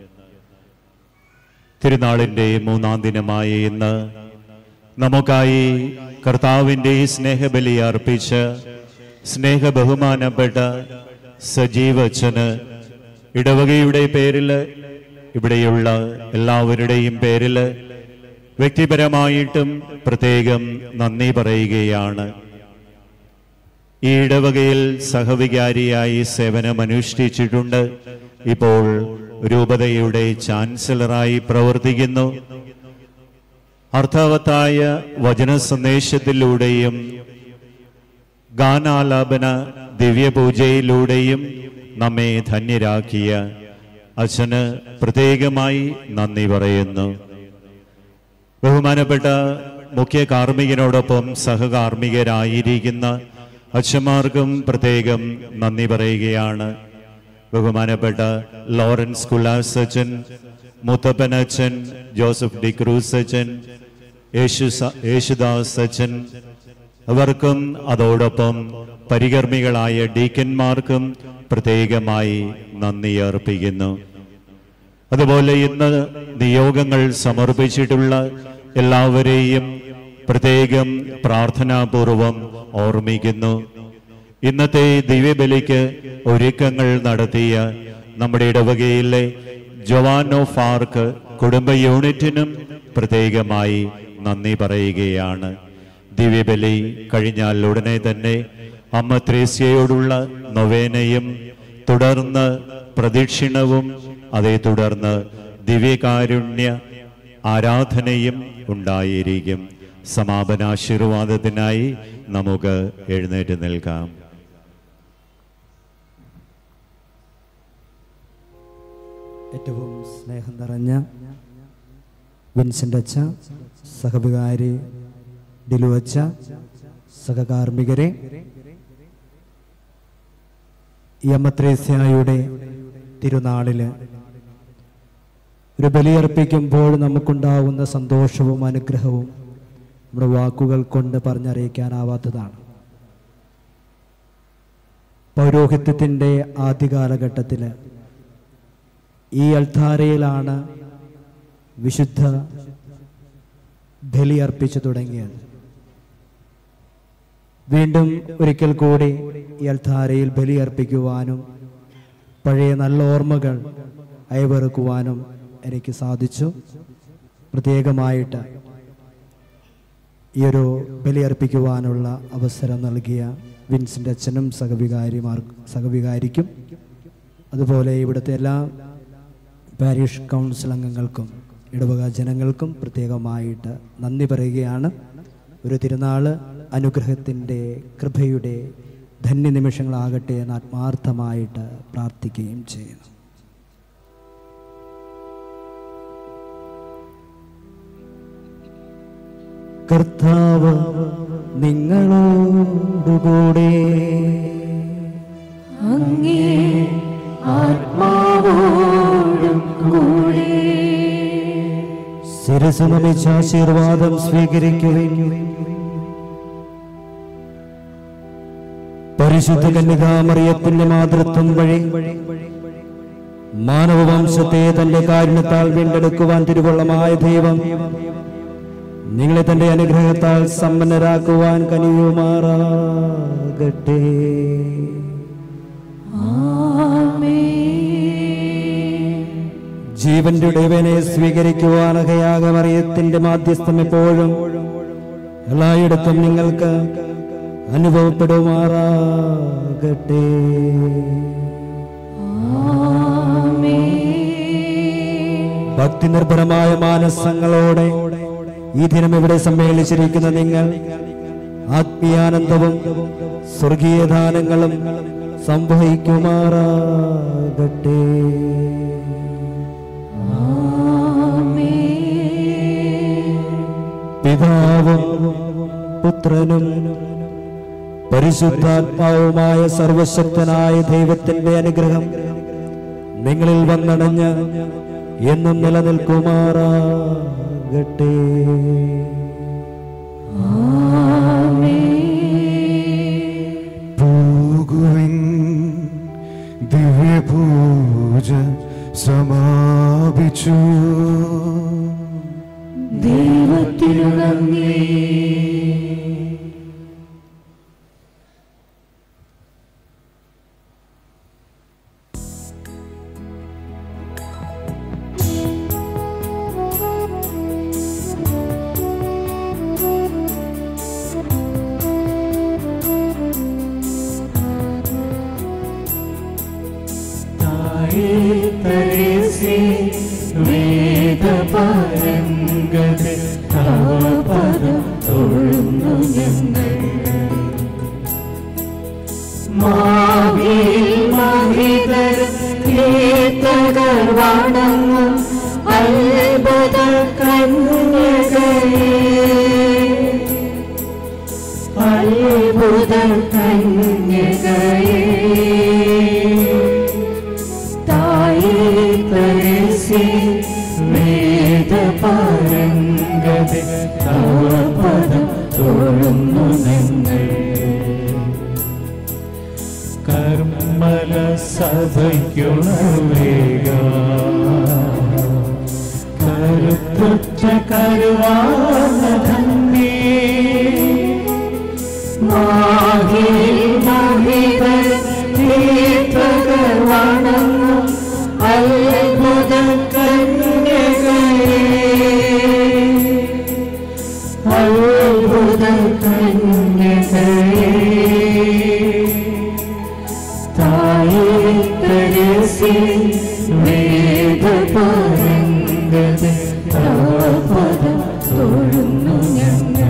തിരുനാളിൻ്റെ മൂന്നാം ദിനമായ ഇന്ന് നമുക്കായി കർത്താവിൻ്റെ സ്നേഹബലി അർപ്പിച്ച് സ്നേഹ ബഹുമാനപ്പെട്ട സജീവച്ചന് ഇടവകയുടെ പേരിൽ ഇവിടെയുള്ള എല്ലാവരുടെയും പേരിൽ വ്യക്തിപരമായിട്ടും പ്രത്യേകം നന്ദി പറയുകയാണ്. ഈ ഇടവകയിൽ സഹവികാരിയായി സേവനമനുഷ്ഠിച്ചിട്ടുണ്ട്. ഇപ്പോൾ രൂപതയുടെ ചാൻസലറായി പ്രവർത്തിക്കുന്നു. അർത്ഥവത്തായ വചന സന്ദേശത്തിലൂടെയും ഗാനാലാപന ദിവ്യപൂജയിലൂടെയും നമ്മെ ധന്യരാക്കിയ അച്ഛന് പ്രത്യേകമായി നന്ദി പറയുന്നു. ബഹുമാനപ്പെട്ട മുഖ്യ കാർമ്മികനോടൊപ്പം സഹകാർമ്മികരായിരിക്കുന്ന അച്ഛന്മാർക്കും പ്രത്യേകം നന്ദി പറയുകയാണ്. ബഹുമാനപ്പെട്ട ലോറൻസ് കുലാസ് അച്ഛൻ, മുത്തപ്പൻ അച്ഛൻ, ജോസഫ് ഡിക്രൂസ് അച്ഛൻ, യേശു യേശുദാസ് അച്ഛൻ, അവർക്കും അതോടൊപ്പം പരികർമ്മികളായ ഡീക്കന്മാർക്കും പ്രത്യേകമായി നന്ദി അർപ്പിക്കുന്നു. അതുപോലെ ഇന്ന് നിയോഗങ്ങൾ സമർപ്പിച്ചിട്ടുള്ള എല്ലാവരെയും പ്രത്യേകം പ്രാർത്ഥനാപൂർവം ഓർമ്മിക്കുന്നു. ഇന്നത്തെ ദിവ്യബലിക്ക് ഒരുക്കങ്ങൾ നടത്തിയ നമ്മുടെ ഇടവകയിലെ ജോവാൻ ഓഫ് ആർക്ക് കുടുംബ യൂണിറ്റിനും പ്രത്യേകമായി നന്ദി പറയുകയാണ്. ദിവ്യബലി കഴിഞ്ഞാൽ ഉടനെ തന്നെ അമ്മ ത്രേസ്യയോടുള്ള നൊവേനയും തുടർന്ന് പ്രദക്ഷിണവും അതേ തുടർന്ന് ദിവ്യകാരുണ്യ ആരാധനയും ഉണ്ടായിരിക്കും. സമാപനാശീർവാദത്തിനായി നമുക്ക് എഴുന്നേറ്റ് നിൽക്കാം. ഏറ്റവും സ്നേഹം നിറഞ്ഞ വിൻസെൻ്റ് അച്ഛ, സഹവികാരി ഡിലു അച്ഛ, സഹകാർമ്മികരെ, ഈ അമ്മ ത്രേസ്യായുടെ തിരുനാളില് ഒരു ബലിയർപ്പിക്കുമ്പോൾ നമുക്കുണ്ടാവുന്ന സന്തോഷവും അനുഗ്രഹവും നമ്മുടെ വാക്കുകൾ കൊണ്ട് പറഞ്ഞറിയിക്കാനാവാത്തതാണ്. പൗരോഹിത്യത്തിൻ്റെ ആദ്യകാലഘട്ടത്തിൽ ഈ അൾത്താരയിലാണ് വിശുദ്ധ ബലിയർപ്പിച്ചു തുടങ്ങിയത്. വീണ്ടും ഒരിക്കൽ കൂടി ഈ അൾത്താരയിൽ ബലിയർപ്പിക്കുവാനും പഴയ നല്ല ഓർമ്മകൾ അയവിറക്കുവാനും എനിക്ക് സാധിച്ചു. പ്രത്യേകമായിട്ട് ഈ ഒരു ബലിയർപ്പിക്കുവാനുള്ള അവസരം നൽകിയ വിൻസെൻ്റ് അച്ഛനും സഹവികാരിമാർ സഹവികാരിക്കും അതുപോലെ ഇവിടുത്തെ എല്ലാ പാരിഷ് കൗൺസിൽ അംഗങ്ങൾക്കും ഇടവക ജനങ്ങൾക്കും പ്രത്യേകമായിട്ട് നന്ദി പറയുകയാണ്. ഒരു തിരുനാൾ അനുഗ്രഹത്തിൻ്റെ കൃപയുടെ ധന്യ നിമിഷങ്ങളാകട്ടെ എന്ന് ആത്മാർത്ഥമായിട്ട് പ്രാർത്ഥിക്കുകയും ചെയ്യുന്നു. കർത്താവ് നിങ്ങളോടുകൂടെ അങ്ങേ ആത്മാവോടും കൂടെ ശിരസ് നമിച്ച ആശീർവാദം സ്വീകരിക്കുകയും പരിശുദ്ധ കന്യകാമറിയത്തിന്റെ മാതൃത്വം വഴി മാനവവംശത്തെ തന്റെ കാരുണ്യത്താൽ വീണ്ടെടുക്കുവാൻ തിരുവുള്ളമായ ദൈവം നിങ്ങളെ തന്റെ അനുഗ്രഹത്താൽ സമ്പന്നരാക്കുവാൻ കനിയുമാറാകട്ടെ. ജീവന്റെ ഉടയവനെ സ്വീകരിക്കുവാൻ അകയാകമറിയത്തിന്റെ മാധ്യസ്ഥം എപ്പോഴും എല്ലായിടത്തും നിങ്ങൾക്ക് അനുഭവപ്പെടുമാറാകട്ടെ. ഭക്തി നിർഭരമായ മാനസങ്ങളോടെ ഈ ദിനം ഇവിടെ സമ്മേളിച്ചിരിക്കുന്ന നിങ്ങൾ ആത്മീയാനന്ദവും സ്വർഗീയ ദാനങ്ങളും സംഭവിക്കുമാറാകട്ടെ. പിതാവും പുത്രനും പരിശുദ്ധാത്മാവുമായ സർവശക്തനായ ദൈവത്തിന്റെ അനുഗ്രഹം നിങ്ങളിൽ വന്നണഞ്ഞ് എന്നും നിലനിൽക്കുമാറാകട്ടെ. പോകുവിൻ, ദിവ്യപൂജ സമാപിച്ചു. ദൈവത്തിനു നന്ദി. Teresa തീർത്ഥകർ വണങ്ങും അത്ഭുത കന്യകയേ അത്ഭുത കന്യകയേ തായേ തരസി വേദപാരംഗതേ തവ പദം തൊഴുന്നു ഞങ്ങൾ കർമ്മല സഭയ്ക്കുണർവേക കരുത്തുറ്റ കരുവാനധന്യേ മാഹിൽ മോഹിതർ തീർത്ഥകർ വണങ്ങും അത്ഭുത കന്യകയേ അത്ഭുത കന്യകയേ തായേ തരസി വേദപാരംഗതേ തവ പദം തൊഴുന്നു ഞങ്ങൾ.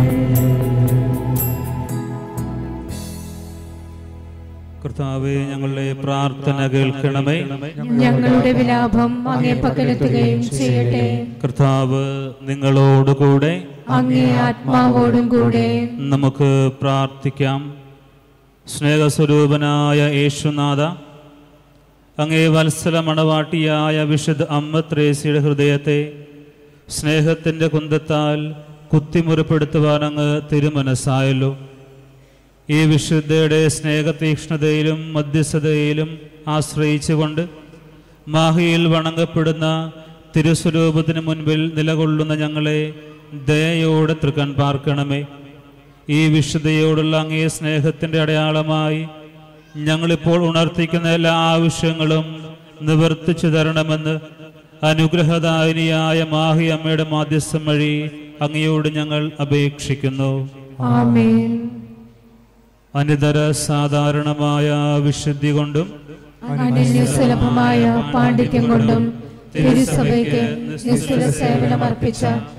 കർത്താവേ, ഞങ്ങളുടെ പ്രാർത്ഥന കേൾക്കണമേ. ഞങ്ങളുടെ വിലാപം അങ്ങേ പക്കലെത്തുകയും ചെയ്യട്ടെ. കർത്താവ് നിങ്ങളോടുകൂടെ അങ്ങേ ആത്മാവോടും കൂടെ. നമുക്ക് പ്രാർത്ഥിക്കാം. സ്നേഹസ്വരൂപനായ യേശുനാഥ, അങ്ങേ വത്സല മണവാട്ടിയായ വിശുദ്ധ അമ്മ ത്രേസ്യയുടെ ഹൃദയത്തെ സ്നേഹത്തിൻ്റെ കുന്തത്താൽ കുത്തിമുറിപ്പെടുത്തുവാൻ അങ്ങ് തിരുമനസ്സായല്ലോ. ഈ വിശുദ്ധയുടെ സ്നേഹതീക്ഷ്ണതയിലും മധ്യസ്ഥതയിലും ആശ്രയിച്ചുകൊണ്ട് മാഹിയിൽ വണങ്ങപ്പെടുന്ന തിരുസ്വരൂപത്തിന് മുൻപിൽ നിലകൊള്ളുന്ന ഞങ്ങളെ ദയയോടെ തൃക്കൺ പാർക്കണമേ. ഈ വിശുദ്ധയോടുള്ള അങ്ങേ സ്നേഹത്തിൻ്റെ അടയാളമായി ഞങ്ങളിപ്പോൾ ഉണർത്തിക്കുന്ന എല്ലാ ആവശ്യങ്ങളും നിവർത്തിച്ചു തരണമെന്ന് അനുഗ്രഹദായിനിയായ മാഹി അമ്മയുടെ മാധ്യസ്ഥം വഴി അങ്ങയോട് ഞങ്ങൾ അപേക്ഷിക്കുന്നു. ആമേൻ. അനിതര സാധാരണമായ വിശുദ്ധി കൊണ്ടും അനന്യസുലഭമായ പാണ്ഡിത്യം കൊണ്ടും തിരുസഭയ്ക്ക് നിസ്തുല സേവനമർപ്പിച്ച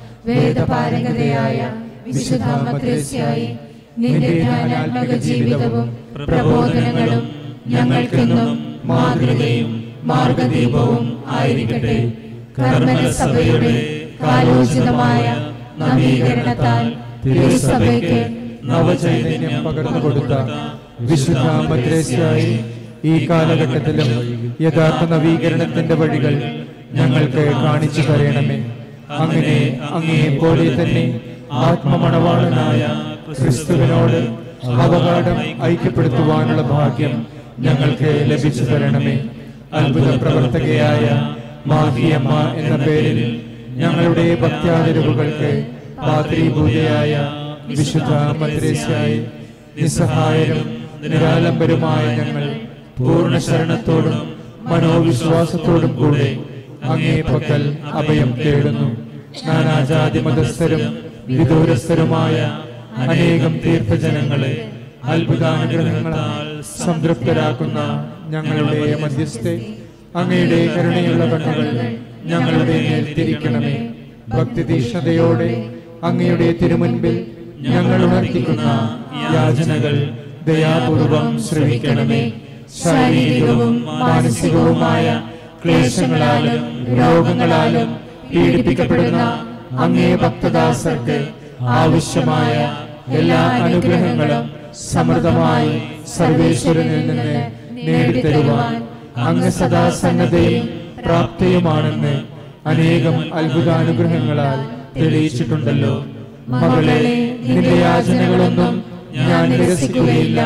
വേദപാരംഗതയായ വിശുദ്ധ അമ്മ ത്രേസ്യയായി നിന്റെ ധ്യാനാത്മക ജീവിതവും പ്രബോധനങ്ങളും ഞങ്ങൾക്കെന്നും മാതൃകയും മാർഗദീപവും ആയിരിക്കട്ടെ. കർമ്മല സഭയുടെ കാലോചിതമായ നവീകരണത്താൽ തിരുസഭയ്ക്ക് നവചൈതന്യം പകർന്നു കൊടുത്ത വിശുദ്ധ അമ്മ ത്രേസ്യയായി ഈ കാലഘട്ടത്തിലും യഥാർത്ഥ നവീകരണത്തിന്റെ വഴികൾ ഞങ്ങൾക്ക് കാണിച്ചു തരണമേ. അങ്ങനെ അങ്ങേ പോലെ തന്നെ ആത്മമണവാളനായ ക്രിസ്തുവിനോട് അവകാശം ഐക്യപ്പെടുത്തുവാനുള്ള ഭാഗ്യം ഞങ്ങൾക്ക് ലഭിച്ചു തരണമേ. അത്ഭുത പ്രവർത്തകയായ മാഹിയമ്മ എന്ന പേരിൽ ഞങ്ങളുടെ ഭക്ത്യാദരവുകൾക്ക് പാത്രീഭൂതയായ വിശുദ്ധ അമ്മ ത്രേസ്യയായി നിസ്സഹായരും നിരാലംബരുമായ ഞങ്ങൾ പൂർണ്ണ ശരണത്തോടും മനോവിശ്വാസത്തോടും കൂടെ അങ്ങേ പക്കൽ അഭയം തേടുന്നു. നാനാജാതി മതസ്ഥരും വിദൂരസ്ഥരുമായ അനേകം തീർത്ഥജനങ്ങളെ അത്ഭുതാനുഗ്രഹങ്ങളാൽ സംതൃപ്തരാക്കുന്ന ഞങ്ങളുടെ മധ്യസ്ഥെ, അങ്ങയുടെ കരുണയുള്ള കണ്ണുകൾ ഞങ്ങളുടെ മേൽ തിരിക്കണമേ. ഭക്തിതീഷ്ണതയോടെ അങ്ങയുടെ തിരുമുൻപിൽ ഞങ്ങൾ ഉണർത്തിക്കുന്ന യാചനകൾ ദയാപൂർവം ശ്രവിക്കണമേ. ശാരീരികവും മാനസികവുമായ ക്ലേശങ്ങളാലും രോഗങ്ങളാലും പീഡിപ്പിക്കപ്പെടുന്ന അങ്ങേ ഭക്തദാസർക്ക് ആവശ്യമായ എല്ലാ അനുഗ്രഹങ്ങളും സമൃദ്ധമായി സർവേശ്വരനിൽ നിന്ന് നേടിത്തരുവാൻ അങ്ങ് സദാ സന്നദ്ധയും പ്രാപ്തിയുമാണെന്ന് അനേകം അത്ഭുതാനുഗ്രഹങ്ങളാൽ തെളിയിച്ചിട്ടുണ്ടല്ലോ. മകളെ, നിന്റെ യാചനകളൊന്നും ഞാൻ നിരസിക്കുകയില്ല.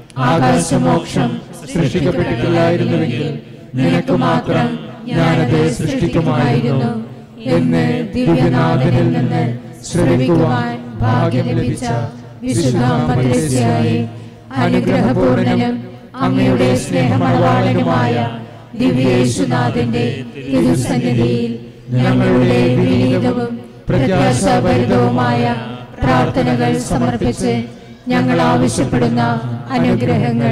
ആകാശമോക്ഷം സൃഷ്ടിക്കപ്പെട്ടിട്ടില്ലായിരുന്നുവെങ്കിൽ നിനക്ക് മാത്രം ഞാനത് സൃഷ്ടിക്കുമായിരുന്നു എന്ന് ദിവ്യനാഥനിൽ നിന്ന് ശ്രവിക്കുവാൻ ഭാഗ്യം ലഭിച്ച വിശുദ്ധ അമ്മ ത്രേസ്യയായി അനുഗ്രഹപൂർണനും അങ്ങയുടെ സ്നേഹമണവാളനുമായ ദിവ്യേശുനാഥന്റെ തിരുസന്നിധിയിൽ ഞങ്ങളുടെ വിനീതവും പ്രത്യാശാഭരിതവുമായ പ്രാർത്ഥനകൾ സമർപ്പിച്ച് ഞങ്ങൾ ആവശ്യപ്പെടുന്ന അനുഗ്രഹങ്ങൾ.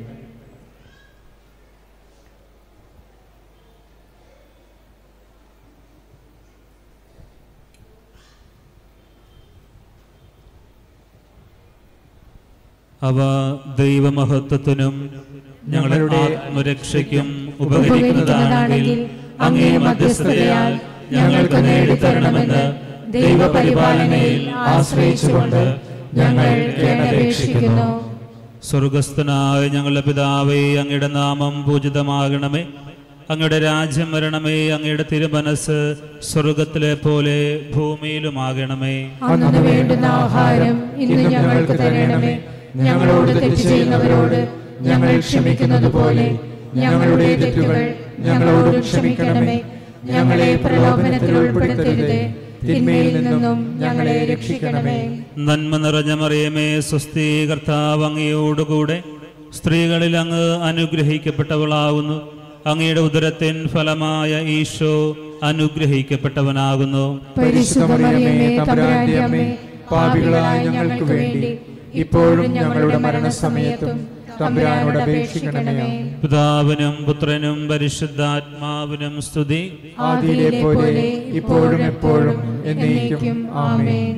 അവ ദൈവമഹത്വത്തിനും ഞങ്ങളുടെ ആത്മരക്ഷയ്ക്കും ഉപകരിക്കുന്നതാണെങ്കിൽ അങ്ങേ മധ്യസ്ഥതയാൽ ഞങ്ങൾക്ക് നേടിത്തരണമെന്ന് ദൈവപരിപാലനയിൽ ആശ്രയിച്ചുകൊണ്ട് ഞങ്ങൾ കേണപേക്ഷിക്കുന്നു. സ്വർഗസ്ഥനായ ഞങ്ങളുടെ പിതാവേ, അങ്ങയുടെ നാമം പൂജിതമാകണമേ. അങ്ങയുടെ രാജ്യം വരണമേ. അങ്ങയുടെ തിരുമനസ് സ്വർഗത്തിലെ പോലെ ഭൂമിയിലുമാകണമേ. അന്നു വേണ്ടുന്ന ആഹാരം ഇന്ന് ഞങ്ങൾക്ക് തരണമേ. ഞങ്ങളോട് തെറ്റ് ചെയ്യുന്നവരോട് ഞങ്ങൾ ക്ഷമിക്കുന്നത് പോലെ ഞങ്ങളുടെ തെറ്റുകൾ ഞങ്ങളോട് ക്ഷമിക്കണമേ. ഞങ്ങളെ പ്രലോഭനത്തിൽ ഉൾപ്പെടുത്തരുതേ, തിന്മയിൽ നിന്നും ഞങ്ങളെ രക്ഷിക്കണമേ. നന്മ നിറഞ്ഞ മറിയമേ, സ്വസ്തി, കർത്താവ് അങ്ങയോടുകൂടെ സ്ത്രീകളിൽ അങ്ങ് അനുഗ്രഹിക്കപ്പെട്ടവളാകുന്നു. അങ്ങയുടെ ഉദരത്തിൻ ഫലമായ ഈശോ അനുഗ്രഹിക്കപ്പെട്ടവനാകുന്നു. പരിശുദ്ധ മറിയമേ, തമ്പുരാന്റെ അമ്മേ, പാപികളായ ഞങ്ങൾക്ക് വേണ്ടി ഇപ്പോഴും ഞങ്ങളുടെ മരണസമയത്തും തമ്പുരാനോട് അപേക്ഷിക്കണമേ. പിതാവിനും പുത്രനും പരിശുദ്ധാത്മാവിനും സ്തുതി. ആദിയിലെ പോലെ ഇപ്പോഴും എപ്പോഴും എന്നേക്കും ആമേൻ.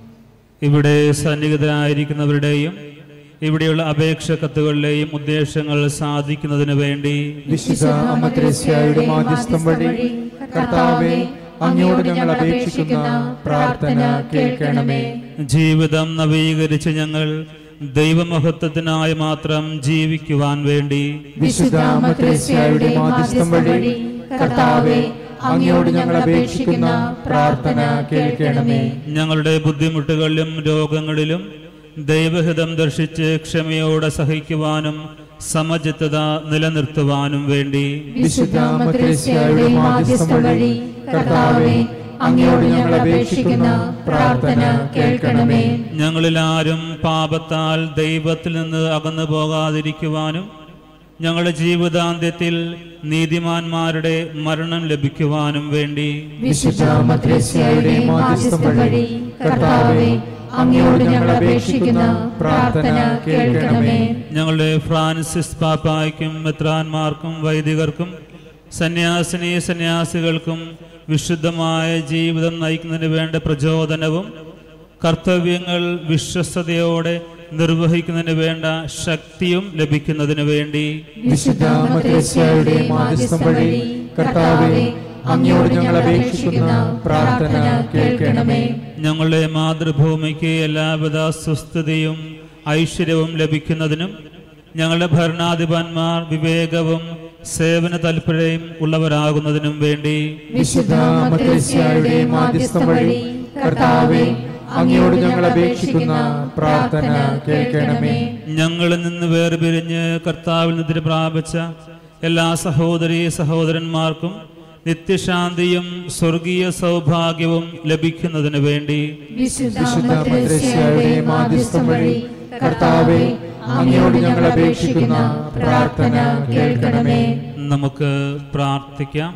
ഇവിടെ സന്നിഹിതരായിരിക്കുന്നവരുടെയും ഇവിടെയുള്ള അപേക്ഷ കത്തുകളിലെയും ഉദ്ദേശങ്ങൾ സാധിക്കുന്നതിന് വേണ്ടി വിശുദ്ധ അമ്മ ത്രേസ്യായുടെ മാധ്യസ്ഥം വഴി കർത്താവേ, അങ്ങയോട് ഞങ്ങൾ അപേക്ഷിക്കുന്ന പ്രാർത്ഥന കേൾക്കണമേ. ജീവിതം നവീകരിച്ച് ഞങ്ങൾ ദൈവമഹത്വത്തിനായി മാത്രം ജീവിക്കുവാൻ വേണ്ടി വിശുദ്ധ അമ്മ ത്രേസ്യായുടെ മാധ്യസ്ഥം വഴി കർത്താവേ, അങ്ങയോട് ഞങ്ങൾ അപേക്ഷിക്കുന്ന പ്രാർത്ഥന കേൾക്കണമേ. ഞങ്ങളുടെ ബുദ്ധിമുട്ടുകളിലും രോഗങ്ങളിലും ദൈവഹിതം ദർശിച്ച് ക്ഷമയോടെ സഹിക്കുവാനും സമചിത്തത നിലനിർത്തുവാനും വേണ്ടി വിശുദ്ധ അമ്മ ത്രേസ്യായുടെ മാധ്യസ്ഥം വഴി കർത്താവേ, അങ്ങയോട് ഞങ്ങൾ അപേക്ഷിക്കുന്ന പ്രാർത്ഥന കേൾക്കണമേ. ഞങ്ങളിൽ ആരും പാപത്താൽ ദൈവത്തിൽ നിന്ന് അകന്നു പോകാതിരിക്കുവാനും ഞങ്ങളുടെ ജീവിതാന്ത്യത്തിൽ നീതിമാന്മാരുടെ മരണം ലഭിക്കുവാനും വേണ്ടി വിശുദ്ധ അമ്മ ത്രേസ്യായുടെ മാധ്യസ്ഥം വഴി കർത്താവേ, അങ്ങയോട് ഞങ്ങൾ അപേക്ഷിക്കുന്ന പ്രാർത്ഥന കേൾക്കണമേ. ഞങ്ങളുടെ ഫ്രാൻസിസ് പാപ്പായ്ക്കും മെത്രാന്മാർക്കും വൈദികർക്കും സന്യാസിനി സന്യാസികൾക്കും വിശുദ്ധമായ ജീവിതം നയിക്കുന്നതിന് വേണ്ട പ്രചോദനവും കർത്തവ്യങ്ങൾ വിശ്വസ്തയോടെ നിർവഹിക്കുന്നതിന് വേണ്ട ശക്തിയും ലഭിക്കുന്നതിന് വേണ്ടി വിശുദ്ധ അമ്മ ത്രേസ്യായുടെ മാധ്യസ്ഥം വഴി കർത്താവേ, അങ്ങയോട് ഞങ്ങൾ അപേക്ഷിക്കുന്ന പ്രാർത്ഥന കേൾക്കണമേ. ഞങ്ങളുടെ മാതൃഭൂമിക്ക് എല്ലാവിധ സുസ്ഥിതിയും ഐശ്വര്യവും ലഭിക്കുന്നതിനും ഞങ്ങളുടെ ഭരണാധിപന്മാർ വിവേകവും സേവന താൽപര്യവും ഉള്ളവരാകുന്നതിനും വേണ്ടി വിശുദ്ധ അമ്മ ത്രേസ്യായുടെ മാധ്യസ്ഥം വഴി കർത്താവേ, അങ്ങയോട് ഞങ്ങൾ അപേക്ഷിക്കുന്ന പ്രാർത്ഥന കേൾക്കണമേ. ഞങ്ങളിൽ നിന്ന് വേർപിരിഞ്ഞ് കർത്താവിൽ നിദ്ര പ്രാപിച്ച എല്ലാ സഹോദരീ സഹോദരന്മാർക്കും നിത്യശാന്തിയും സ്വർഗീയ സൗഭാഗ്യവും ലഭിക്കുന്നതിന് വേണ്ടി വിശുദ്ധ അമ്മ ത്രേസ്യായുടെ മാധ്യസ്ഥം വഴി കർത്താവേ, അങ്ങയോട് ഞങ്ങൾ അപേക്ഷിക്കുന്ന പ്രാർത്ഥന കേൾക്കണമേ. നമുക്ക് പ്രാർത്ഥിക്കാം.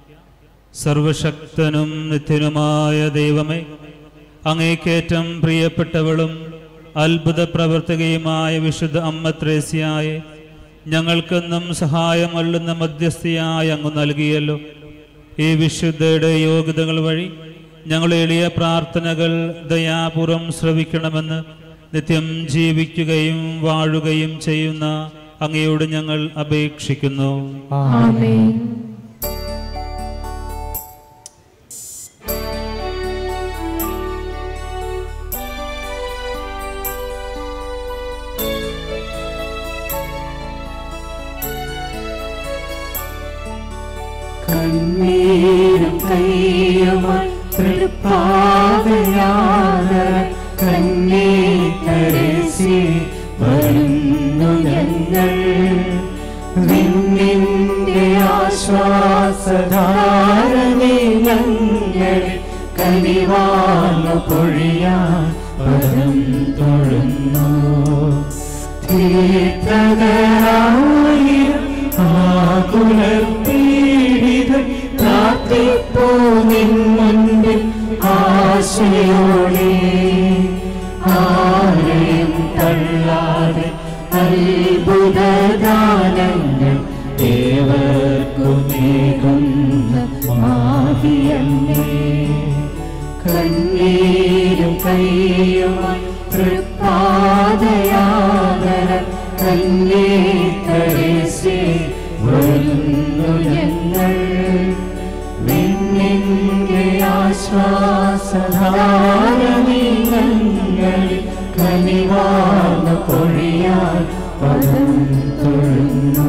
സർവശക്തനും നിത്യനുമായ ദൈവമേ, അങ്ങേക്കേറ്റം പ്രിയപ്പെട്ടവളും അത്ഭുത പ്രവർത്തകയുമായ വിശുദ്ധ അമ്മ ത്രേസ്യായെ ഞങ്ങൾക്കെന്നും സഹായമല്ലുന്ന മധ്യസ്ഥയായി അങ്ങ് നൽകിയല്ലോ. ഈ വിശുദ്ധയുടെ യോഗ്യതകൾ വഴി ഞങ്ങളുടെ എളിയ പ്രാർത്ഥനകൾ ദയാപൂർവം ശ്രവിക്കണമെന്ന് നിത്യം ജീവിക്കുകയും വാഴുകയും ചെയ്യുന്ന അങ്ങയോട് ഞങ്ങൾ അപേക്ഷിക്കുന്നു. ആമേൻ. കണ്ണീരും കൈയുമായി തൃപ്പാതയാതെ കണ്ണീ ത്രേസ്യേ വരുന്നു ഞങ്ങൾ. നിന്നിന്റെ ആശ്വാസധാരമേ ഞങ്ങൾ കനിവാർന്നു പൊഴിയാൻ പദം തൊഴുന്നു. തീർത്ഥകരായിരം ആകുലപീഡിതർ പ്രാർത്ഥിപ്പൂ നിൻ മുൻപിൽ ആശയോടെ. ആരെയും തള്ളാതെ അത്ഭുതദാനങ്ങൾ ഏവർക്കുമേകുന്ന മാഹിയമ്മേ. കണ്ണീരും കൈയുമായി തൃപ്പാദയാദര കണ്ണീ ത്രേസ്യേ വരുന്നു ഞങ്ങൾ. നിന്റെ ആശ്വാസധാരങ്ങളിൽ കനിവാർന്ന പൊഴിയാൻ പദം തൊഴുന്നു.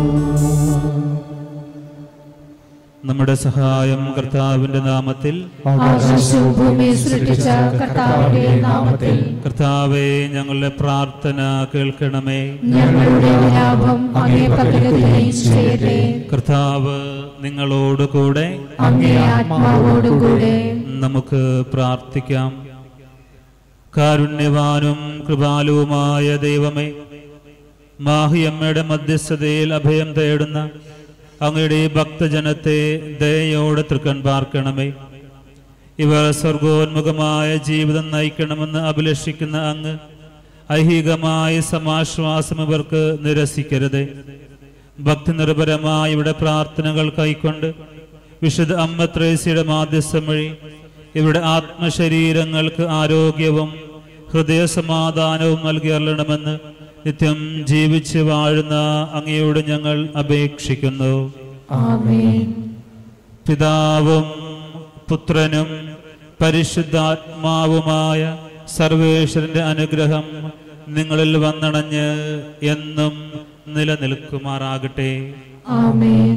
നമ്മുടെ സഹായം കർത്താവിന്റെ നാമത്തിൽ. ആകാശവും ഭൂമിയും സൃഷ്ടിച്ച കർത്താവിന്റെ നാമത്തിൽ. കർത്താവേ, ഞങ്ങളുടെ പ്രാർത്ഥന കേൾക്കണമേ. ഞങ്ങളുടെ വിലാപം അങ്ങേ പക്കലേക്ക് ചെയ്യട്ടെ. കർത്താവ് നിങ്ങളോട് കൂടെ, അങ്ങേ ആത്മാവോടുകൂടെ. നമുക്ക് പ്രാർത്ഥിക്കാം. കാരുണ്യവാനും കൃപാലുവുമായ ദൈവമേ, മാഹിയമ്മയുടെ മധ്യസ്ഥതയിൽ അഭയം തേടുന്ന അങ്ങയുടെ ഭക്തജനത്തെ ദയയോടെ തൃക്കൺ പാർക്കണമേ. ഇവർ സ്വർഗോന്മുഖമായ ജീവിതം നയിക്കണമെന്ന് അഭിലഷിക്കുന്ന അങ്ങ് ഐഹികമായ സമാശ്വാസം ഇവർക്ക് നിരസിക്കരുത്. ഭക്തി നിർഭരമായ ഇവിടെ പ്രാർത്ഥനകൾ കൈക്കൊണ്ട് വിശുദ്ധ അമ്മ ത്രേസ്യയുടെ മാധ്യസ്ഥം വഴി ഇവിടെ ആത്മശരീരങ്ങൾക്ക് ആരോഗ്യവും ഹൃദയസമാധാനവും നൽകി അരുളണമെന്ന് നിത്യം ജീവിച്ച് വാഴുന്ന അങ്ങയോട് ഞങ്ങൾ അപേക്ഷിക്കുന്നു. ആമേൻ. പിതാവും പുത്രനും പരിശുദ്ധാത്മാവുമായ സർവേശ്വരന്റെ അനുഗ്രഹം നിങ്ങളിൽ വന്നണഞ്ഞ് എന്നും നിലനിൽക്കുമാറാകട്ടെ. ആമേൻ.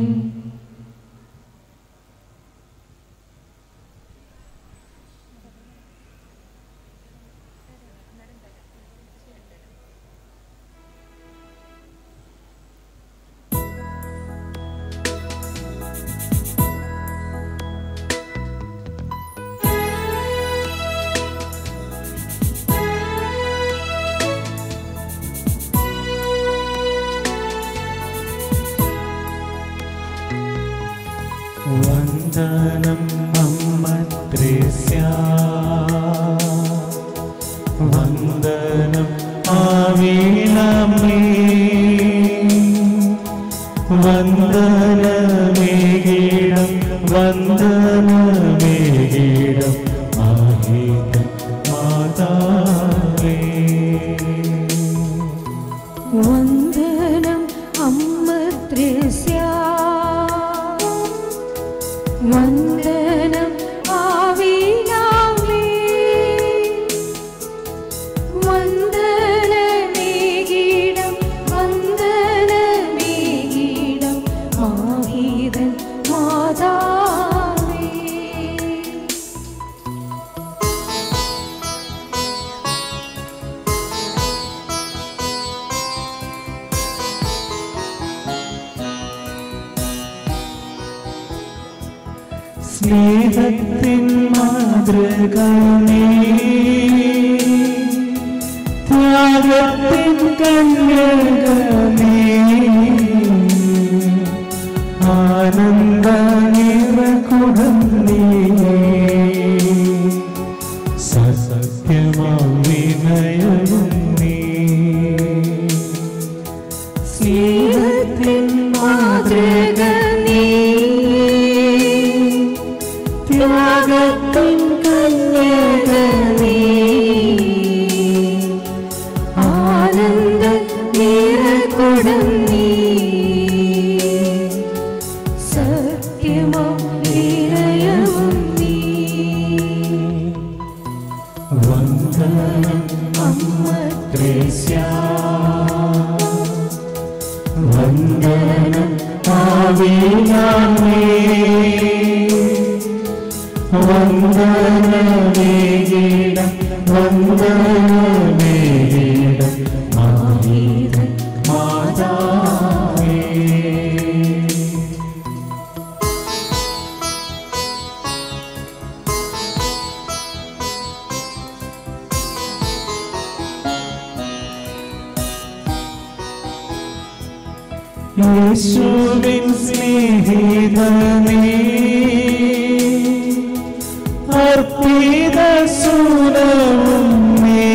വന്ദനം അമ്മ ത്രേസ്യ, വന്ദനം ആവീണമേ, വന്ദനമേകിടം വന്ദനമേകിടം ആഹിതം മാതാവേ. വന്ദനം അമ്മ ത്രേസ്യ, വന്ദനം ആവീണമേ, വന്ദനമേകിടം വന്ദനമേകിടം മാഹിതൻ മാതാവേ. സ്നേഹത്തിൻ മാതൃക നീ, ത്യാഗത്തിൻ കന്യക നീ, ആനന്ദ നിറകുടം നീ, സത്യമാം വിനയവും നീ. സ്നേഹത്തിൻ മാതൃക നീ, ത്യാഗത്തിൻ കന്യക നീ, ആനന്ദ നിറകുടം നീ, സത്യമാം വിനയവും നീ. വന്ദനം അമ്മ ത്രേസ്യ, വന്ദനം ആവീണമേ, വന്ദനമേകിടം വന്ദനമേകിടം മാഹിതൻ മാതാവേ. യേശുവിൻ സ്നേഹിതനേ, അർപ്പിത സുരവും നീ,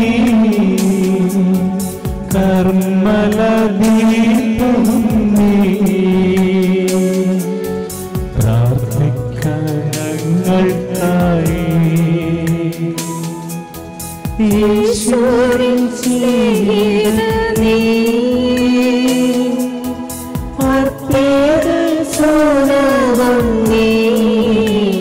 കർമ്മലദീപവും നീ, പ്രാർത്ഥിക്ക ഞങ്ങൾക്കായി. യേശുവിൻ സ്നേഹിതനേ, അർപ്പിത സുരവും നീ,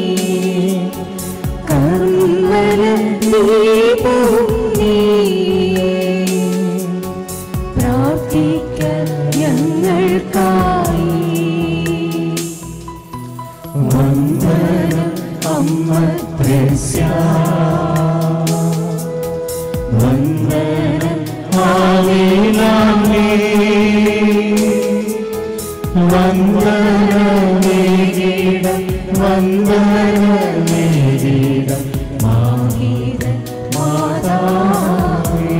വന്ദനം അമ്മ ത്രേസ്യ, വന്ദനം ആവിലാമേ, വന്ദനമേകിടം വന്ദനമേകിടം മാഹിത മാതാവേ.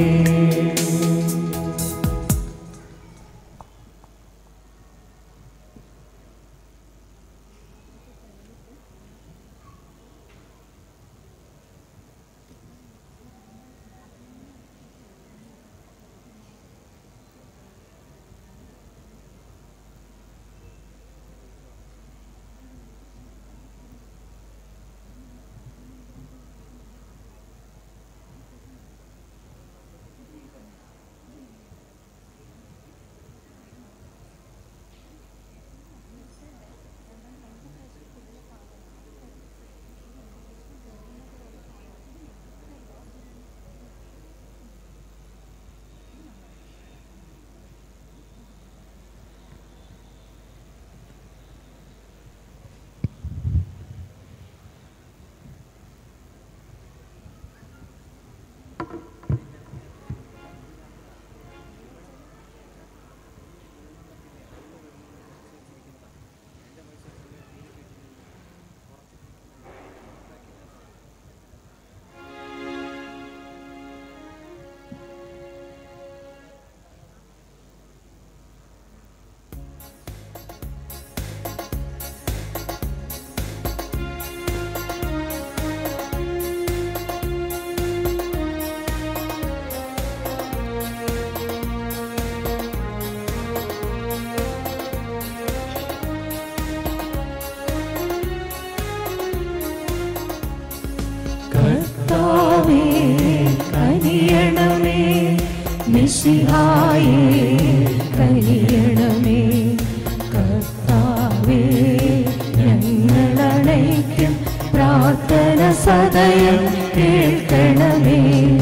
കനിയണമേ മിശിഹായേ, കനിയണമേ കർത്താവേ, ഞങ്ങളണയ്ക്കും പ്രാർത്ഥന സദയം കേൾക്കണമേ.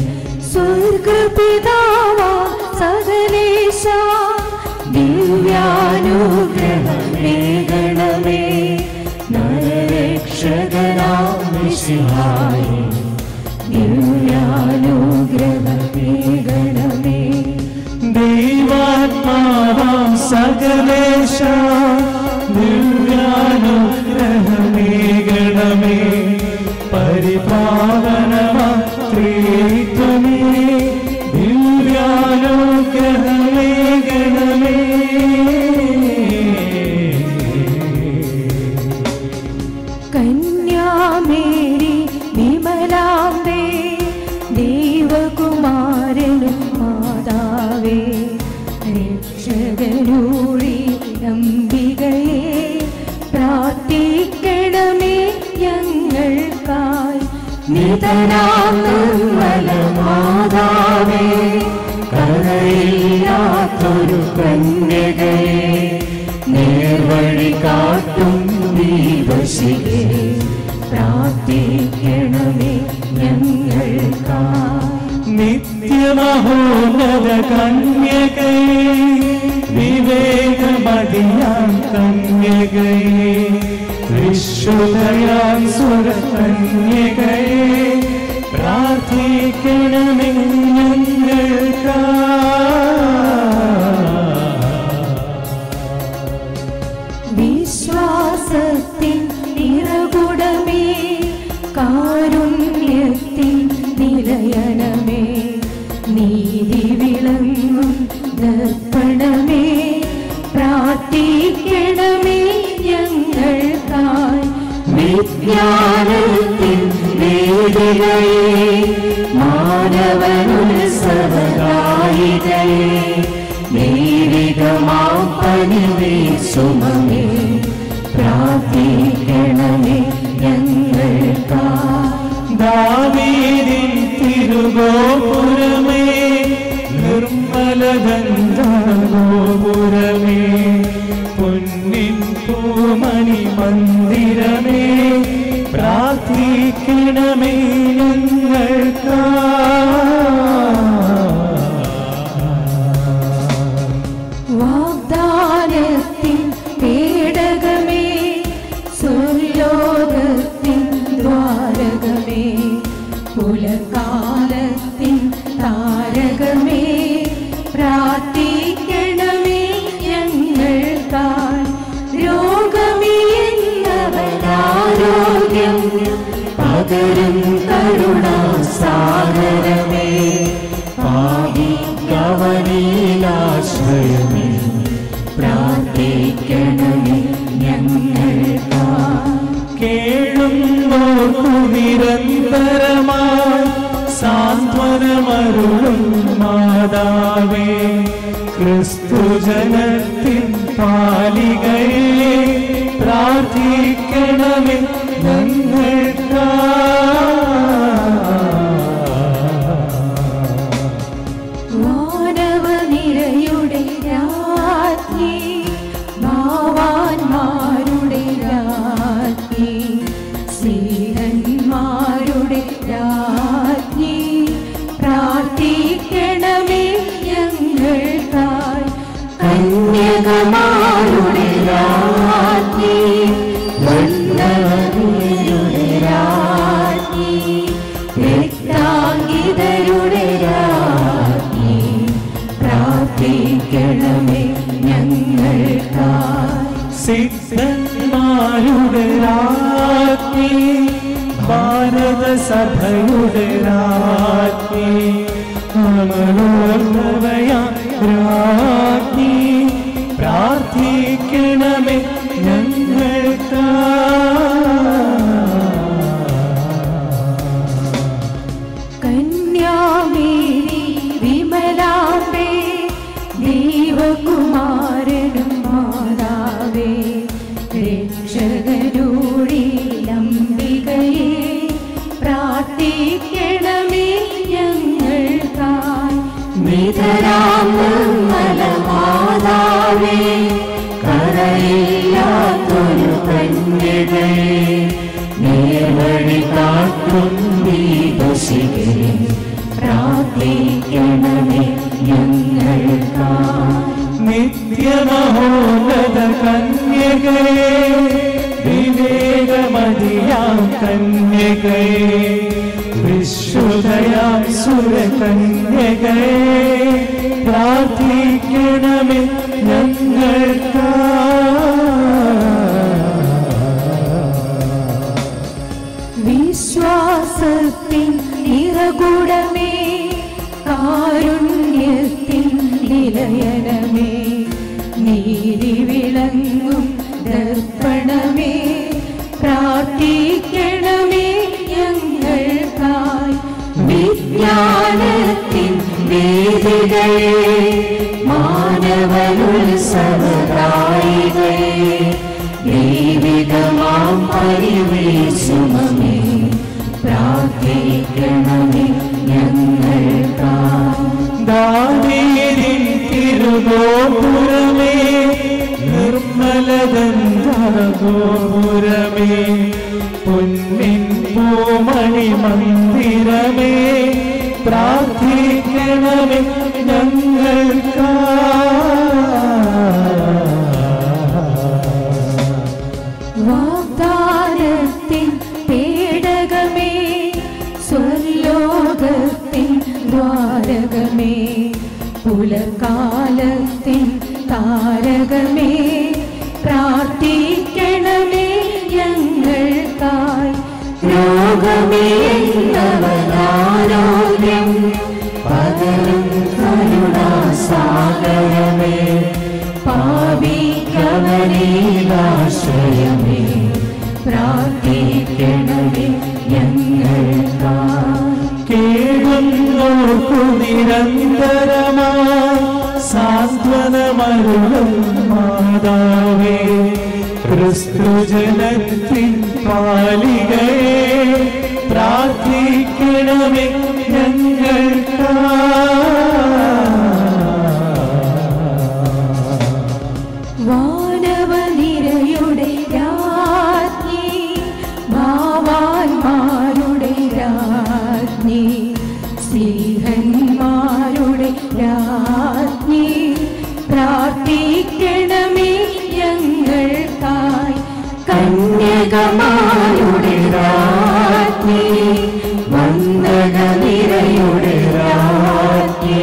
സ്വർഗപിതാവാ സകലേശ, ദിവ്യാനുഗ്രഹമേകണമേ. നരരക്ഷകനാം മിശിഹായേ, ദിവ്യാനുഗ്രഹമേകണമേ. ദൈവാത്മാവാം സകലേശ, ദിവ്യാനുഗ്രഹമേകണമേ. പരിപാവനമാം ത്രിത്വമേ, ദിവ്യാനുഗ്രഹമേകണമേ. കന്യാമേരി വിമലാംബേ, ദേവകുമാരനും മാതാവേ, രക്ഷകനൂറി അംബികയെ, പ്രാർത്ഥിക്കണമേ ഞങ്ങൾക്കായി. നിതരാം നിർമ്മല മാതാവേ, കരയില്ലാത്തൊരു കന്യകയെ, നേർവഴി കാട്ടും ദീപശിഖേ, പ്രാർത്ഥിക്കണമേ ഞങ്ങൾക്കായി. നിത്യമഹോന്നത കന്യകയെ, വിവേകമതിയാം കന്യകയെ, വിശുദ്ധയാം സുരകന്യകയെ, പ്രാർത്ഥിക്കണമേ ഞങ്ങൾക്കായി. വിശ്വാസത്തിൻ നിറകുടമേ, കാരുണ്യത്തിൻ നിലയനമേ, നീതി വിളങ്ങും ദർപ്പണമേ, പ്രാർത്ഥിക്കണമേ ഞങ്ങൾക്കായി. വിജ്ഞാനത്തിൻ വേദികയെ, മാനവനുത്സവദായികയെ, ദൈവികമാം പനിവേശുമമേ, പ്രാർത്ഥിക്കണമേ ഞങ്ങൾക്കായി. ദാവീദിൻ തിരുഗോപുരമേ, നിർമ്മലഗന്ധഗോപുരമേ, പൊന്നിൻ പൂമണി മന്ദിരമേ, പ്രാർത്ഥിക്കണമേ ഞങ്ങൾക്കായി. വാഗ്ദാനത്തിൻ പേടകമേ, പകരും കരുണാസാഗരമേ പാപിക്കവനിലാശ്രയമേ പ്രാർത്ഥിക്കണമേ ഞങ്ങൾക്കായി. കേഴുന്നോർക്കു നിരന്തരമായി സാന്ത്വനമരുളും മാതാവേ ക്രിസ്തുജനത്തിൻ പാലികയെ പ്രാർത്ഥിക്കണമേ ഞങ്ങൾക്കായി. മാനവനിരയുടെ രാജ്ഞി ഭാവാന്മാരുടെ രാജ്ഞി സ്ത്രീഹന്മാരുടെ രാജ്ഞി പ്രാർത്ഥിക്കണമേ ഞങ്ങൾക്കായി. കന്യകമാരുടെ രാജ്ഞി വന്ദനയുടെ രാജ്ഞി രക്താംഗിതരുടെ രാജ്ഞി പ്രാർത്ഥിക്കണമേ ഞങ്ങൾക്കായി. സിദ്ധന്മാരുടെ രാജ്ഞി ഭാരതസഭയുടെ രാജ്ഞി അമലോത്ഭവയ രാജ്ഞി പ്രാർത്ഥിക്കണമേ ഞങ്ങൾക്കായി. കന്യാമേരി വിമലാംബേ ദൈവകുമാരനും മാതാവേ രക്ഷകനൂടിലംബികയെ പ്രാർത്ഥിക്കണമേ ഞങ്ങൾക്കായി. നിതരാമലമാതാവേ കരയില്ലാത്തൊരു കന്യകയെ നേർവഴി കാട്ടും ദീപശിഖയെ പ്രാർത്ഥിക്കണമേ ഞങ്ങൾക്കായി. നിത്യമഹോന്നത കന്യകയെ വിവേകമതിയാം കന്യകയെ വിശുദ്ധയാം സുരകന്യകയെ പ്രാർത്ഥിക്കണമേ ഞങ്ങൾക്കായി. വിശ്വാസത്തിൻ നിറകുടമേ കാരുണ്യത്തിൻ നിലയനമേ നീതി വിളങ്ങും ദർപ്പണമേ പ്രാർത്ഥിക്കണമേ ഞങ്ങൾക്കായി. വിജ്ഞാനത്തിൻ വേദികയെ മാനവനുത്സവദായികയെ ദൈവികമാം പരിവേശമേ പ്രാർത്ഥിക്കണമേ ഞങ്ങൾക്കായി. ദാവീദിൻ തിരുഗോപുരമേ നിർമ്മലഗന്ധഗോപുരമേ പൊന്നിൻ പൂമണി മന്ദിരമേ പ്രാർത്ഥിക്കണമേ ഞങ്ങൾക്കായി. വാഗ്ദാനത്തിൻ പേടകമേ സ്വർലോകത്തിൻ ദ്വാരകമേ പുലർക്കാലത്തിൻ താരകമേ പ്രാർത്ഥിക്കണമേ ഞങ്ങൾക്കായി. രോഗമേന്നവനാരോഗ്യം പകരും കരുണാസാഗരമേ പാപിക്കവനിലാശ്രയമേ പ്രാർത്ഥിക്കണമേ ഞങ്ങൾക്കായി. കേഴുന്നോർക്കു നിരന്തരമായി സാന്ത്വനമരുളും മാതാവേ ക്രിസ്തുജനത്തിൻ പാലികയെ പ്രാർത്ഥിക്കണമേ ഞങ്ങൾക്കായി. വാനവനിരയുടെ രാജ്ഞി ഭാവാന്മാരുടെ രാജ്ഞി സ്ത്രീഹന്മാരുടെ രാജ്ഞി പ്രാർത്ഥിക്കണമേ ഞങ്ങൾക്കായി. കന്യകമാരുടെ രാജ്ഞി വന്ദനനിരയുടെ രാജ്ഞി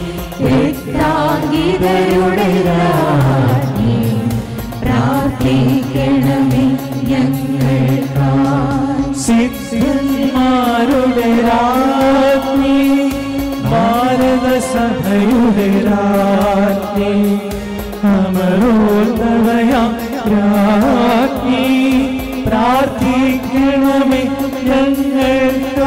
രക്താംഗിതരുടെ രാജ്ഞി പ്രാർത്ഥിക്കണമേ ഞങ്ങൾക്കായി. സിദ്ധ സഭയുടെ രാജ്ഞി അമരോന്നതയാം രാജ്ഞി പ്രാർത്ഥിക്കണമേ ഞങ്ങൾക്കാ.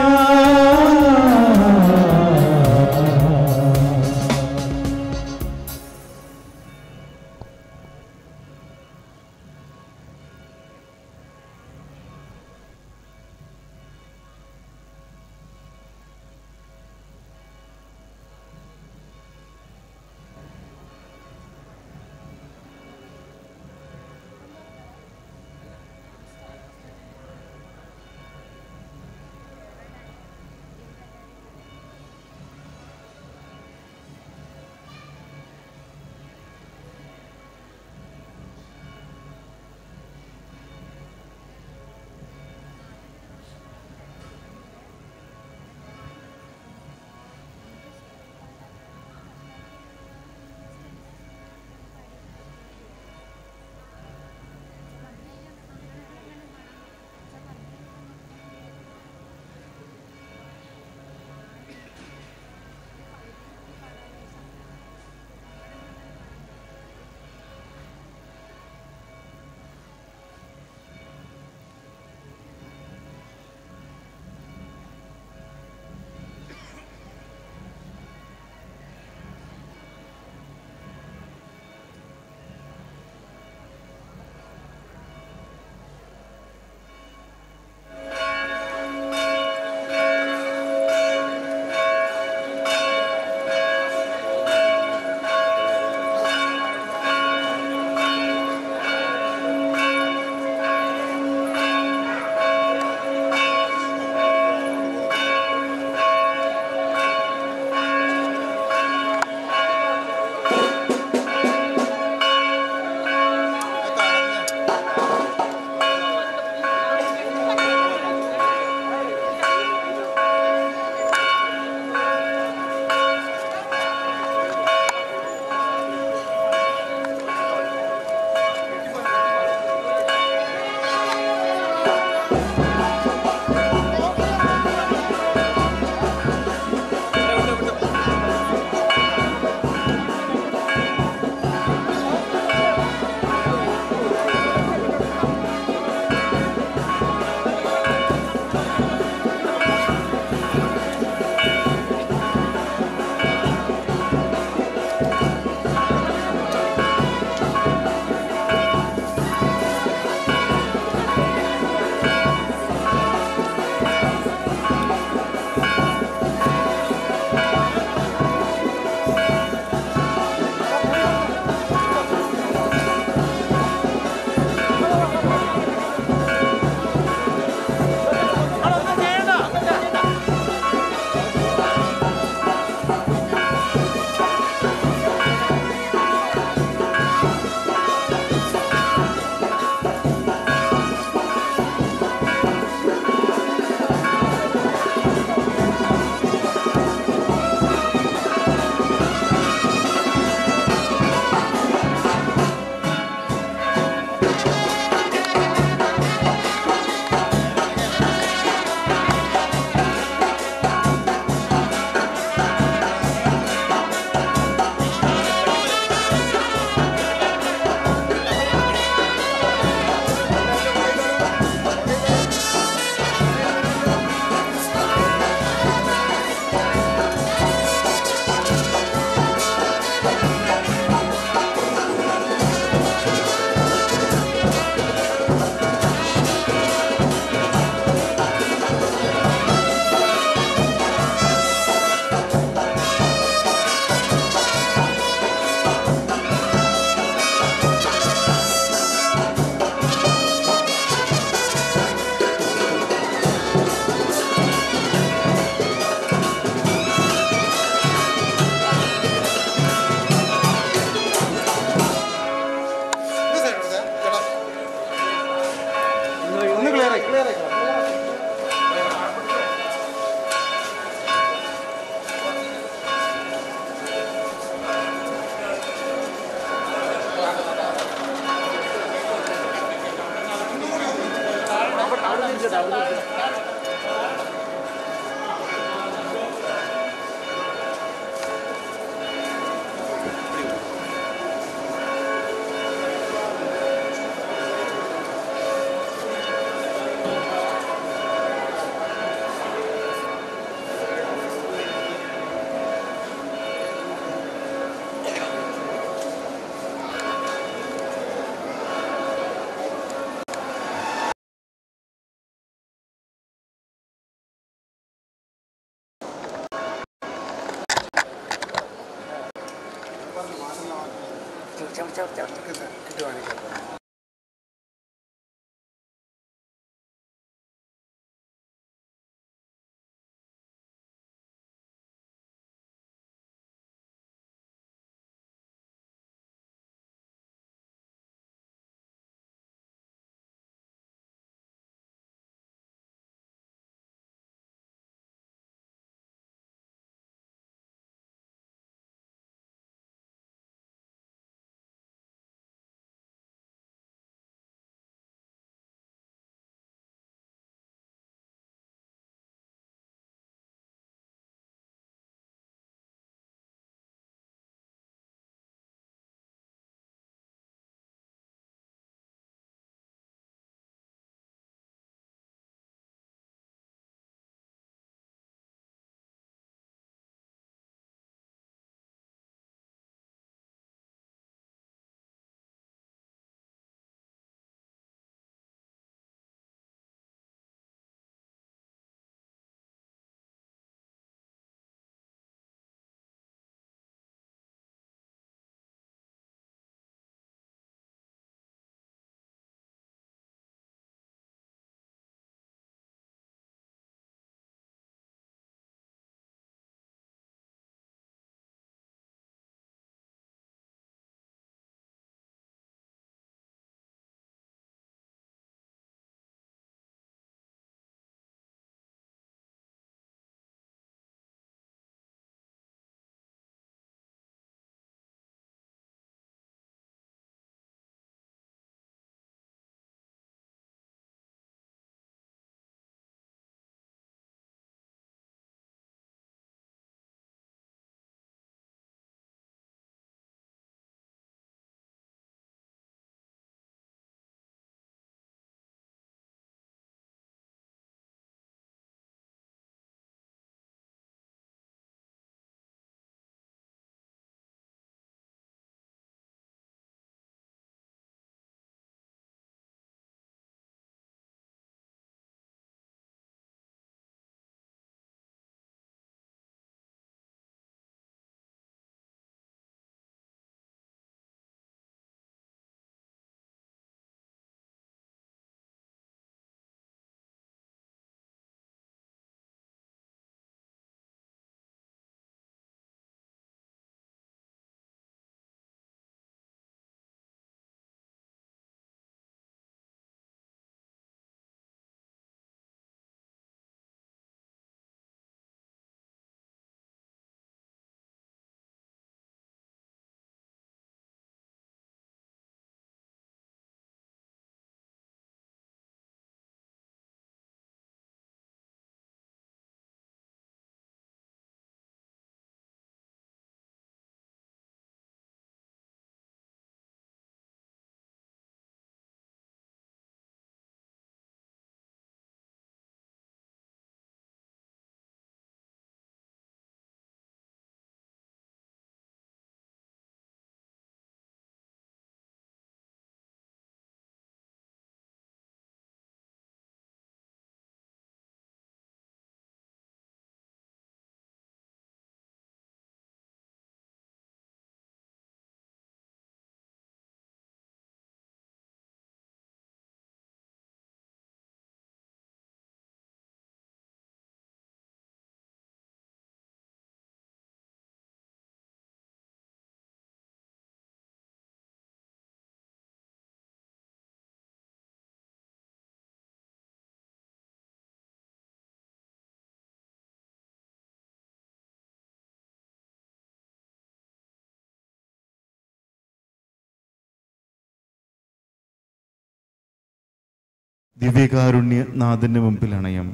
ദിവ്യകാരുണ്യനാഥന്റെ മുമ്പിൽ അണയാം.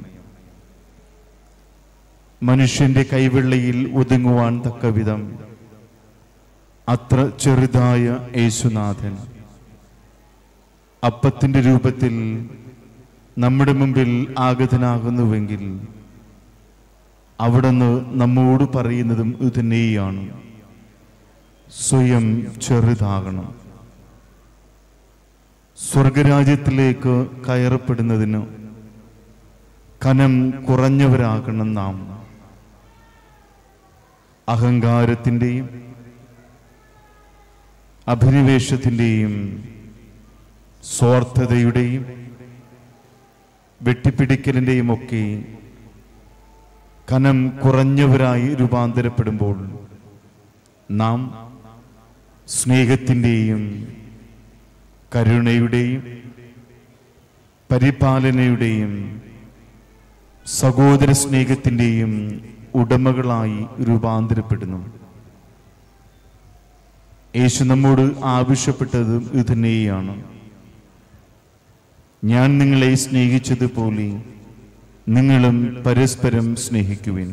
മനുഷ്യന്റെ കൈവെള്ളയിൽ ഒതുങ്ങുവാൻ തക്കവിധം അത്ര ചെറുതായ യേശുനാഥൻ അപ്പത്തിന്റെ രൂപത്തിൽ നമ്മുടെ മുമ്പിൽ ആഗതനാകുന്നുവെങ്കിൽ അവിടുന്ന് നമ്മോട് പറയുന്നതും ഇതുതന്നെയാണ്, സ്വയം ചെറുതാകണം. സ്വർഗരാജ്യത്തിലേക്ക് കയറപ്പെടുന്നതിന് കനം കുറഞ്ഞവരാകണം നാം. അഹങ്കാരത്തിൻ്റെയും അഭിനിവേശത്തിൻ്റെയും സ്വാർത്ഥതയുടെയും വെട്ടിപ്പിടിക്കലിൻ്റെയും ഒക്കെ കനം കുറഞ്ഞവരായി രൂപാന്തരപ്പെടുമ്പോൾ നാം സ്നേഹത്തിൻ്റെയും കരുണയുടെയും പരിപാലനയുടെയും സഹോദര സ്നേഹത്തിൻ്റെയും ഉടമകളായി രൂപാന്തരപ്പെടുന്നു. യേശു നമ്മോട് ആവശ്യപ്പെട്ടത് ഇത് തന്നെയാണ്. ഞാൻ നിങ്ങളെ സ്നേഹിച്ചതുപോലെ നിങ്ങളും പരസ്പരം സ്നേഹിക്കുവിൻ.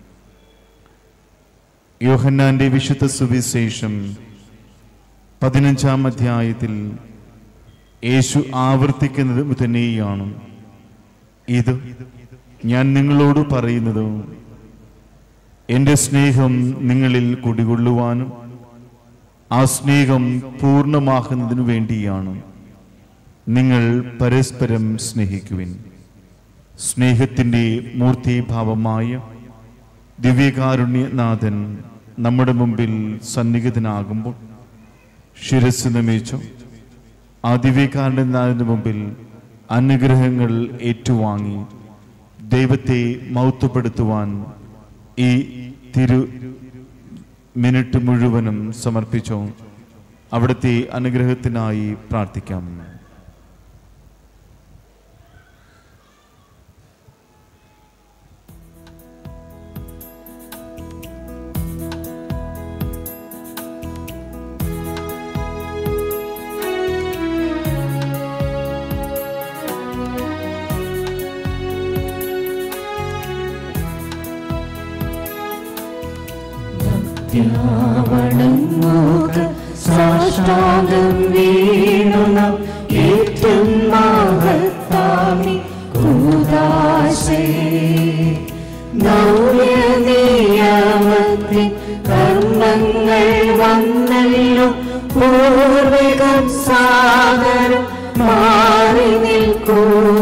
യോഹന്നാന്റെ വിശുദ്ധ സുവിശേഷം പതിനഞ്ചാം അധ്യായത്തിൽ യേശു ആവർത്തിക്കുന്നത് തന്നെയാണ്. ഇത് ഞാൻ നിങ്ങളോട് പറയുന്നത് എൻ്റെ സ്നേഹം നിങ്ങളിൽ കുടികൊള്ളുവാനും ആ സ്നേഹം പൂർണ്ണമാക്കുന്നതിനു വേണ്ടിയാണ്. നിങ്ങൾ പരസ്പരം സ്നേഹിക്കുവിൻ. സ്നേഹത്തിൻ്റെ മൂർത്തിഭാവമായ ദിവ്യകാരുണ്യനാഥൻ നമ്മുടെ മുമ്പിൽ സന്നിഹിതനാകുമ്പോൾ ശിരസ് നമിച്ചു ആ ദിവ്യകാരുണ്യനാഥന്റെ മുമ്പിൽ അനുഗ്രഹങ്ങൾ ഏറ്റുവാങ്ങി ദൈവത്തെ മഹത്വപ്പെടുത്തുവാൻ ഈ തിരു മിനിറ്റ് മുഴുവനും സമർപ്പിച്ചു അവിടുത്തെ അനുഗ്രഹത്തിനായി പ്രാർത്ഥിക്കാം. വണങ്ങുക സാഷ്ടാംഗം വീണുനാം ഏറ്റവും മഹത്താമി കൂദാശേ. നവ്യനിയമത്തിൻ കർമ്മങ്ങൾ വന്നല്ലോ പൂർവികം സാഗരം മാറി നിൽക്കൂ.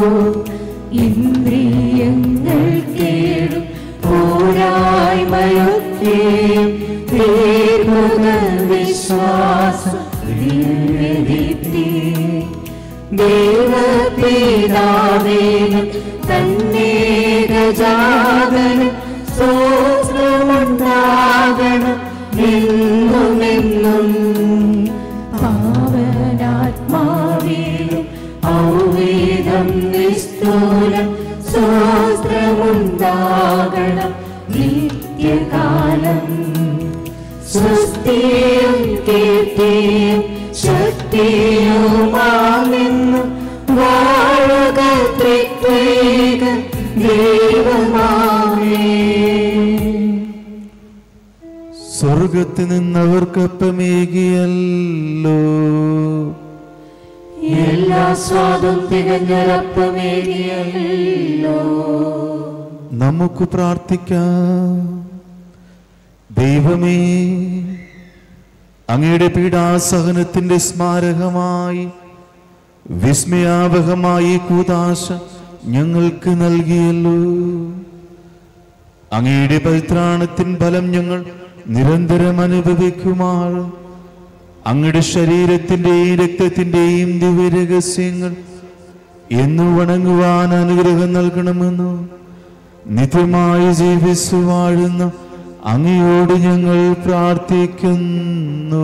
ഇന്ദ്രിയങ്ങൾ കേടും പോരായ്മയൊക്കെയും വിശ്വാസം ദേവപിതാവേനും തന്നേകജാതനും സ്തോത്രമുണ്ടാകണം എന്നുമെന്നും. പാവനാത്മാവിലും ഔവേദം നിസ്തൂലം സ്തോത്രമുണ്ടാകണം നിത്യകാലം. സൃഷ്ടിയും കീർത്തിയും ശക്തിയുമാണെന്നും വാഴുക ത്രിത്വൈക ദൈവമാമേ. സ്വർഗത്തിൽ നിന്നവർക്കപ്പമേകിയല്ലോ എല്ലാ സ്വാദും തികഞ്ഞൊരപ്പമേകിയല്ലോ. നമുക്ക് പ്രാർത്ഥിക്കാം. ദൈവമേ, അങ്ങയുടെ പീഡാസഹനത്തിന്റെ സ്മാരകമായി വിസ്മയാവഹമായി കൂദാശ ഞങ്ങൾക്ക് നൽകിയല്ലോ. അങ്ങയുടെ പരിത്രാണത്തിൻ ഫലം ഞങ്ങൾ നിരന്തരം അനുഭവിക്കുമാർ അങ്ങയുടെ ശരീരത്തിന്റെയും രക്തത്തിന്റെയും ദിവ്യരഹസ്യങ്ങൾ എന്നു വണങ്ങുവാൻ അനുഗ്രഹം നൽകണമെന്നു നിത്യമായി ജീവിച്ചു വാഴുന്ന അങ്ങയോട് ഞങ്ങൾ പ്രാർത്ഥിക്കുന്നു.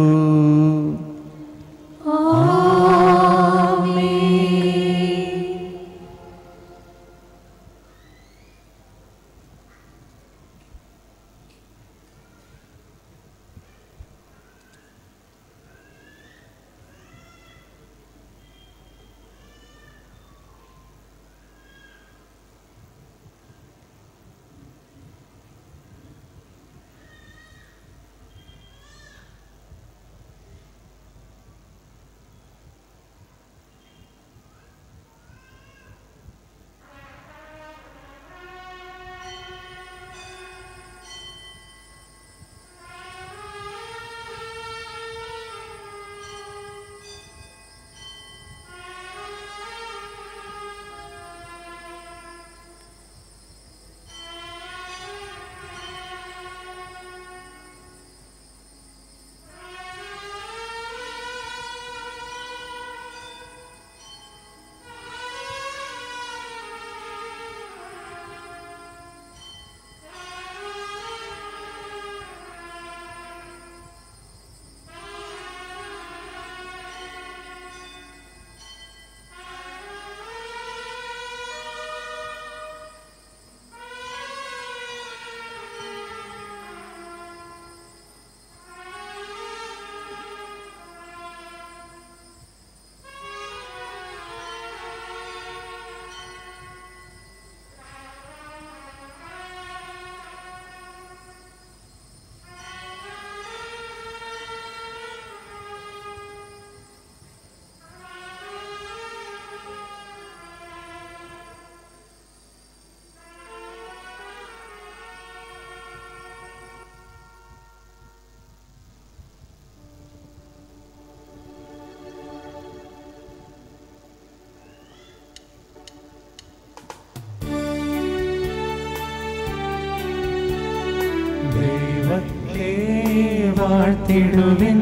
വാഴ്ത്തിടുവിൻ,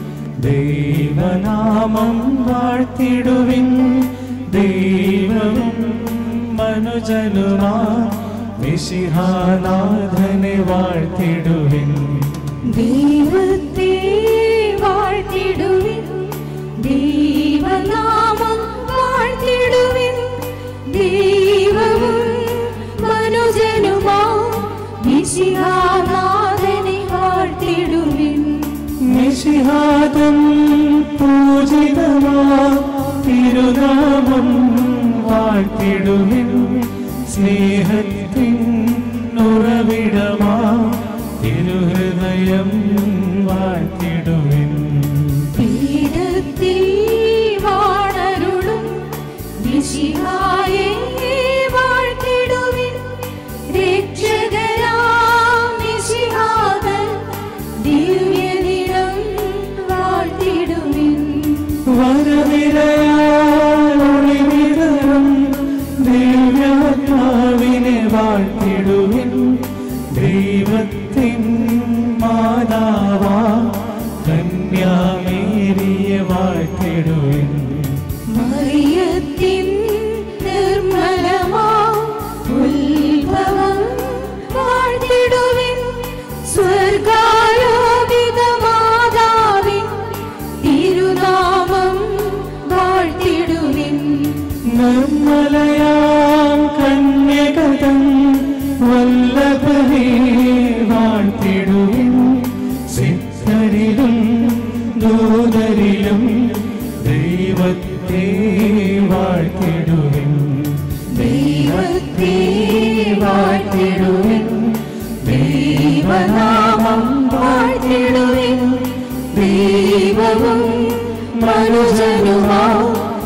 ദൈവനാമം വാഴ്ത്തിടുവിൻ. ദൈവവും മനുജനുമാ മിശിഹാനാഥനെ വാഴ്ത്തിടുവിൻ. ദൈവത്തെ വാഴ്ത്തിടുവിൻ, ദൈവനാമം വാഴ്ത്തിടുവിൻ. ദൈവവും മനുജനുമാ മിശിഹാനാഥനെ വാഴ്ത്തിടുവിൻ. മിശിഹാതൻ പൂജിതമാ തിരുനാമം വാഴ്ത്തിടുവിൻ. സ്നേഹത്തിൻ ഉറവിടമാ തിരുഹൃദയം വാഴ്ത്തിടുവിൻ. പീഠത്തിൽ വാണരുളും മിശിഹായെ വാഴ്ത്തിടുവിൻ. രക്ഷകനാം മിശിഹാതൻ ദിവ്യദിനം വാഴ്ത്തിടുവിൻ. വരനിരയാൽ ഒളിവിതറും ദിവ്യാത്മാവിനെ വാഴ്ത്തിടുവിൻ. ദൈവത്തിൻ മാതാവാ കന്യാമേരിയെ വാഴ്ത്തിടുവിൻ. മറിയത്തിൻ നിർമ്മലമാ ഉത്ഭവം വാഴ്ത്തിടുവിൻ. സ്വർഗാരോപിത മാതാവിൻ തിരുനാമം വാഴ്ത്തിടുവിൻ. നിർമ്മലയാം കന്യകതൻ വല്ലഭനെ വാഴ്ത്തിടുവിൻ. സിദ്ധരിലും ദൂതരിലും ദൈവത്തെ വാഴ്ത്തിടുവിൻ. ദൈവത്തെ വാഴ്ത്തിടുവിൻ. ദൈവനാമം വാഴ്ത്തിടുവിൻ. ദൈവവും മനുജനുമാ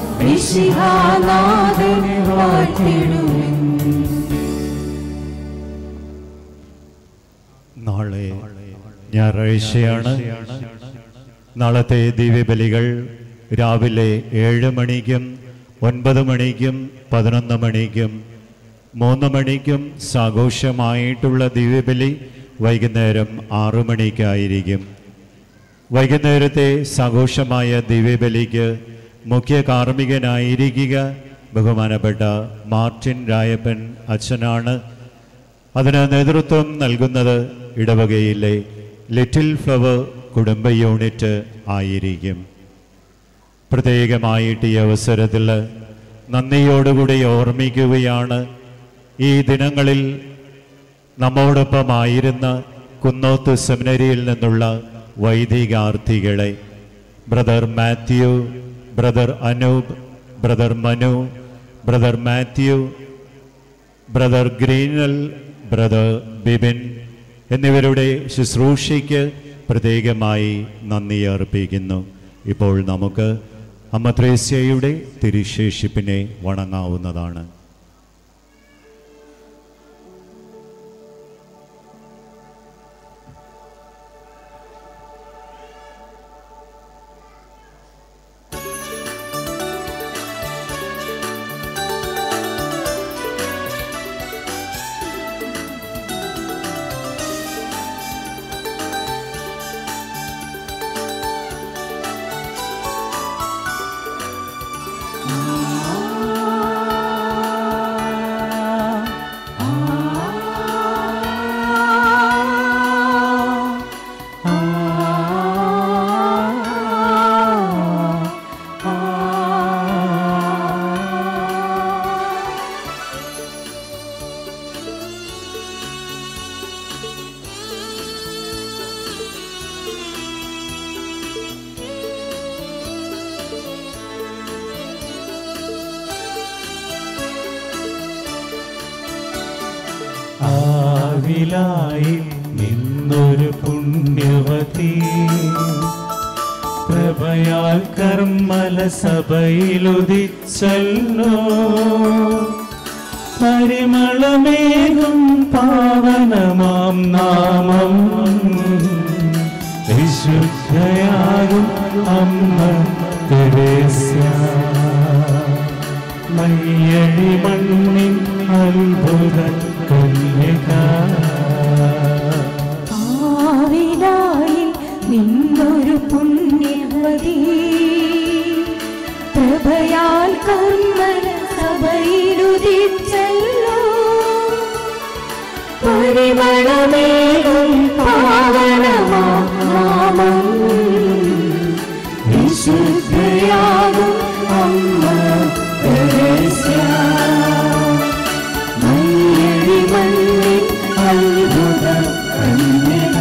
മിശിഹാനാഥനെ വാഴ്ത്തിടുവിൻ. നാളെ ഞായറാഴ്ചയാണ്. നാളത്തെ ദിവ്യബലികൾ രാവിലെ ഏഴ് മണിക്കും ഒൻപത് മണിക്കും പതിനൊന്ന് മണിക്കും മൂന്ന് മണിക്കും സാഘോഷമായിട്ടുള്ള ദിവ്യബലി വൈകുന്നേരം ആറു മണിക്കായിരിക്കും. വൈകുന്നേരത്തെ സാഘോഷമായ ദിവ്യബലിക്ക് മുഖ്യ കാർമ്മികനായിരിക്കുക ബഹുമാനപ്പെട്ട മാർട്ടിൻ രായപ്പൻ അച്ഛനാണ്. അതിന് നേതൃത്വം നൽകുന്നത് ഇടവകയിലെ ലിറ്റിൽ ഫ്ലവർ കുടുംബ യൂണിറ്റ് ആയിരിക്കും. പ്രത്യേകമായിട്ട് ഈ അവസരത്തിൽ നന്ദിയോടുകൂടി ഓർമ്മിക്കുകയാണ് ഈ ദിനങ്ങളിൽ നമ്മോടൊപ്പമായിരുന്ന കുന്നോത്ത് സെമിനറിയിൽ നിന്നുള്ള വൈദികാർത്ഥികളെ, brother Mathew, brother Anoop, brother Manu, brother Mathew, brother Grenel, brother Bibin എന്നിവരുടെ ശുശ്രൂഷയ്ക്ക് പ്രത്യേകമായി നന്ദി അർപ്പിക്കുന്നു. ഇപ്പോൾ നമുക്ക് അമ്മ ത്രേസ്യയുടെ തിരുശേഷിപ്പിനെ വണങ്ങാവുന്നതാണ്. ആവിലായി നിന്നൊരു പുണ്യവതി പ്രഭയാൽ കർമ്മല സഭയിലുദിച്ചല്ലോ. പരിമളമേകും പാവനമാം നാമം വിശുദ്ധയാകും അമ്മ തെരേസ്യ. മയ്യടി മണ്ണിൻ അത്ഭുത കന്യക. ആവിലായി പരിമളമേകും പാവനമാം നാമം വിശുദ്ധയാകും അമ്മ തെരേസ്യ മയ്യഴി മണ്ണിൽ അത്ഭുത കന്യക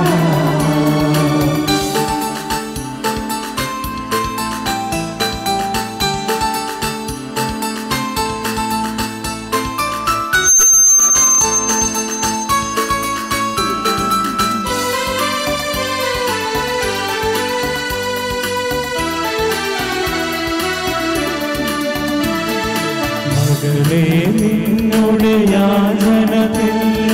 നിന്നോട് യാചനത്തിൽ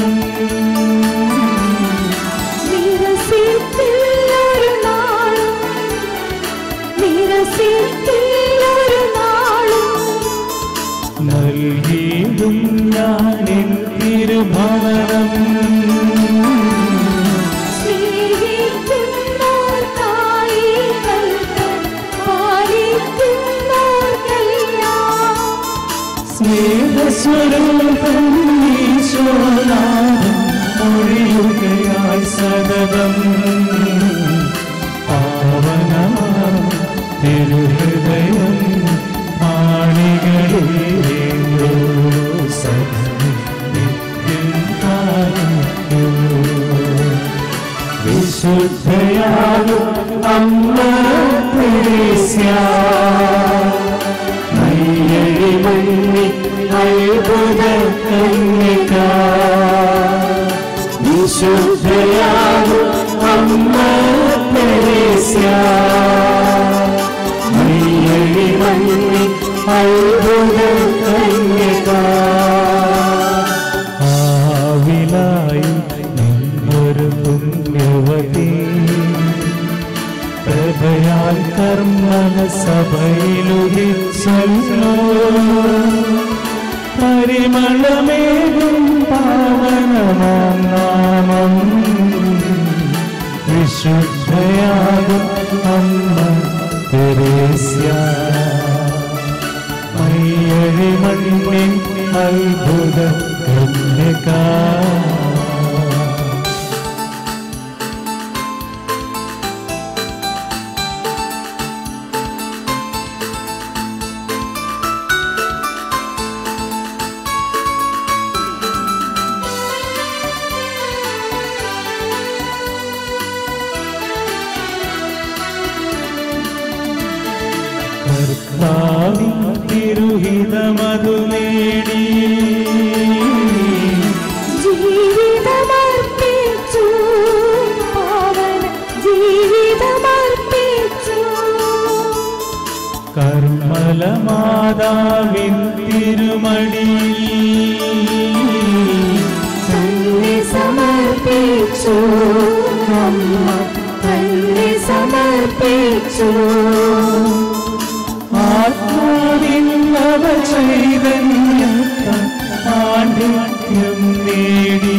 നിരസിത്തില്ലൊരു നാളും നിരസിത്തില്ലൊരു നാളും നൽകിയിടും ഞാൻ എൻ തിരുഭവനം സ്നേഹിക്കുന്നോർക്കായി കൽപ്പന പാലിക്കുന്നോർക്കെല്ലാം സ്നേഹസ്വരൂപം ഈശോനാഥൻ ഒഴിയുകയായി സതതം പാവനമാം തിരുഹൃദയം മാണികളിലേയോ സദനം നിത്യം കാണിക്കൂ വിശുദ്ധയാകും അമ്മ തെരേസ്യ മയ്യഴി മണ്ണിൽ അത്ഭുത കന്യക വിശുദ്ധയാകും അമ്മ തെരേസ്യ മയ്യഴി മണ്ണിൽ അത്ഭുത കന്യക ആവിലായി നിന്നൊരു പുണ്യവതി പ്രഭയാൽ കർമ്മന സഭയിലുദിച്ചല്ലോ പരിമളമേകും പാവനമാം നാമം വിശുദ്ധയാകും അമ്മ തെരേസ്യ മയ്യഴി മണ്ണിൻ അത്ഭുത കന്യക കർത്താവിൻ തിരുഹിതമതു നേടി ജീവിതമർപ്പിച്ചു പാവന ജീവിതമർപ്പിച്ചു കർമ്മല മാതാവിൻ തിരുമടി തന്നെ സമർപ്പിച്ചു അമ്മ തന്നെ സമർപ്പിച്ചു ആത്മാവിൻ നവ ചൈതന്യത്താൽ പാണ്ഡിത്യം നേടി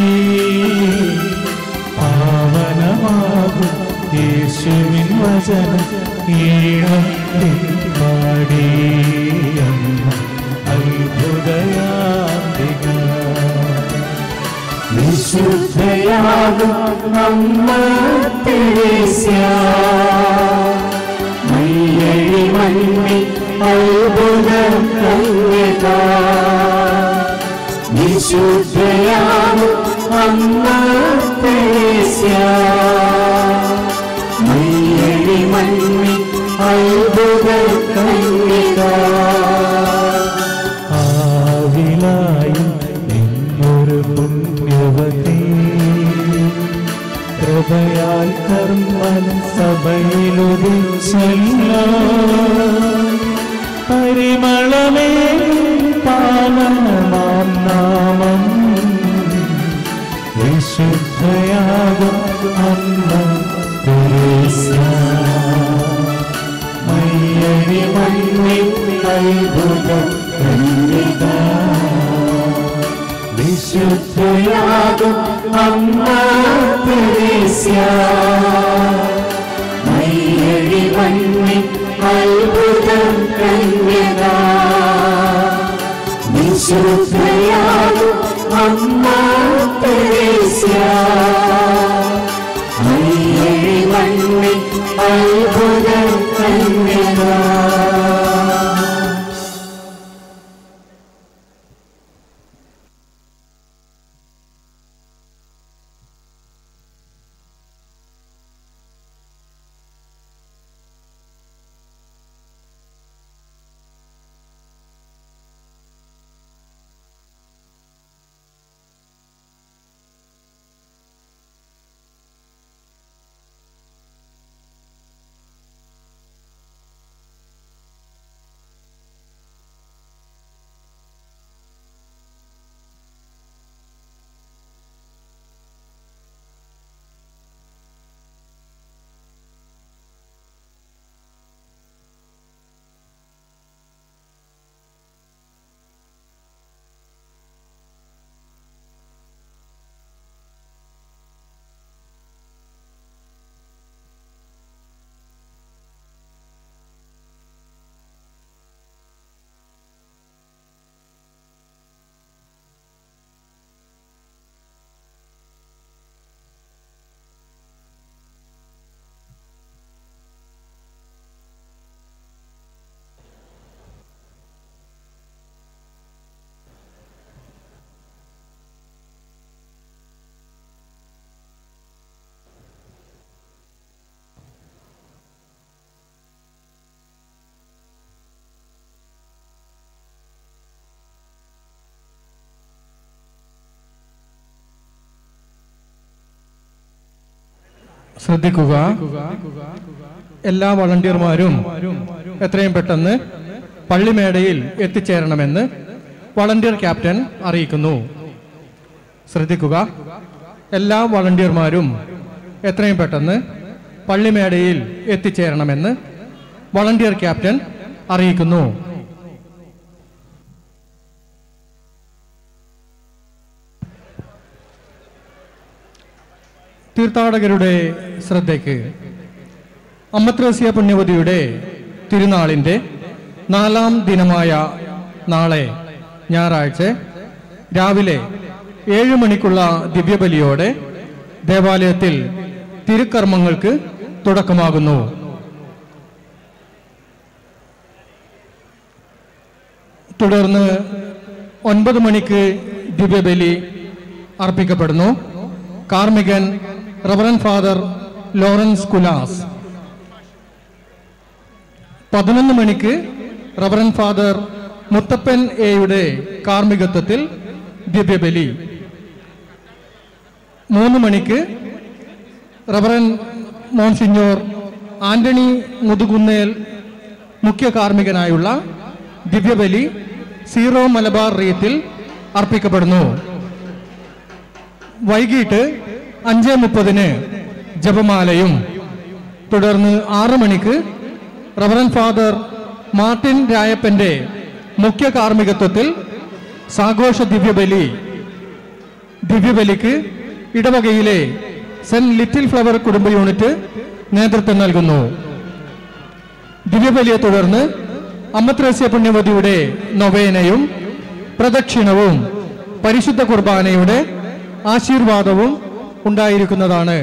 പാവനമാകും യേശുവിൻ വചനം ഈണത്തിൽ പാടി അമ്മ അത്ഭുതയാന്തിക വിശുദ്ധയാകും അമ്മ തെരേസ്യ മയ്യഴി മണ്ണിൽ അത്ഭുത കന്യക വിശുദ്ധയാകും അമ്മ തെരേസ്യ മയ്യഴി മണ്ണിൽ അത്ഭുത കന്യക ആവിലായി നിന്നൊരു പുണ്യവതി കൃപയാൽ കർമ്മൻ സഭയിലുദിച്ചല്ലോ പരിമളമേ പാവനമാം നാമം വിശുദ്ധയാകും അമ്മ തെരേസ്യ മയ്യഴി മണ്ണിൽ അത്ഭുത കന്യക വിശുദ്ധയാകും അമ്മ തെരേസ്യ മയ്യഴി മണ്ണിൽ അത്ഭുത കന്യക വിശുദ്ധയാകും അമ്മ തെരേസ്യ ത്രേസ്യ അയ്യഴി മണ്ണിൽ അത്ഭുത കന്യക. ശ്രദ്ധിക്കുക, എല്ലാ വളണ്ടിയർമാരും എത്രയും പെട്ടെന്ന് പള്ളിമേടയിൽ എത്തിച്ചേരണമെന്ന് വളണ്ടിയർ ക്യാപ്റ്റൻ അറിയിക്കുന്നു. ശ്രദ്ധിക്കുക, എല്ലാ വളണ്ടിയർമാരും എത്രയും പെട്ടെന്ന് പള്ളിമേടയിൽ എത്തിച്ചേരണമെന്ന് വളണ്ടിയർ ക്യാപ്റ്റൻ അറിയിക്കുന്നു. തീർത്ഥാടകരുടെ ശ്രദ്ധയ്ക്ക്, അമ്മ ത്രേസ്യ പുണ്യവതിയുടെ തിരുനാളിൻ്റെ നാലാം ദിനമായ നാളെ ഞായറാഴ്ച രാവിലെ ഏഴ് മണിക്കുള്ള ദിവ്യബലിയോടെ ദേവാലയത്തിൽ തിരുക്കർമ്മങ്ങൾക്ക് തുടക്കമാകുന്നു. തുടർന്ന് ഒൻപത് മണിക്ക് ദിവ്യബലി അർപ്പിക്കപ്പെടുന്നു. കാർമികൻ റവറൻ ഫാദർ ലോറൻസ് കുലാസ്. പതിനൊന്ന് മണിക്ക് റവറൻ ഫാദർ മുത്തപ്പൻ എയുടെ കാർമികത്വത്തിൽ ദിവ്യബലി. മൂന്ന് മണിക്ക് റവറൻ മോൺസിഞ്ഞോർ ആന്റണി മുതുകുന്നേൽ മുഖ്യ കാർമികനായുള്ള ദിവ്യബലി സീറോ മലബാർ റീത്തിൽ അർപ്പിക്കപ്പെടുന്നു. വൈകിട്ട് അഞ്ച് മുപ്പതിന് ജപമാലയും തുടർന്ന് ആറ് മണിക്ക് റവറൻ ഫാദർ മാർട്ടിൻ രായപ്പന്റെ മുഖ്യ കാർമികത്വത്തിൽ സാഘോഷ ദിവ്യബലി. ദിവ്യബലിക്ക് ഇടവകയിലെ സെന്റ് ലിറ്റിൽ ഫ്ലവർ കുടുംബ യൂണിറ്റ് നേതൃത്വം നൽകുന്നു. ദിവ്യബലിയെ തുടർന്ന് അമ്മ ത്രേസ്യ പുണ്യവതിയുടെ നൊവേനയും പ്രദക്ഷിണവും പരിശുദ്ധ കുർബാനയുടെ ആശീർവാദവും ഉണ്ടായിരിക്കുന്നതാണ്.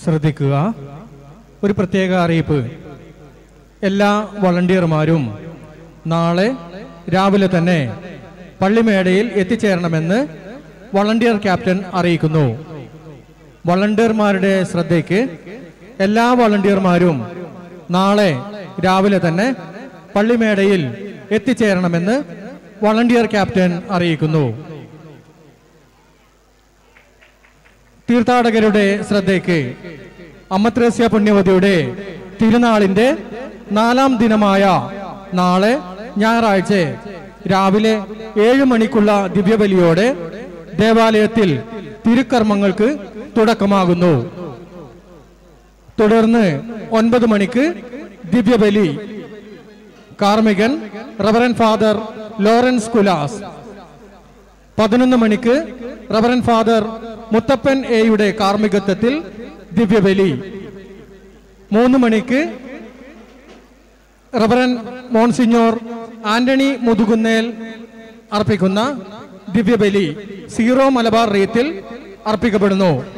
ശ്രദ്ധിക്കുക. ഒരു പ്രത്യേക അറിയിപ്പ്. എല്ലാ വളണ്ടിയർമാരും നാളെ രാവിലെ തന്നെ പള്ളിമേടയിൽ എത്തിച്ചേരണമെന്ന് വളണ്ടിയർ ക്യാപ്റ്റൻ അറിയിക്കുന്നു. വളണ്ടിയർമാരുടെ ശ്രദ്ധയ്ക്ക് എല്ലാ വളണ്ടിയർമാരും നാളെ രാവിലെ തന്നെ പള്ളിമേടയിൽ എത്തിച്ചേരണമെന്ന് വളണ്ടിയർ ക്യാപ്റ്റൻ അറിയിക്കുന്നു. തീർത്ഥാടകരുടെ ശ്രദ്ധയ്ക്ക് അമ്മത്രേസ്യ പുണ്യവതിയുടെ തിരുനാളിന്റെ നാലാം ദിനമായ നാളെ ഞായറാഴ്ച രാവിലെ ഏഴ് മണിക്കുള്ള ദിവ്യബലിയോടെ ദേവാലയത്തിൽ തിരുക്കർമ്മങ്ങൾക്ക് തുടക്കമാകുന്നു. തുടർന്ന് ഒൻപത് മണിക്ക് ദിവ്യബലി കാർമികൻ റവറൻ ഫാദർ ലോറൻസ് കുലാസ്. പതിനൊന്ന് മണിക്ക് റവറൻ ഫാദർ മുത്തപ്പൻ എയുടെ കാർമികത്വത്തിൽ ദിവ്യബലി. മൂന്ന് മണിക്ക് റവറൻ മോൺസിഞ്ഞോർ ആന്റണി മുതുകുന്നേൽ അർപ്പിക്കുന്ന ദിവ്യബലി സീറോ മലബാർ റീത്തിൽ അർപ്പിക്കപ്പെടുന്നു.